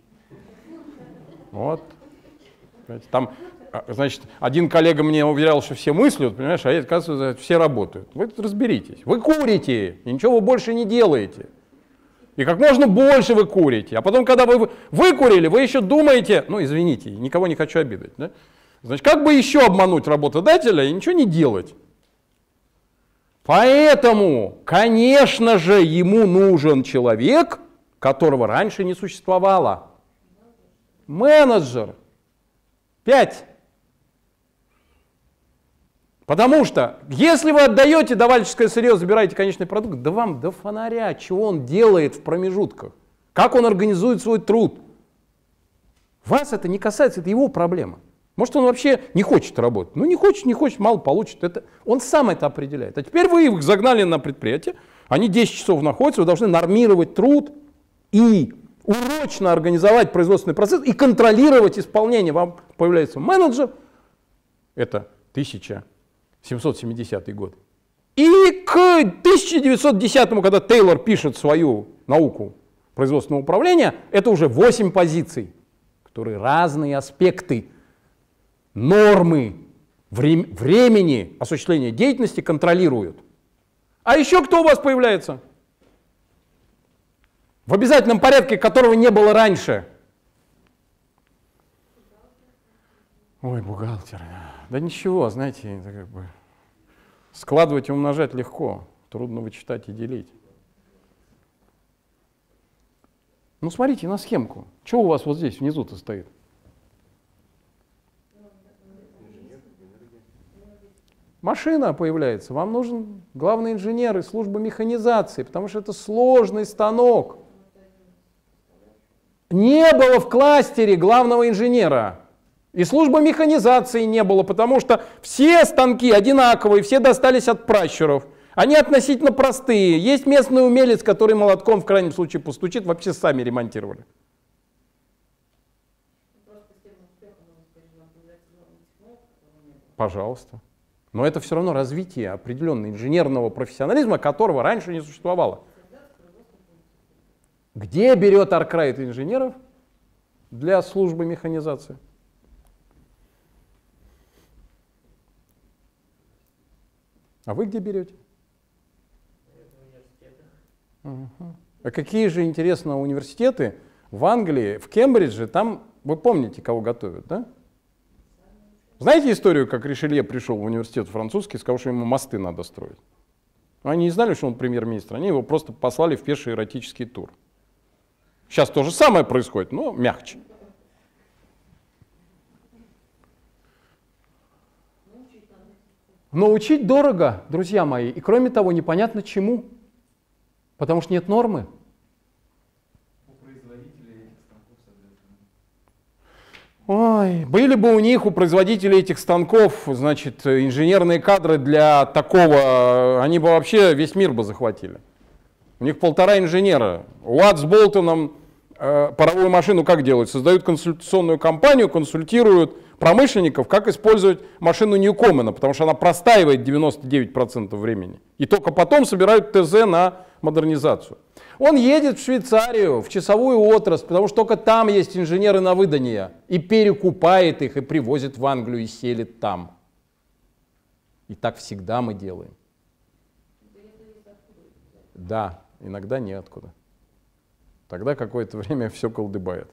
Вот. Там, значит, один коллега мне уверял, что все мыслят, понимаешь, а оказывается, все работают. Вы разберитесь. Вы курите, и ничего вы больше не делаете. И как можно больше вы курите. А потом, когда вы выкурили, вы еще думаете, ну, извините, никого не хочу обидеть, да? Значит, как бы еще обмануть работодателя и ничего не делать? Поэтому, конечно же, ему нужен человек, которого раньше не существовало. Менеджер. 5. Потому что, если вы отдаете давальческое сырье, забираете конечный продукт, да вам до фонаря, чего он делает в промежутках, как он организует свой труд. Вас это не касается, это его проблема. Может, он вообще не хочет работать. Ну, не хочет, мало получит. Он сам это определяет. А теперь вы их загнали на предприятие, они 10 часов находятся, вы должны нормировать труд и урочно организовать производственный процесс и контролировать исполнение. Вам появляется менеджер, это 1770 год. И к 1910, когда Тейлор пишет свою науку производственного управления, это уже 8 позиций, которые разные аспекты, нормы, времени осуществления деятельности контролируют. А еще кто у вас появляется? В обязательном порядке, которого не было раньше. Ой, бухгалтер. Да ничего, знаете, это как бы складывать и умножать легко, трудно вычитать и делить. Ну смотрите на схемку. Что у вас вот здесь внизу-то стоит? Машина появляется. Вам нужен главный инженер и служба механизации, потому что это сложный станок. Не было в кластере главного инженера. И службы механизации не было, потому что все станки одинаковые, все достались от пращуров. Они относительно простые. Есть местный умелец, который молотком в крайнем случае постучит, вообще сами ремонтировали. Пожалуйста. Но это все равно развитие определенного инженерного профессионализма, которого раньше не существовало. Где берет Аркрайт инженеров для службы механизации? А вы где берете? Угу. А какие же, интересно, университеты в Англии, в Кембридже, там, вы помните, кого готовят, да? Знаете историю, как Ришелье пришел в университет французский и сказал, что ему мосты надо строить? Они не знали, что он премьер-министр, они его просто послали в пеший эротический тур. Сейчас то же самое происходит, но мягче. Но учить дорого, друзья мои, и кроме того, непонятно чему, потому что нет нормы. Ой, были бы у них, у производителей этих станков, значит, инженерные кадры для такого, они бы вообще весь мир бы захватили. У них 1,5 инженера. Уатт с Болтоном паровую машину как делают? Создают консультационную компанию, консультируют промышленников, как использовать машину Ньюкомена, потому что она простаивает 99% времени. И только потом собирают ТЗ на модернизацию. Он едет в Швейцарию, в часовую отрасль, потому что только там есть инженеры на выданье, и перекупает их, и привозит в Англию, и селит там. И так всегда мы делаем. Да, иногда неоткуда. Тогда какое-то время все колдыбает.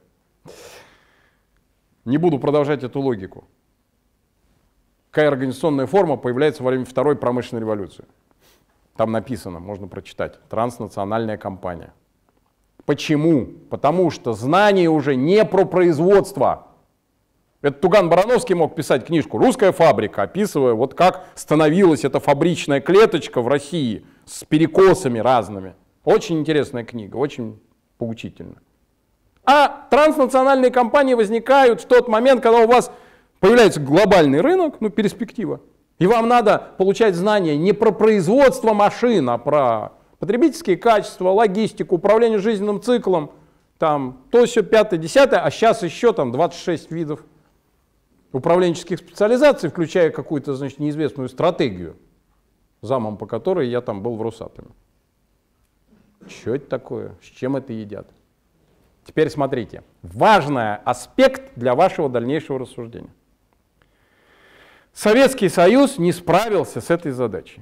Не буду продолжать эту логику. Какая организационная форма появляется во время Второй промышленной революции? Там написано, можно прочитать, транснациональная компания. Почему? Потому что знание уже не про производство. Это Туган Барановский мог писать книжку «Русская фабрика», описывая, вот как становилась эта фабричная клеточка в России с перекосами разными. Очень интересная книга, очень поучительна. А транснациональные компании возникают в тот момент, когда у вас появляется глобальный рынок, ну, перспектива. И вам надо получать знания не про производство машин, а про потребительские качества, логистику, управление жизненным циклом, там то, сё, 5, 10, а сейчас еще там 26 видов управленческих специализаций, включая какую-то, значит, неизвестную стратегию, замом по которой я там был в Росатоме. Что это такое? С чем это едят? Теперь смотрите, важный аспект для вашего дальнейшего рассуждения. Советский Союз не справился с этой задачей.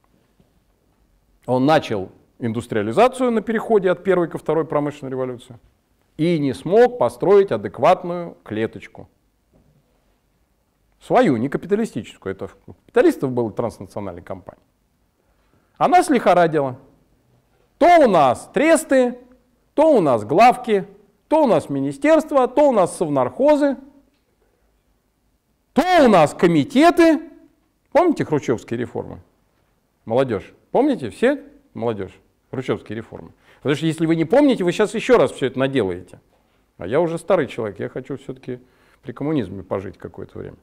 Он начал индустриализацию на переходе от первой ко второй промышленной революции и не смог построить адекватную клеточку. Свою, не капиталистическую. Это у капиталистов была транснациональная компания. Она слихорадила. То у нас тресты, то у нас главки, то у нас министерства, то у нас совнархозы, то у нас комитеты. Помните хрущевские реформы? Молодежь. Помните все? Молодежь. Хрущевские реформы. Потому что если вы не помните, вы сейчас еще раз все это наделаете. А я уже старый человек, я хочу все-таки при коммунизме пожить какое-то время.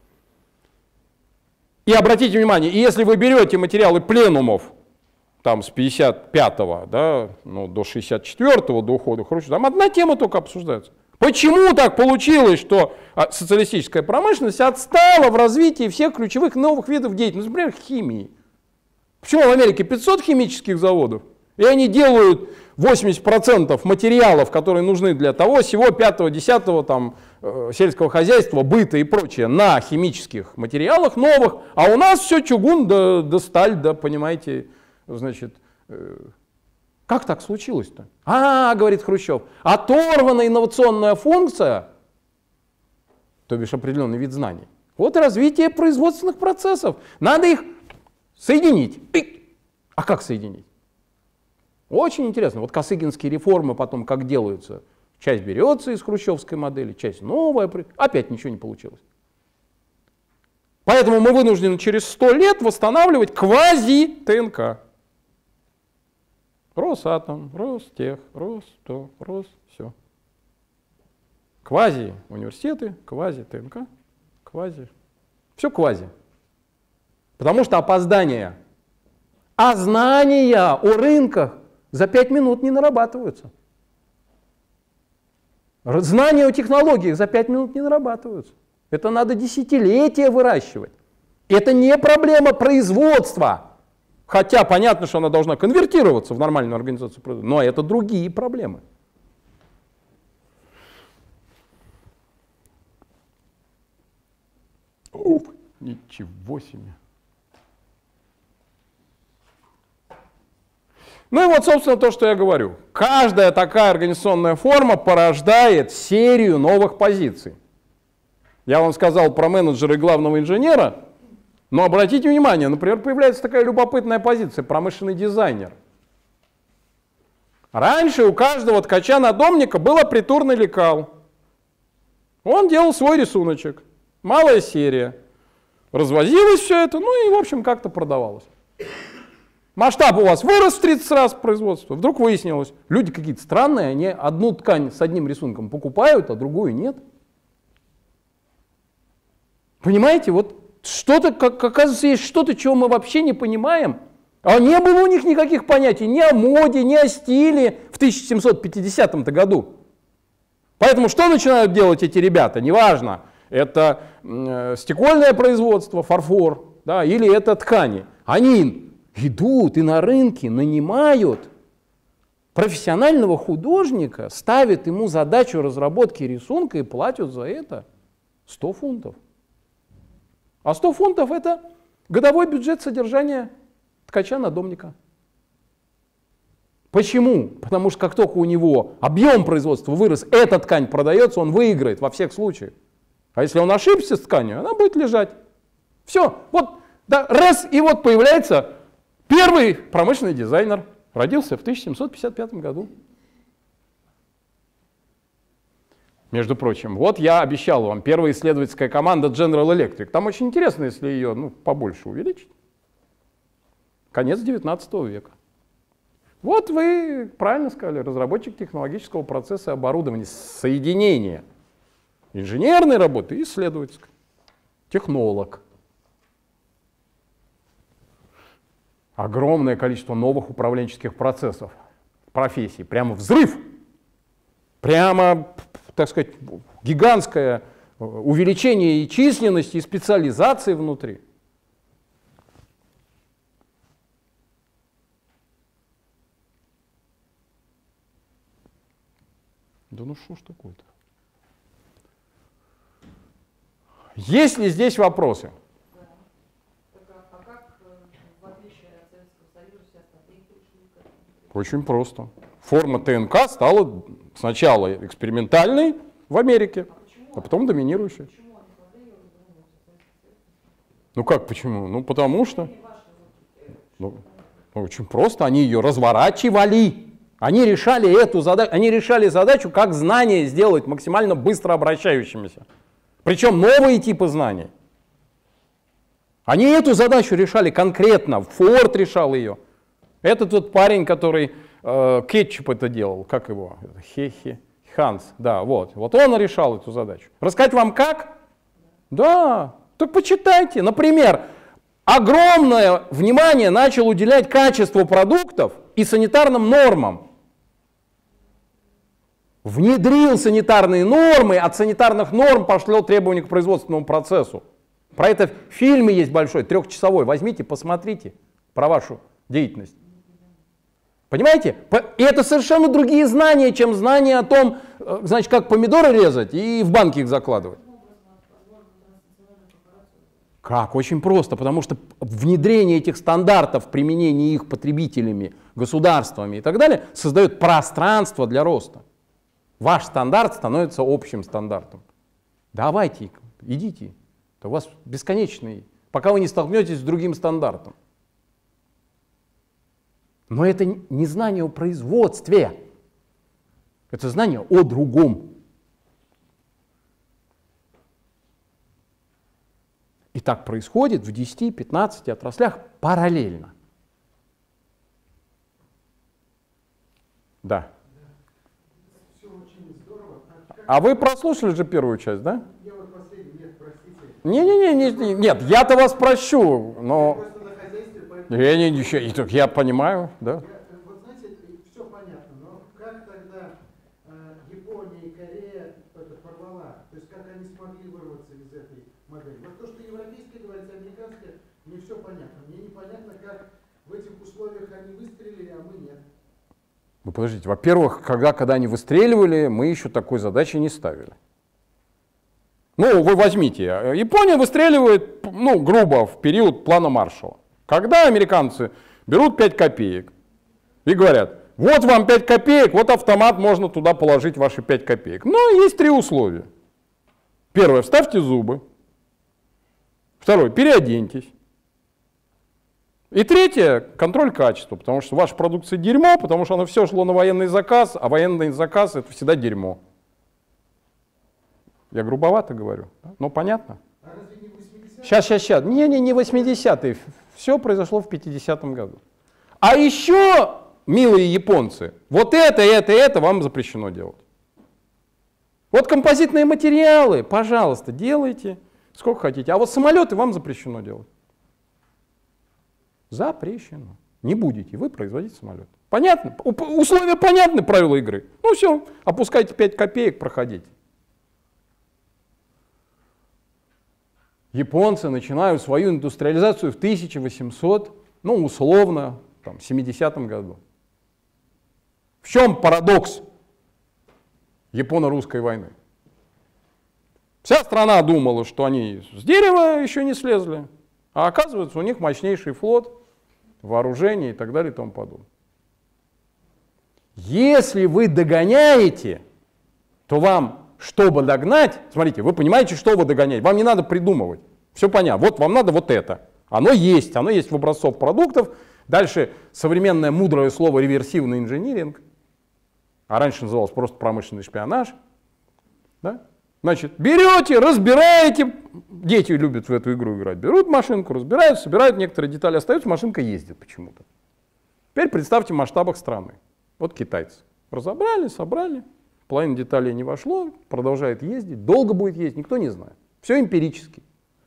И обратите внимание, если вы берете материалы пленумов, там с 55-го, да, ну, до 64-го, до ухода Хрущева, там одна тема только обсуждается. Почему так получилось, что социалистическая промышленность отстала в развитии всех ключевых новых видов деятельности, например, химии? Почему в Америке 500 химических заводов, и они делают 80% материалов, которые нужны для того, всего 5-10 там, сельского хозяйства, быта и прочее, на химических материалах новых, а у нас все чугун да сталь, да, понимаете, значит, как так случилось-то? Говорит Хрущев, оторвана инновационная функция, то бишь определенный вид знаний, от развития производственных процессов. Надо их соединить. А как соединить? Очень интересно. Вот косыгинские реформы потом как делаются. Часть берется из хрущевской модели, часть новая. Опять ничего не получилось. Поэтому мы вынуждены через 100 лет восстанавливать квази-ТНК. Росатом, Ростех, Росто, все. Квази-университеты, квази-ТНК, квази. Все квази. Потому что опоздание. А знания о рынках за 5 минут не нарабатываются. Знания о технологиях за 5 минут не нарабатываются. Это надо десятилетия выращивать. Это не проблема производства. Хотя понятно, что она должна конвертироваться в нормальную организацию производства. Но это другие проблемы. Уф, ничего себе. Ну и вот, собственно, то, что я говорю. Каждая такая организационная форма порождает серию новых позиций. Я вам сказал про менеджера и главного инженера, но обратите внимание, например, появляется такая любопытная позиция – промышленный дизайнер. Раньше у каждого ткача-надомника был апритурный лекал. Он делал свой рисуночек, малая серия. Развозилось все это, ну и, в общем, как-то продавалось. Масштаб у вас вырос в 30 раз производства. Вдруг выяснилось, люди какие-то странные, они одну ткань с одним рисунком покупают, а другую нет. Понимаете, вот что-то, оказывается, есть что-то, чего мы вообще не понимаем. А не было у них никаких понятий ни о моде, ни о стиле в 1750 году. Поэтому что начинают делать эти ребята? Неважно, это стекольное производство, фарфор, да, или это ткани. Они идут и на рынке нанимают профессионального художника, ставят ему задачу разработки рисунка и платят за это 100 фунтов. А 100 фунтов – это годовой бюджет содержания ткача-надомника. Почему? Потому что как только у него объем производства вырос, эта ткань продается, он выиграет во всех случаях. А если он ошибся с тканью, она будет лежать. Все, вот, да, раз, и вот появляется первый промышленный дизайнер. Родился в 1755 году. Между прочим, вот я обещал вам, первая исследовательская команда General Electric. Там очень интересно, если ее побольше увеличить. Конец 19 века. Вот вы правильно сказали, разработчик технологического процесса и оборудования, соединения инженерной работы и исследовательской. Технолог. Огромное количество новых управленческих процессов, профессий. Прямо взрыв. Прямо, так сказать, гигантское увеличение и численности, и специализации внутри. Да ну что ж такое-то? Есть ли здесь вопросы? Да. А как, в отличие от Советского Союза, все остальные пришли к этому? Очень просто. Форма ТНК стала сначала экспериментальной в Америке, а потом доминирующей. Почему они могли ее развернуть? Ну как почему? Ну потому что... Ну, очень просто. Они ее разворачивали. Они решали эту задачу. Они решали задачу, как знания сделать максимально быстро обращающимися. Причем новые типы знаний. Они эту задачу решали конкретно. Форд решал ее. Это тот парень, который кетчуп это делал. Как его? Ханс. Да, вот. Вот он решал эту задачу. Рассказать вам как? Да. Так почитайте. Например, огромное внимание начал уделять качеству продуктов и санитарным нормам. Внедрил санитарные нормы, от санитарных норм пошло требование к производственному процессу. Про это в фильме есть большой, 3-часовой. Возьмите, посмотрите про вашу деятельность. Понимаете? И это совершенно другие знания, чем знания о том, значит, как помидоры резать и в банки их закладывать. Как? Очень просто, потому что внедрение этих стандартов, применение их потребителями, государствами и так далее создает пространство для роста. Ваш стандарт становится общим стандартом. Давайте, идите. Это у вас бесконечный, пока вы не столкнетесь с другим стандартом. Но это не знание о производстве. Это знание о другом. И так происходит в 10-15 отраслях параллельно. Да. Все очень здорово. А вы прослушали же первую часть, да? Я вот последний, нет, простите. Нет, я-то вас прощу, но... Просто на хозяйстве, поэтому... Я понимаю, да. Вот знаете, все понятно, но как тогда Япония и Корея это порвала? То есть как они смогли вырваться из этой модели? Вот то, что европейское говорится, американское, мне все понятно. Мне непонятно, как в этих условиях они выстрелили, а мы нет. Ну подождите, во-первых, когда они выстреливали, мы еще такой задачи не ставили. Ну, вы возьмите, Япония выстреливает, ну, грубо, в период плана Маршалла. Когда американцы берут 5 копеек и говорят, вот вам 5 копеек, вот автомат, можно туда положить ваши 5 копеек. Но есть 3 условия. Первое, вставьте зубы. Второе, переоденьтесь. И третье, контроль качества, потому что ваша продукция дерьмо, потому что оно все шло на военный заказ, а военный заказ это всегда дерьмо. Я грубовато говорю, но понятно? А разве не 80-е? Сейчас. Не 80-е. Все произошло в 50-м году. А еще, милые японцы, вот это вам запрещено делать. Вот композитные материалы, пожалуйста, делайте сколько хотите. А вот самолеты вам запрещено делать. Запрещено. Не будете вы производить самолет. Понятно? Условия понятны, правила игры. Ну все, опускайте 5 копеек, проходите. Японцы начинают свою индустриализацию в 1800, ну условно, там, 70-м году. В чем парадокс японо-русской войны? Вся страна думала, что они с дерева еще не слезли, а оказывается у них мощнейший флот, вооружение и так далее и тому подобное. Если вы догоняете, то вам, чтобы догнать, смотрите, вы понимаете, что вы догоняете, вам не надо придумывать, все понятно, вот вам надо вот это, оно есть в образцов продуктов, дальше современное мудрое слово реверсивный инжиниринг, а раньше называлось просто промышленный шпионаж, да? Значит, берете, разбираете, дети любят в эту игру играть, берут машинку, разбирают, собирают некоторые детали, остаются, машинка ездит почему-то. Теперь представьте в масштабах страны. Вот китайцы. Разобрали, собрали, половина деталей не вошло, продолжает ездить, долго будет ездить, никто не знает. Все эмпирически.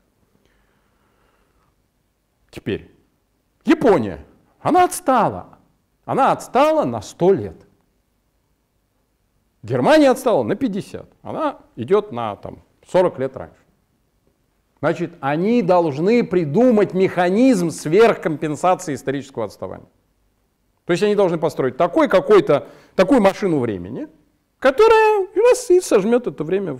Теперь, Япония, она отстала на 100 лет. Германия отстала на 50, она идет на 40 лет раньше. Значит, они должны придумать механизм сверхкомпенсации исторического отставания. То есть они должны построить такую машину времени, которая раз и сожмет это время.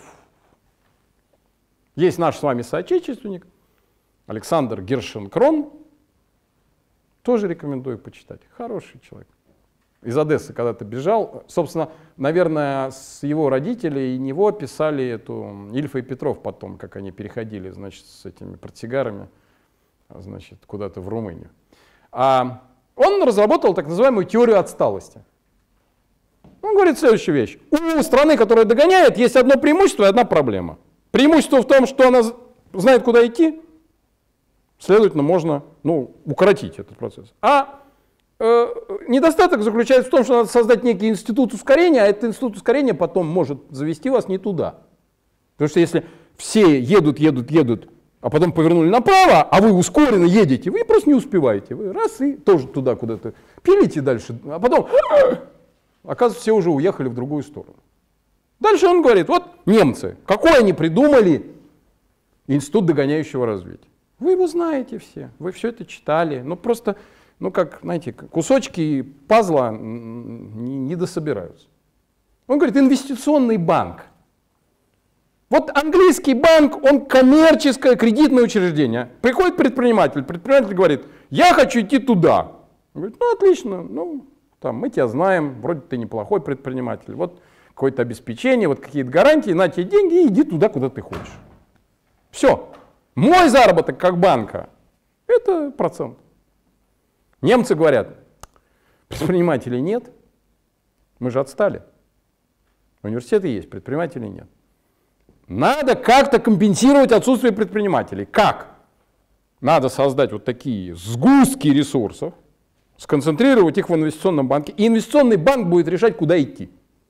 Есть наш с вами соотечественник Александр Гершенкрон, тоже рекомендую почитать, хороший человек. Из Одессы когда-то бежал, собственно, наверное, с его родителей и него писали эту Ильфа и Петров потом, как они переходили, значит, с этими портсигарами, значит, куда-то в Румынию. Он разработал так называемую теорию отсталости. Он говорит следующую вещь. У страны, которая догоняет, есть одно преимущество и одна проблема. Преимущество в том, что она знает, куда идти, следовательно, можно укоротить этот процесс. Недостаток заключается в том, что надо создать некий институт ускорения, а этот институт ускорения потом может завести вас не туда. Потому что если все едут, а потом повернули направо, а вы ускоренно едете, вы просто не успеваете. Вы раз и тоже туда куда-то пилите дальше, а потом, оказывается, все уже уехали в другую сторону. Дальше он говорит, вот немцы, какой они придумали институт догоняющего развития. Вы его знаете все, вы все это читали, просто, как, знаете, кусочки пазла не дособираются. Он говорит, инвестиционный банк. Вот английский банк, он коммерческое кредитное учреждение. Приходит предприниматель говорит, я хочу идти туда. Он говорит, отлично, мы тебя знаем, вроде ты неплохой предприниматель, вот какое-то обеспечение, вот какие-то гарантии, на тебе деньги и иди туда, куда ты хочешь. Все. Мой заработок как банка — это процент. Немцы говорят, предпринимателей нет, мы же отстали. Университеты есть, предпринимателей нет. Надо как-то компенсировать отсутствие предпринимателей. Как? Надо создать вот такие сгустки ресурсов, сконцентрировать их в инвестиционном банке, и инвестиционный банк будет решать, куда идти.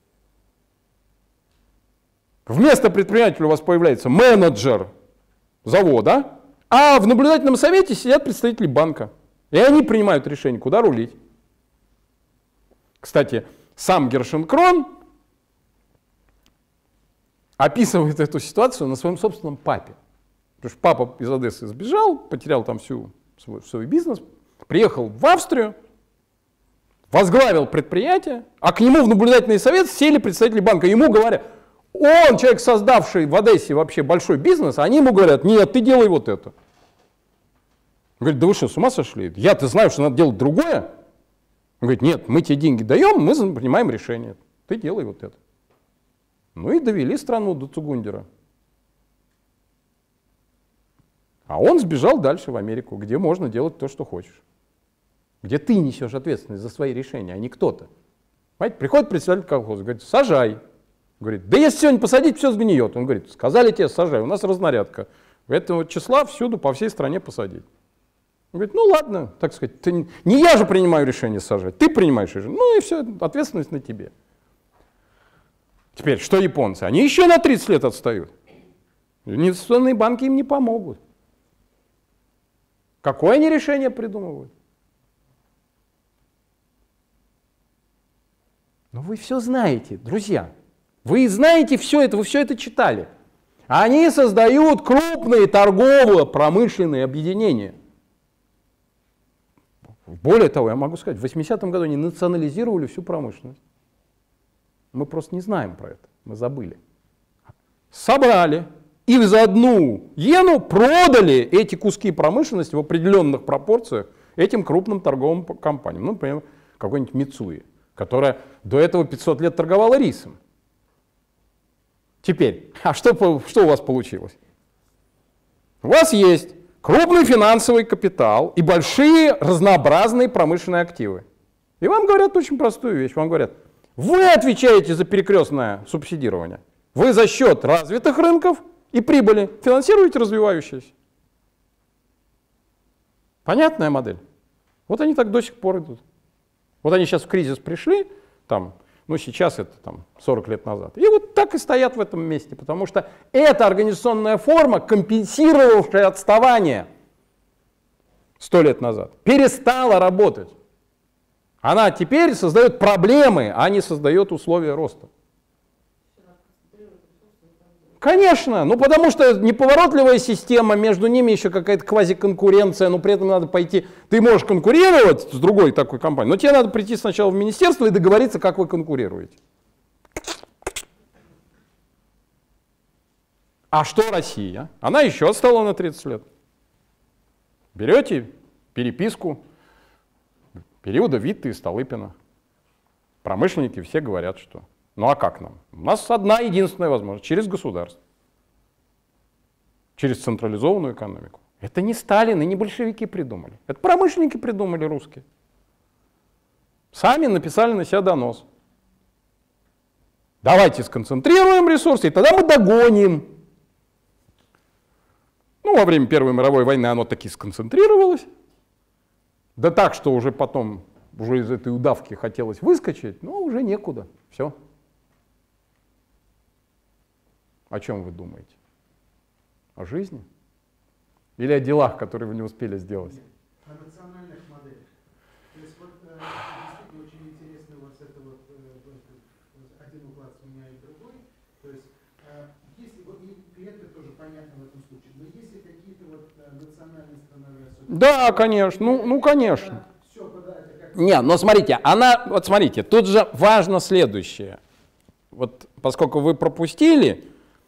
Вместо предпринимателя у вас появляется менеджер завода, а в наблюдательном совете сидят представители банка. И они принимают решение, куда рулить. Кстати, сам Гершенкрон описывает эту ситуацию на своем собственном папе. Потому что папа из Одессы сбежал, потерял там свой бизнес, приехал в Австрию, возглавил предприятие, а к нему в наблюдательный совет сели представители банка. Ему говорят, он человек, создавший в Одессе вообще большой бизнес, а они ему говорят, нет, ты делай вот это. Он говорит, да вы что, с ума сошли? Я-то знаю, что надо делать другое. Он говорит, нет, мы тебе деньги даем, мы принимаем решение. Ты делай вот это. И довели страну до Цугундера. А он сбежал дальше в Америку, где можно делать то, что хочешь. Где ты несешь ответственность за свои решения, а не кто-то. Понимаете, приходит представитель колхоза, говорит, сажай. Говорит, да если сегодня посадить, все сгниет. Он говорит, сказали тебе, сажай, у нас разнарядка. Этого числа всюду, по всей стране посадить. Он говорит, ладно, так сказать, не я же принимаю решение сажать, ты принимаешь решение. И все, ответственность на тебе. Теперь, что японцы? Они еще на 30 лет отстают. Инвестиционные банки им не помогут. Какое они решение придумывают? Вы все знаете, друзья. Вы знаете все это, вы все это читали. Они создают крупные торгово-промышленные объединения. Более того, я могу сказать, в 80-м году они национализировали всю промышленность. Мы просто не знаем про это, мы забыли. Собрали и за 1 йену продали эти куски промышленности в определенных пропорциях этим крупным торговым компаниям. Например, какой-нибудь Мицуи, которая до этого 500 лет торговала рисом. Теперь, что у вас получилось? У вас есть крупный финансовый капитал и большие разнообразные промышленные активы. И вам говорят очень простую вещь. Вам говорят, вы отвечаете за перекрестное субсидирование. Вы за счет развитых рынков и прибыли финансируете развивающиеся. Понятная модель? Вот они так до сих пор идут. Вот они сейчас в кризис пришли, сейчас это 40 лет назад. И вот так и стоят в этом месте, потому что эта организационная форма, компенсировавшая отставание 100 лет назад, перестала работать. Она теперь создает проблемы, а не создает условия роста. Конечно, потому что неповоротливая система, между ними еще какая-то квазиконкуренция, но при этом надо пойти, ты можешь конкурировать с другой такой компанией, но тебе надо прийти сначала в министерство и договориться, как вы конкурируете. А что Россия? Она еще отстала на 30 лет. Берете переписку периода Витте и Столыпина. Промышленники все говорят, что ну а как нам? У нас одна единственная возможность — через государство, через централизованную экономику. Это не Сталин и не большевики придумали. Это промышленники придумали, русские. Сами написали на себя донос. Давайте сконцентрируем ресурсы, и тогда мы догоним. Ну, во время Первой мировой войны оно таки сконцентрировалось. Да так, что уже потом, уже из этой удавки хотелось выскочить, но уже некуда. Все. О чем вы думаете? О жизни? Или о делах, которые вы не успели сделать? О национальных моделях. То есть вот действительно очень интересно вот это вот один уклад сменяет другой. То есть если вот и это тоже понятно в этом случае, но если какие-то вот национальные страновые особенности. Да, конечно, ну конечно. Все, это как. Не, но смотрите, вот смотрите, тут же важно следующее. Вот поскольку вы пропустили,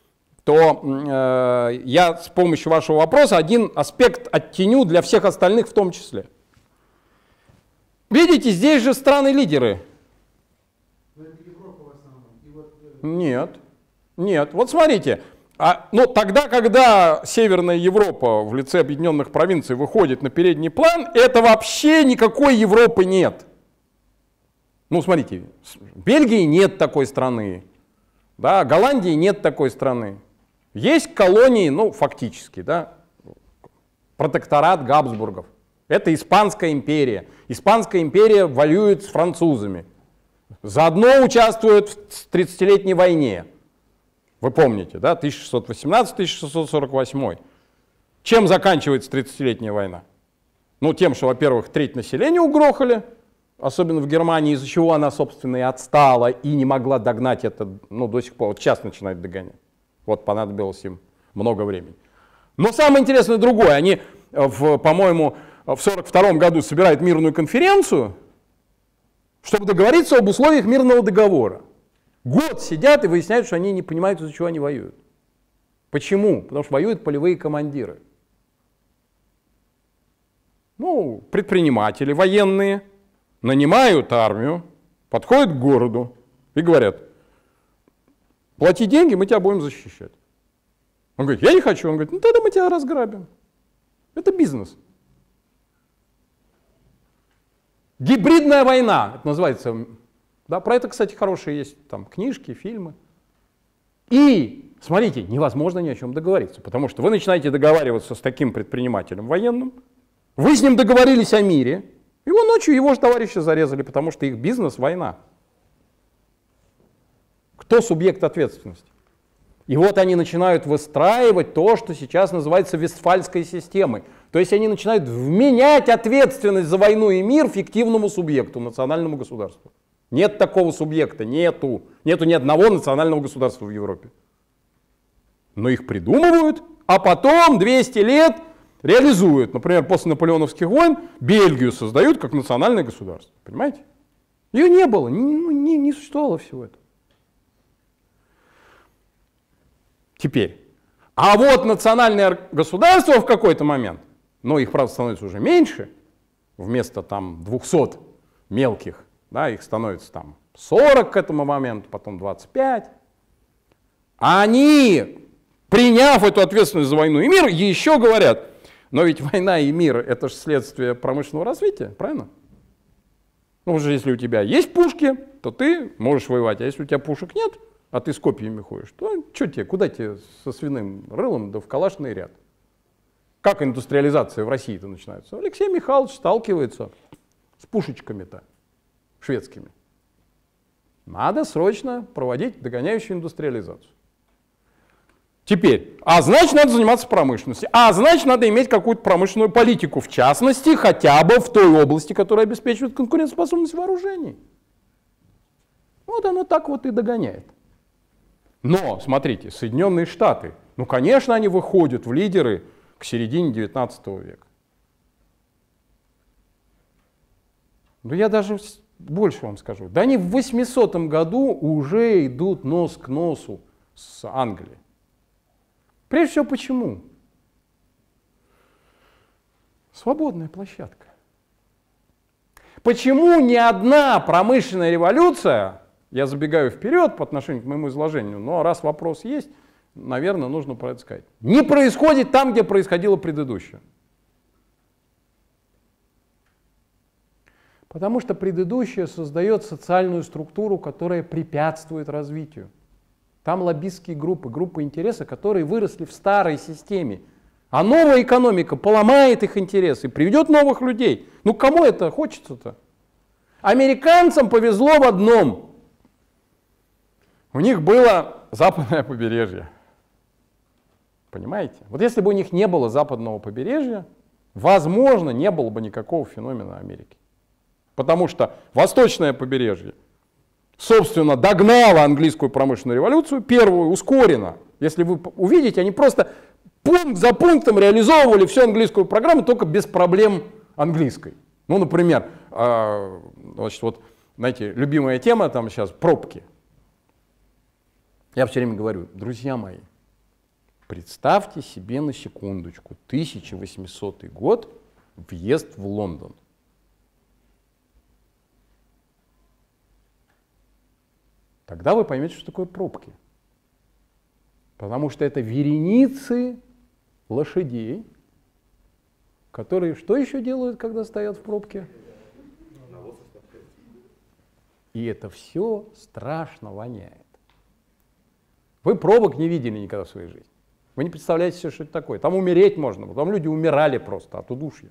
то я с помощью вашего вопроса один аспект оттеню для всех остальных в том числе. Видите, здесь же страны-лидеры. Но это Европа в основном. И вот, Нет. Вот смотрите, ну тогда, когда Северная Европа в лице объединенных провинций выходит на передний план, это вообще никакой Европы нет. Ну смотрите, в Бельгии нет такой страны, да, в Голландии нет такой страны. Есть колонии, ну, фактически, да, протекторат Габсбургов. Это Испанская империя. Испанская империя воюет с французами. Заодно участвует в 30-летней войне. Вы помните, да, 1618-1648. Чем заканчивается 30-летняя война? Ну, тем, что, во-первых, треть населения угрохали, особенно в Германии, из-за чего она, собственно, и отстала и не могла догнать это, ну, до сих пор, вот сейчас начинает догонять. Вот понадобилось им много времени. Но самое интересное другое. Они, по-моему, в 1942 году собирают мирную конференцию, чтобы договориться об условиях мирного договора. Год сидят и выясняют, что они не понимают, из-за чего они воюют. Почему? Потому что воюют полевые командиры. Ну, предприниматели военные нанимают армию, подходят к городу и говорят: плати деньги, мы тебя будем защищать. Он говорит: я не хочу. Он говорит: ну тогда мы тебя разграбим. Это бизнес. Гибридная война, это называется. Да, про это, кстати, хорошие есть там книжки, фильмы. И, смотрите, невозможно ни о чем договориться, потому что вы начинаете договариваться с таким предпринимателем военным, вы с ним договорились о мире, и его ночью его же товарища зарезали, потому что их бизнес — война. Кто субъект ответственности? И вот они начинают выстраивать то, что сейчас называется Вестфальской системой. То есть они начинают вменять ответственность за войну и мир фиктивному субъекту, национальному государству. Нет такого субъекта, нету ни одного национального государства в Европе. Но их придумывают, а потом 200 лет реализуют. Например, после наполеоновских войн Бельгию создают как национальное государство. Понимаете? Ее не было, не существовало всего этого. Теперь, а вот национальное государство в какой-то момент, но их, правда, становится уже меньше, вместо там 200 мелких, да, их становится там 40 к этому моменту, потом 25. А они, приняв эту ответственность за войну и мир, еще говорят: но ведь война и мир — это же следствие промышленного развития, правильно? Ну, уже если у тебя есть пушки, то ты можешь воевать, а если у тебя пушек нет, а ты с копьями ходишь, то что тебе, куда тебе со свиным рылом, да в калашный ряд? Как индустриализация в России-то начинается? Алексей Михайлович сталкивается с пушечками-то шведскими. Надо срочно проводить догоняющую индустриализацию. Теперь, а значит, надо заниматься промышленностью, а значит, надо иметь какую-то промышленную политику, в частности, хотя бы в той области, которая обеспечивает конкурентоспособность вооружений. Вот оно так вот и догоняет. Но, смотрите, Соединенные Штаты, ну, конечно, они выходят в лидеры к середине 19 века. Но я даже больше вам скажу. Да они в 800 году уже идут нос к носу с Англией. Прежде всего, почему? Свободная площадка. Почему ни одна промышленная революция, я забегаю вперед по отношению к моему изложению, но раз вопрос есть, наверное, нужно про это сказать, не происходит там, где происходило предыдущее? Потому что предыдущее создает социальную структуру, которая препятствует развитию. Там лоббистские группы, группы интереса, которые выросли в старой системе. А новая экономика поломает их интересы, приведет новых людей. Ну кому это хочется-то? Американцам повезло в одном. У них было западное побережье. Понимаете? Вот если бы у них не было западного побережья, возможно, не было бы никакого феномена Америки. Потому что восточное побережье, собственно, догнало английскую промышленную революцию, первую ускоренно. Если вы увидите, они просто пункт за пунктом реализовывали всю английскую программу, только без проблем английской. Ну, например, значит, вот, знаете, любимая тема там сейчас пробки. Я все время говорю, друзья мои, представьте себе на секундочку 1800 год, въезд в Лондон. Тогда вы поймете, что такое пробки. Потому что это вереницы лошадей, которые что еще делают, когда стоят в пробке? И это все страшно воняет. Вы пробок не видели никогда в своей жизни. Вы не представляете себе, что это такое. Там умереть можно, там люди умирали просто от удушья.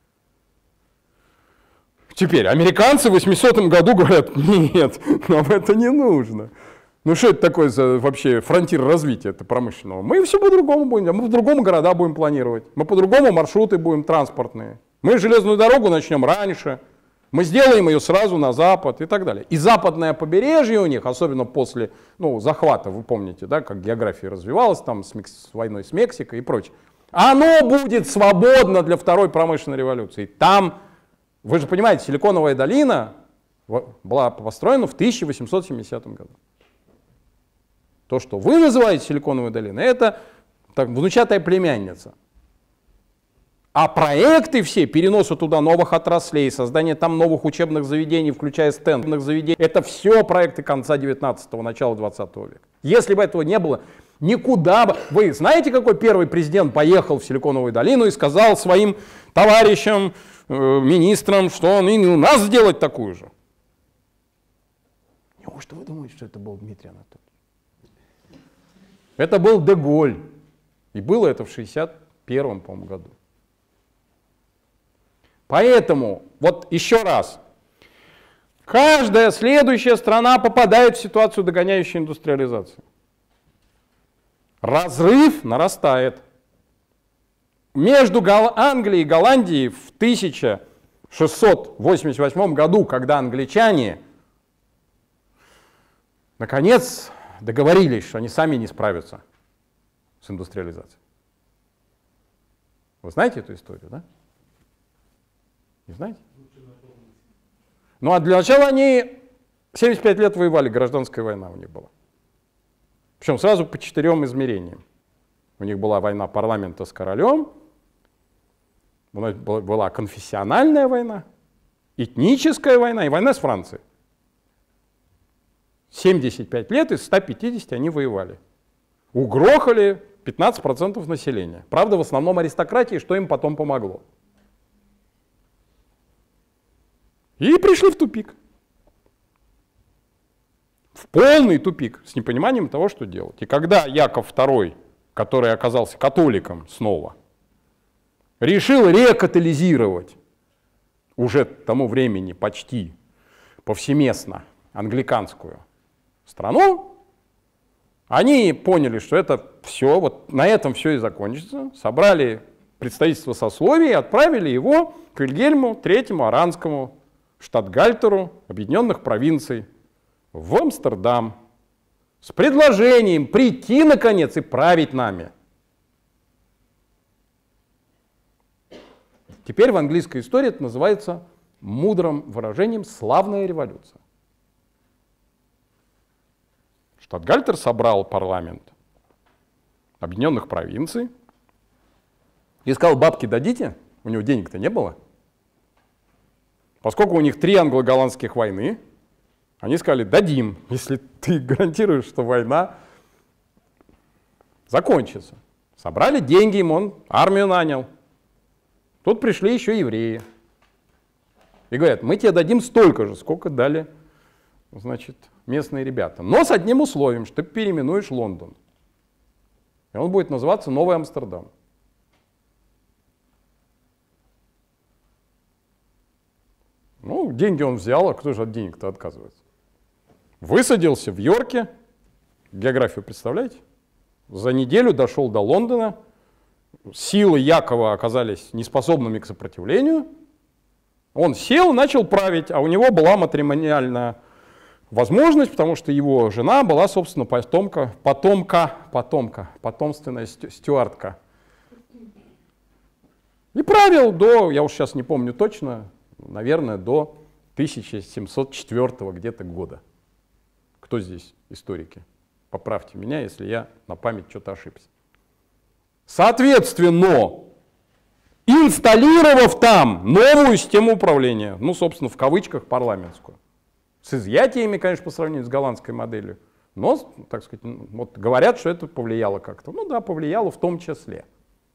Теперь, американцы в 800 году говорят, нет, нам это не нужно. Ну что это такое за вообще фронтир развития это промышленного? Мы все по-другому будем, мы по-другому города будем планировать, мы по-другому маршруты будем транспортные. Мы железную дорогу начнем раньше, мы сделаем ее сразу на запад и так далее. И западное побережье у них, особенно после захвата, вы помните, да, как география развивалась там с войной с Мексикой и прочее, оно будет свободно для второй промышленной революции. Там, вы же понимаете, Силиконовая долина была построена в 1870 году. То, что вы называете Силиконовой долиной, это так, внучатая племянница. А проекты все, переноса туда новых отраслей, создание там новых учебных заведений, включая стендных заведений, это все проекты конца 19-го, начала 20 века. Если бы этого не было, никуда бы... Вы знаете, какой первый президент поехал в Силиконовую долину и сказал своим товарищам, министрам, что он и у нас сделать такую же? Неужто вы думаете, что это был Дмитрий Анатольевич? Это был Де-Голь. И было это в 61-м, по-моему, году. Поэтому, вот еще раз, каждая следующая страна попадает в ситуацию догоняющей индустриализации. Разрыв нарастает. Между Англией и Голландией в 1688 году, когда англичане наконец договорились, что они сами не справятся с индустриализацией. Вы знаете эту историю, да? Не знаете? Ну а для начала они 75 лет воевали, гражданская война у них была. Причем сразу по 4 измерениям. У них была война парламента с королем, была конфессиональная война, этническая война и война с Францией. 75 лет из 150 они воевали. Угрохали 15% населения. Правда, в основном аристократии, что им потом помогло. И пришли в тупик. В полный тупик, с непониманием того, что делать. И когда Яков II, который оказался католиком снова, решил рекатолизировать уже к тому времени почти повсеместно англиканскую страну, они поняли, что это все, вот на этом все и закончится, собрали представительство сословий и отправили его к Вильгельму III Оранскому, штатгальтеру Объединенных Провинций, в Амстердам с предложением прийти, наконец, и править нами. Теперь в английской истории это называется мудрым выражением «славная революция». Штатгальтер собрал парламент, Объединенных Провинций и сказал: бабки дадите? У него денег-то не было. Поскольку у них 3 англо-голландских войны, они сказали: дадим, если ты гарантируешь, что война закончится. Собрали деньги ему, он армию нанял. Тут пришли еще евреи. И говорят: мы тебе дадим столько же, сколько дали, значит, местные ребята. Но с одним условием, что ты переименуешь Лондон. И он будет называться Новый Амстердам. Ну, деньги он взял, а кто же от денег-то отказывается? Высадился в Йорке. Географию представляете? За неделю дошел до Лондона. Силы Якова оказались неспособными к сопротивлению. Он сел, начал править, а у него была матримониальная возможность, потому что его жена была, собственно, потомственная стюартка. И правил до, я уж сейчас не помню точно, наверное, до 1704 где-то года. Кто здесь историки? Поправьте меня, если я на память что-то ошибся. Соответственно, инсталлировав там новую систему управления, ну, собственно, в кавычках, парламентскую, с изъятиями, конечно, по сравнению с голландской моделью, но, так сказать, вот говорят, что это повлияло как-то. Ну да, повлияло в том числе.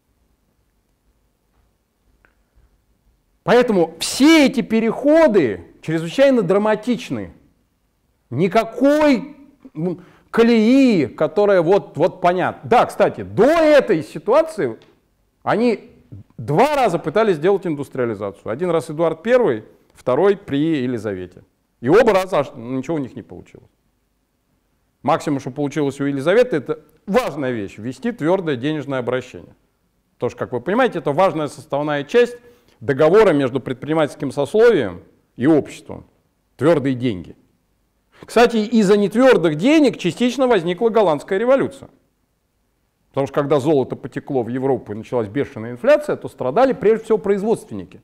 Поэтому все эти переходы чрезвычайно драматичны. Никакой колеи, которая вот понятна. Да, кстати, до этой ситуации они 2 раза пытались сделать индустриализацию. 1 раз Эдуард I, 2 при Елизавете. И оба раза ничего у них не получилось. Максимум, что получилось у Елизаветы, это важная вещь — ввести твердое денежное обращение. Потому что, как вы понимаете, это важная составная часть договора между предпринимательским сословием и обществом. Твердые деньги. Кстати, из-за нетвердых денег частично возникла голландская революция. Потому что когда золото потекло в Европу и началась бешеная инфляция, то страдали прежде всего производственники.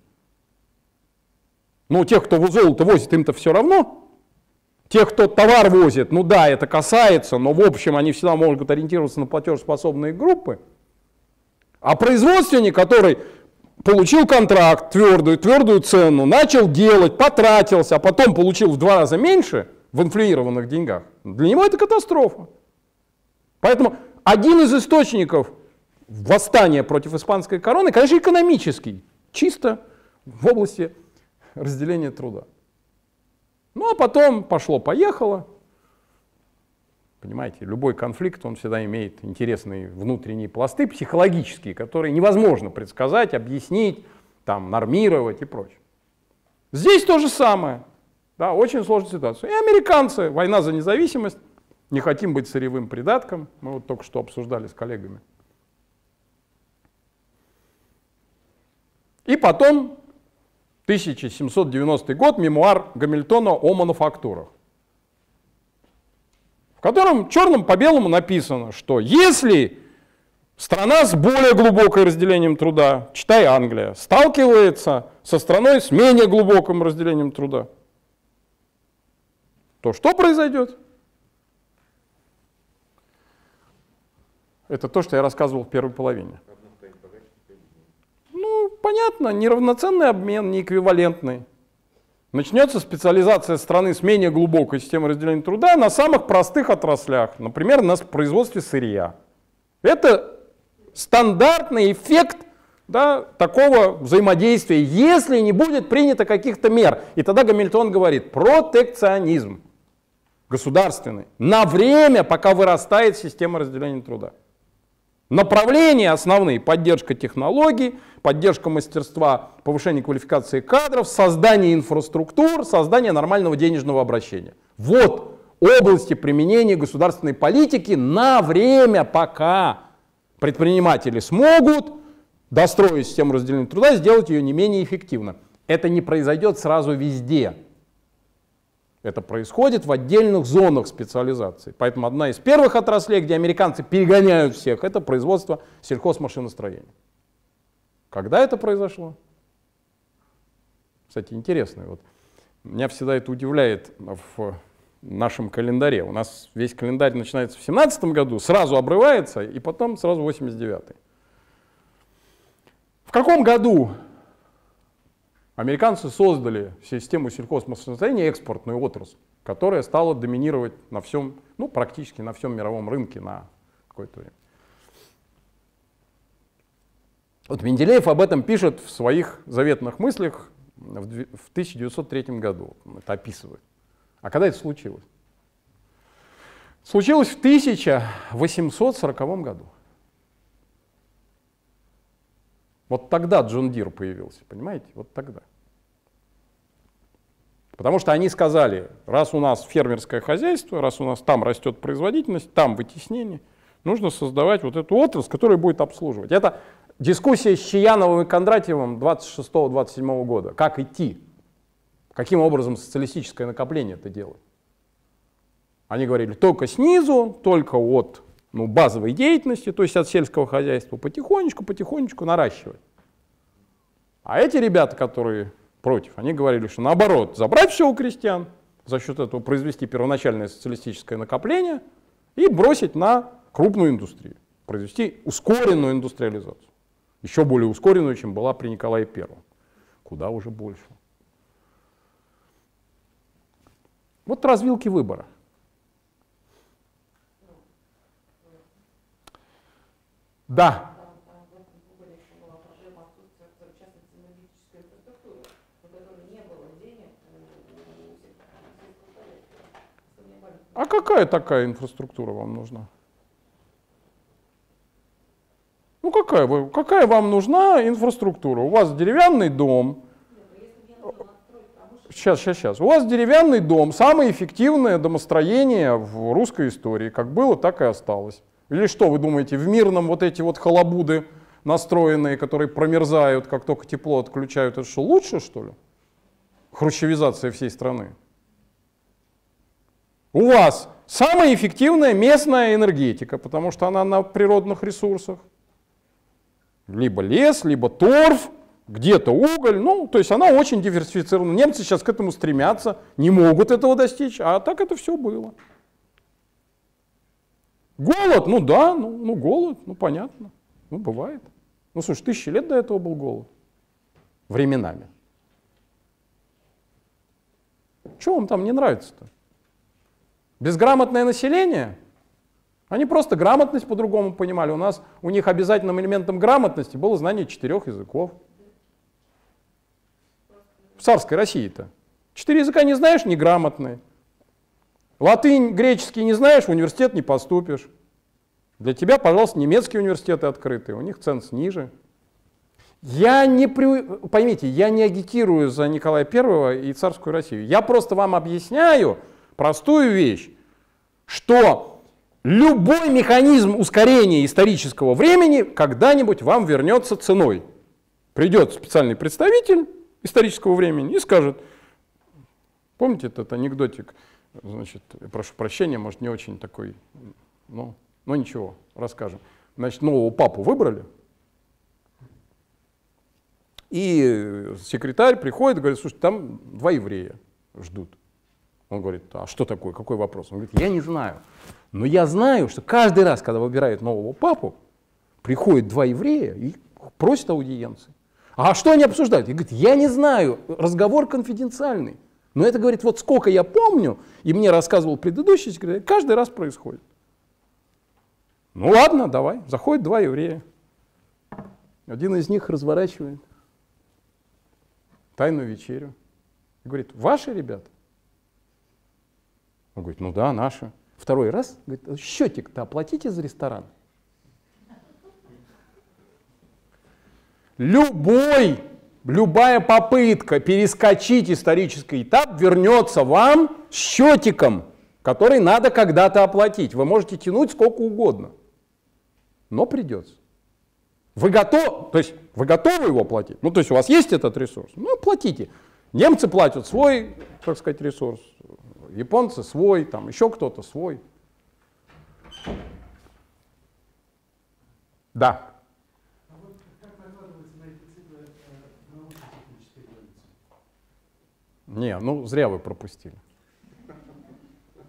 Ну, тех, кто золото возит, им-то все равно. Тех, кто товар возит, ну да, это касается, но в общем они всегда могут ориентироваться на платежеспособные группы. А производственник, который получил контракт, твердую цену, начал делать, потратился, а потом получил в 2 раза меньше в инфлированных деньгах, для него это катастрофа. Поэтому один из источников восстания против испанской короны, конечно, экономический, чисто в области разделения труда. Ну а потом пошло-поехало. Понимаете, любой конфликт, он всегда имеет интересные внутренние пласты психологические, которые невозможно предсказать, объяснить, там, нормировать и прочее. Здесь то же самое. Да, очень сложная ситуация. И американцы, война за независимость, не хотим быть сырьевым придатком. Мы вот только что обсуждали с коллегами. И потом 1790 год, мемуар Гамильтона о мануфактурах, в котором черным по белому написано, что если страна с более глубоким разделением труда, читай Англия, сталкивается со страной с менее глубоким разделением труда, то что произойдет? Это то, что я рассказывал в первой половине. Ну, понятно, неравноценный обмен, неэквивалентный. Начнется специализация страны с менее глубокой системой разделения труда на самых простых отраслях, например, на производстве сырья. Это стандартный эффект, да, такого взаимодействия, если не будет принято каких-то мер. И тогда Гамильтон говорит: протекционизм государственный на время, пока вырастает система разделения труда. Направления основные: поддержка технологий, поддержка мастерства, повышение квалификации кадров, создание инфраструктур, создание нормального денежного обращения. Вот области применения государственной политики на время, пока предприниматели смогут достроить систему разделения труда, сделать ее не менее эффективно. Это не произойдет сразу везде. Это происходит в отдельных зонах специализации. Поэтому одна из первых отраслей, где американцы перегоняют всех, это производство сельхозмашиностроения. Когда это произошло? Кстати, интересно. Вот. Меня всегда это удивляет в нашем календаре. У нас весь календарь начинается в 17 году, сразу обрывается, и потом сразу 89-й. В каком году американцы создали систему сельхозмашиностроения, экспортную отрасль, которая стала доминировать на всем, ну, практически на всем мировом рынке на какое-то время? Вот Менделеев об этом пишет в своих заветных мыслях в 1903 году. Он это описывает. А когда это случилось? Случилось в 1840 году. Вот тогда Джон Дир появился, понимаете? Вот тогда. Потому что они сказали, раз у нас фермерское хозяйство, раз у нас там растет производительность, там вытеснение, нужно создавать вот эту отрасль, которая будет обслуживать. Это дискуссия с Чаяновым и Кондратьевым 26-27 года. Как идти? Каким образом социалистическое накопление это делать? Они говорили, только снизу, только от базовой деятельности, то есть от сельского хозяйства, потихонечку наращивать. А эти ребята, которые против, они говорили, что наоборот, забрать все у крестьян, за счет этого произвести первоначальное социалистическое накопление и бросить на крупную индустрию, произвести ускоренную индустриализацию. Еще более ускоренную, чем была при Николае I. Куда уже больше. Вот развилки выбора. Да. А какая такая инфраструктура вам нужна? Ну какая вам нужна инфраструктура? У вас деревянный дом. Сейчас. У вас деревянный дом, самое эффективное домостроение в русской истории. Как было, так и осталось. Или что, вы думаете, в Мирном вот эти вот халабуды настроенные, которые промерзают, как только тепло отключают, это что, лучше, что ли? Хрущевизация всей страны. У вас самая эффективная местная энергетика, потому что она на природных ресурсах. Либо лес, либо торф, где-то уголь. Ну, то есть она очень диверсифицирована. Немцы сейчас к этому стремятся, не могут этого достичь, а так это все было. Голод, ну да, голод, понятно, бывает. Слушай, 1000 лет до этого был голод. Временами. Чего вам там не нравится-то? Безграмотное население? Они просто грамотность по-другому понимали. У них обязательным элементом грамотности было знание 4 языков. В царской России-то. 4 языка не знаешь — неграмотный. Латынь, греческий не знаешь — в университет не поступишь. Для тебя, пожалуйста, немецкие университеты открыты, у них ценз ниже. Поймите, я не агитирую за Николая I и царскую Россию. Я просто вам объясняю простую вещь, что любой механизм ускорения исторического времени когда-нибудь вам вернется ценой. Придет специальный представитель исторического времени и скажет, помните этот анекдотик, значит, прошу прощения, может не очень такой, но ничего, расскажем. Значит, нового папу выбрали, и секретарь приходит и говорит, слушай, там 2 еврея ждут. Он говорит, а что такое, какой вопрос? Он говорит, я не знаю, но я знаю, что каждый раз, когда выбирают нового папу, приходят 2 еврея и просят аудиенции. А что они обсуждают? И говорит, я не знаю, разговор конфиденциальный. Но это, говорит, вот сколько я помню, и мне рассказывал предыдущий секретарь, каждый раз происходит. Ну ладно, давай. Заходят 2 еврея. Один из них разворачивает тайную вечерю. И говорит, ваши ребята? Он говорит, ну да, наши. Второй раз, говорит, счетик-то оплатите за ресторан. Любая попытка перескочить исторический этап вернется вам с счетиком, который надо когда-то оплатить. Вы можете тянуть сколько угодно, но придется. Вы готовы его оплатить? То есть у вас есть этот ресурс? Платите. Немцы платят свой, так сказать, ресурс, японцы свой, там еще кто-то свой. Да. Не, зря вы пропустили.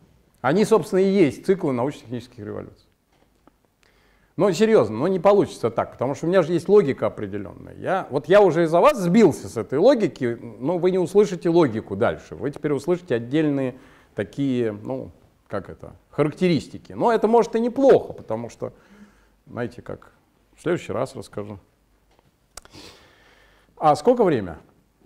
Они, собственно, и есть циклы научно-технических революций. Но серьезно, но не получится так, потому что у меня же есть логика определенная. Я уже из-за вас сбился с этой логики, но вы не услышите логику дальше. Вы теперь услышите отдельные такие, ну, как это, характеристики. Но это может и неплохо, потому что, знаете, как, в следующий раз расскажу. А сколько время?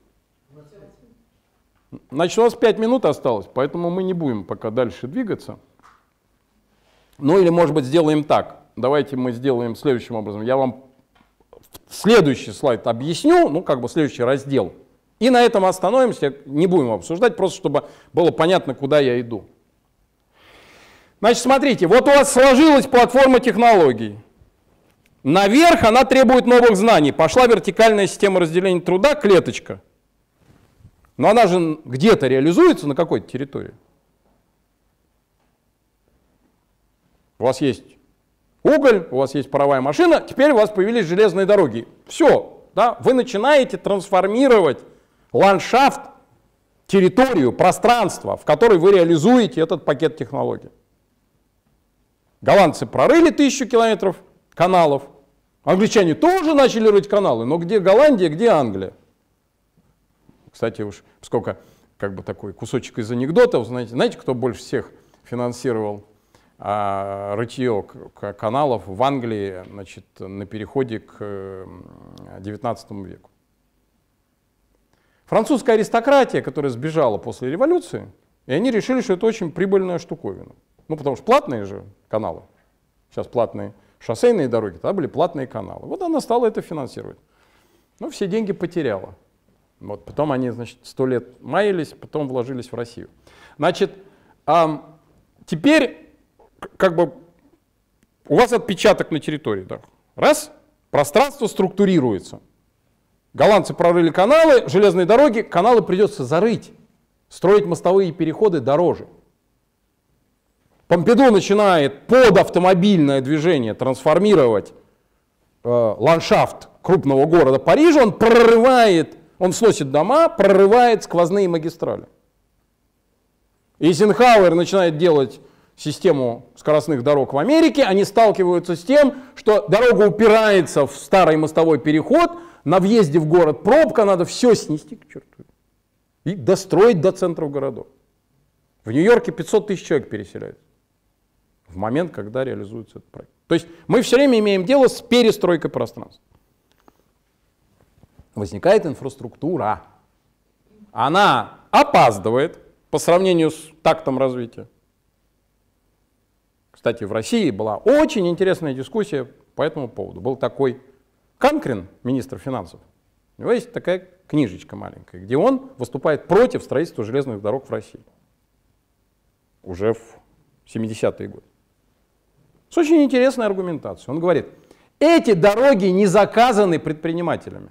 Значит, у нас 5 минут осталось, поэтому мы не будем пока дальше двигаться. Ну или, может быть, сделаем так. Давайте мы сделаем следующим образом. Я вам следующий слайд объясню, ну как бы следующий раздел. И на этом остановимся, не будем обсуждать, просто чтобы было понятно, куда я иду. Значит, смотрите, вот у вас сложилась платформа технологий. Наверх она требует новых знаний. Пошла вертикальная система разделения труда, клеточка. Но она же где-то реализуется на какой-то территории. У вас есть уголь, у вас есть паровая машина, теперь у вас появились железные дороги. Все, да, вы начинаете трансформировать ландшафт, территорию, пространство, в которой вы реализуете этот пакет технологий. Голландцы прорыли 1000 километров каналов, англичане тоже начали рыть каналы, но где Голландия, где Англия? Кстати, уж сколько, как бы такой кусочек из анекдотов, знаете, кто больше всех финансировал рытье каналов в Англии, значит, на переходе к XIX веку? Французская аристократия, которая сбежала после революции, и они решили, что это очень прибыльная штуковина. Ну, потому что платные же каналы, сейчас платные шоссейные дороги, тогда были платные каналы. Вот она стала это финансировать. Но все деньги потеряла. Вот, потом они, значит, 100 лет маялись, потом вложились в Россию. Значит, теперь как бы у вас отпечаток на территории. Да? Раз, пространство структурируется. Голландцы прорыли каналы, железные дороги, каналы придется зарыть. Строить мостовые переходы дороже. Помпиду начинает под автомобильное движение трансформировать ландшафт крупного города Парижа, он прорывает, он сносит дома, прорывает сквозные магистрали. Эйзенхауэр начинает делать систему скоростных дорог в Америке, они сталкиваются с тем, что дорога упирается в старый мостовой переход, на въезде в город пробка, надо все снести к черту и достроить до центров городов. В Нью-Йорке 500 тысяч человек переселяется в момент, когда реализуется этот проект. То есть мы все время имеем дело с перестройкой пространства. Возникает инфраструктура. Она опаздывает по сравнению с тактом развития. Кстати, в России была очень интересная дискуссия по этому поводу. Был такой Канкрин, министр финансов. У него есть такая книжечка маленькая, где он выступает против строительства железных дорог в России. Уже в 70-е годы. С очень интересной аргументацией. Он говорит, эти дороги не заказаны предпринимателями.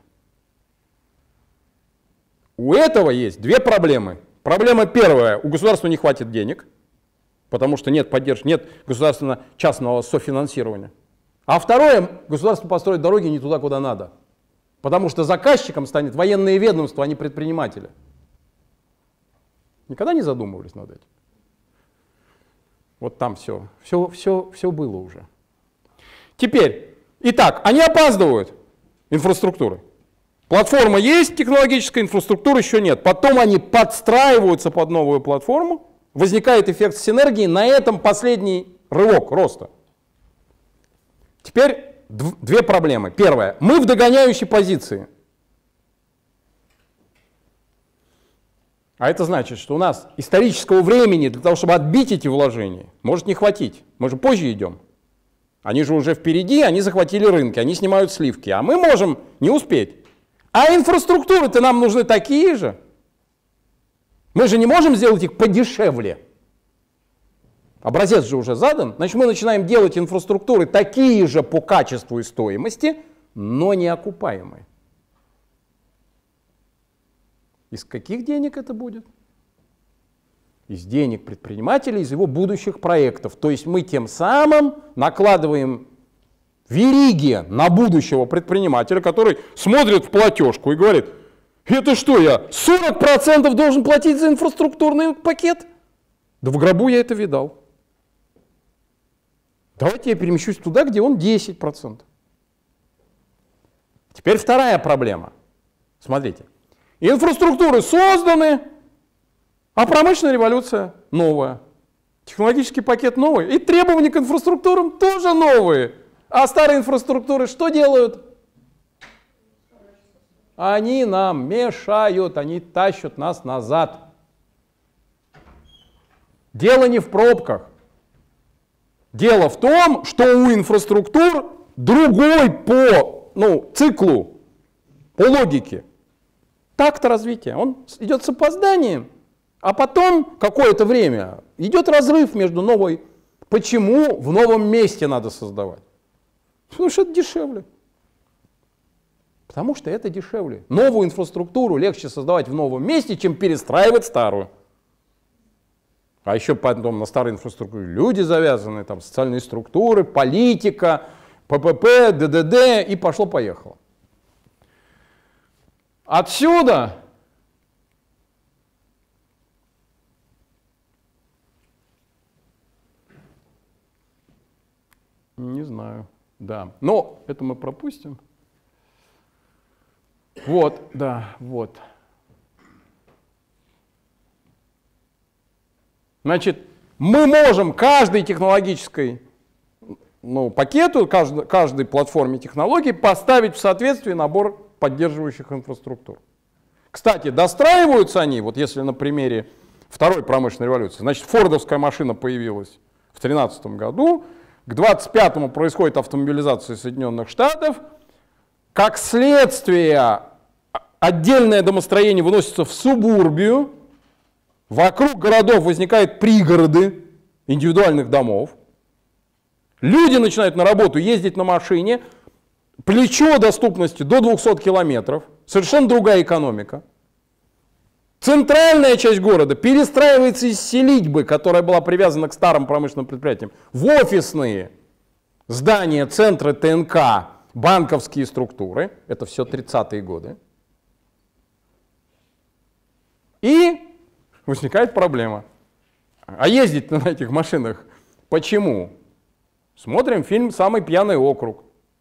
У этого есть две проблемы. Проблема первая, у государства не хватит денег, потому что нет поддержки, нет государственно-частного софинансирования. А второе, государство построит дороги не туда, куда надо. Потому что заказчиком станет военное ведомство, а не предприниматели. Никогда не задумывались над этим? Вот там все было уже. Теперь, итак, они опаздывают, инфраструктуры. Платформа есть, технологическая инфраструктура еще нет. Потом они подстраиваются под новую платформу, возникает эффект синергии, на этом последний рывок роста. Теперь две проблемы. Первая. Мы в догоняющей позиции. А это значит, что у нас исторического времени для того, чтобы отбить эти вложения, может не хватить. Мы же позже идем. Они же уже впереди, они захватили рынки, они снимают сливки. А мы можем не успеть. А инфраструктуры-то нам нужны такие же. Мы же не можем сделать их подешевле. Образец же уже задан. Значит, мы начинаем делать инфраструктуры такие же по качеству и стоимости, но неокупаемые. Из каких денег это будет? Из денег предпринимателя, из его будущих проектов. То есть мы тем самым накладываем вериги на будущего предпринимателя, который смотрит в платежку и говорит, это что, я 40% должен платить за инфраструктурный пакет? Да в гробу я это видал. Давайте я перемещусь туда, где он 10%. Теперь вторая проблема. Смотрите. Инфраструктуры созданы, а промышленная революция новая. Технологический пакет новый. И требования к инфраструктурам тоже новые. А старые инфраструктуры что делают? Они нам мешают, они тащат нас назад. Дело не в пробках. Дело в том, что у инфраструктур другой по циклу, по логике. Так-то развитие. Он идет с опозданием, а потом какое-то время идет разрыв между новой. Почему в новом месте надо создавать? Потому что это дешевле. Потому что это дешевле. Новую инфраструктуру легче создавать в новом месте, чем перестраивать старую. А еще потом на старой инфраструктуре люди завязаны, там социальные структуры, политика, ППП, ДДД, и пошло-поехало. Отсюда не знаю, да, но это мы пропустим. Вот, да, вот. Значит, мы можем каждой технологической пакету, каждой платформе технологий поставить в соответствии набор поддерживающих инфраструктур. Кстати, достраиваются они, вот если на примере второй промышленной революции, значит, фордовская машина появилась в 2013 году, к 2025 происходит автомобилизация Соединенных Штатов, как следствие отдельное домостроение выносится в субурбию, вокруг городов возникают пригороды индивидуальных домов, люди начинают на работу ездить на машине, плечо доступности до 200 километров, совершенно другая экономика. Центральная часть города перестраивается из селитьбы, которая была привязана к старым промышленным предприятиям, в офисные здания, центры ТНК, банковские структуры. Это все 30-е годы. И возникает проблема. А ездить на этих машинах почему? Смотрим фильм «Самый пьяный округ».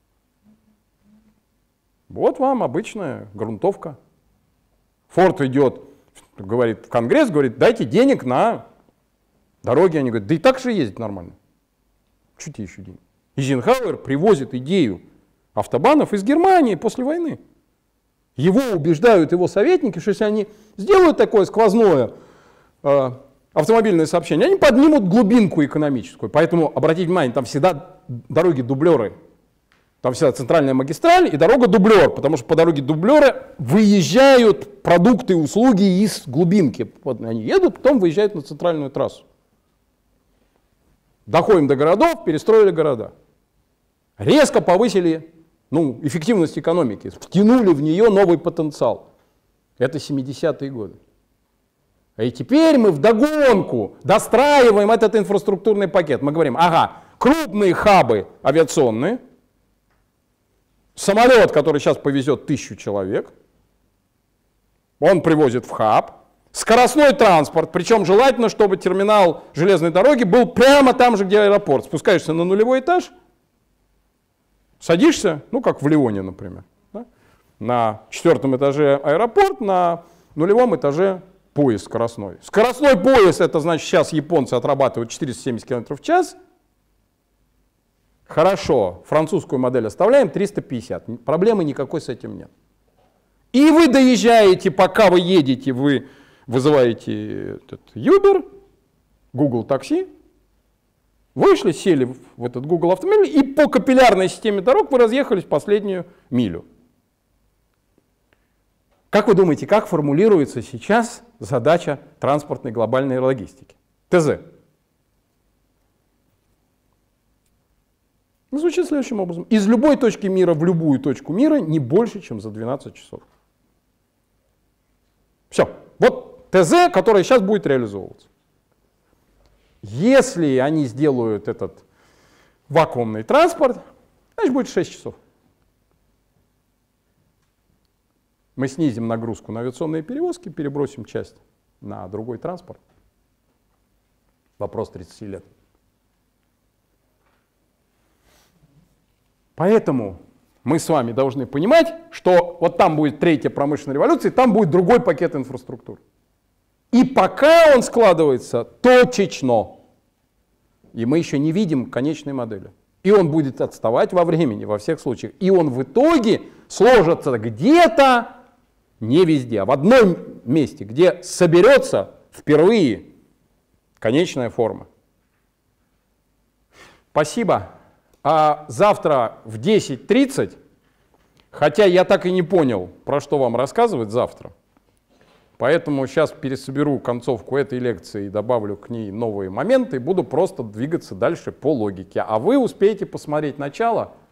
Вот вам обычная грунтовка. Форд идет, говорит, в Конгресс, говорит, дайте денег на дороги. Они говорят, да и так же ездить нормально. Что тебе еще денег? Эйзенхауэр привозит идею автобанов из Германии после войны. Его убеждают его советники, что если они сделают такое сквозное автомобильное сообщение, они поднимут глубинку экономическую. Поэтому, обратите внимание, там всегда дороги-дублеры. Там всегда центральная магистраль и дорога-дублер, потому что по дороге дублера выезжают продукты и услуги из глубинки. Вот они едут, потом выезжают на центральную трассу. Доходим до городов, перестроили города. Резко повысили эффективность экономики, втянули в нее новый потенциал. Это 70-е годы. И теперь мы вдогонку достраиваем этот инфраструктурный пакет. Мы говорим, ага, крупные хабы авиационные, самолет, который сейчас повезет 1000 человек, он привозит в хаб, скоростной транспорт, причем желательно, чтобы терминал железной дороги был прямо там же, где аэропорт. Спускаешься на 0-й этаж, садишься, как в Лионе, например, да? На 4-м этаже аэропорт, на 0-м этаже поезд скоростной. Скоростной поезд, это значит, сейчас японцы отрабатывают 470 км в час. Хорошо, французскую модель оставляем, 350. Проблемы никакой с этим нет. И вы доезжаете, пока вы едете, вы вызываете этот Uber, Google такси, вышли, сели в этот Google автомобиль, и по капиллярной системе дорог вы разъехались последнюю милю. Как вы думаете, как формулируется сейчас задача транспортной глобальной логистики? ТЗ. Звучит следующим образом. Из любой точки мира в любую точку мира не больше, чем за 12 часов. Все. Вот ТЗ, которое сейчас будет реализовываться. Если они сделают этот вакуумный транспорт, значит будет 6 часов. Мы снизим нагрузку на авиационные перевозки, перебросим часть на другой транспорт. Вопрос 30 лет. Поэтому мы с вами должны понимать, что вот там будет третья промышленная революция, и там будет другой пакет инфраструктуры. И пока он складывается точечно, и мы еще не видим конечной модели. И он будет отставать во времени во всех случаях. И он в итоге сложится где-то, не везде, а в одном месте, где соберется впервые конечная форма. Спасибо. А завтра в 10:30, хотя я так и не понял, про что вам рассказывать завтра, поэтому сейчас пересоберу концовку этой лекции и добавлю к ней новые моменты, и буду просто двигаться дальше по логике. А вы успеете посмотреть начало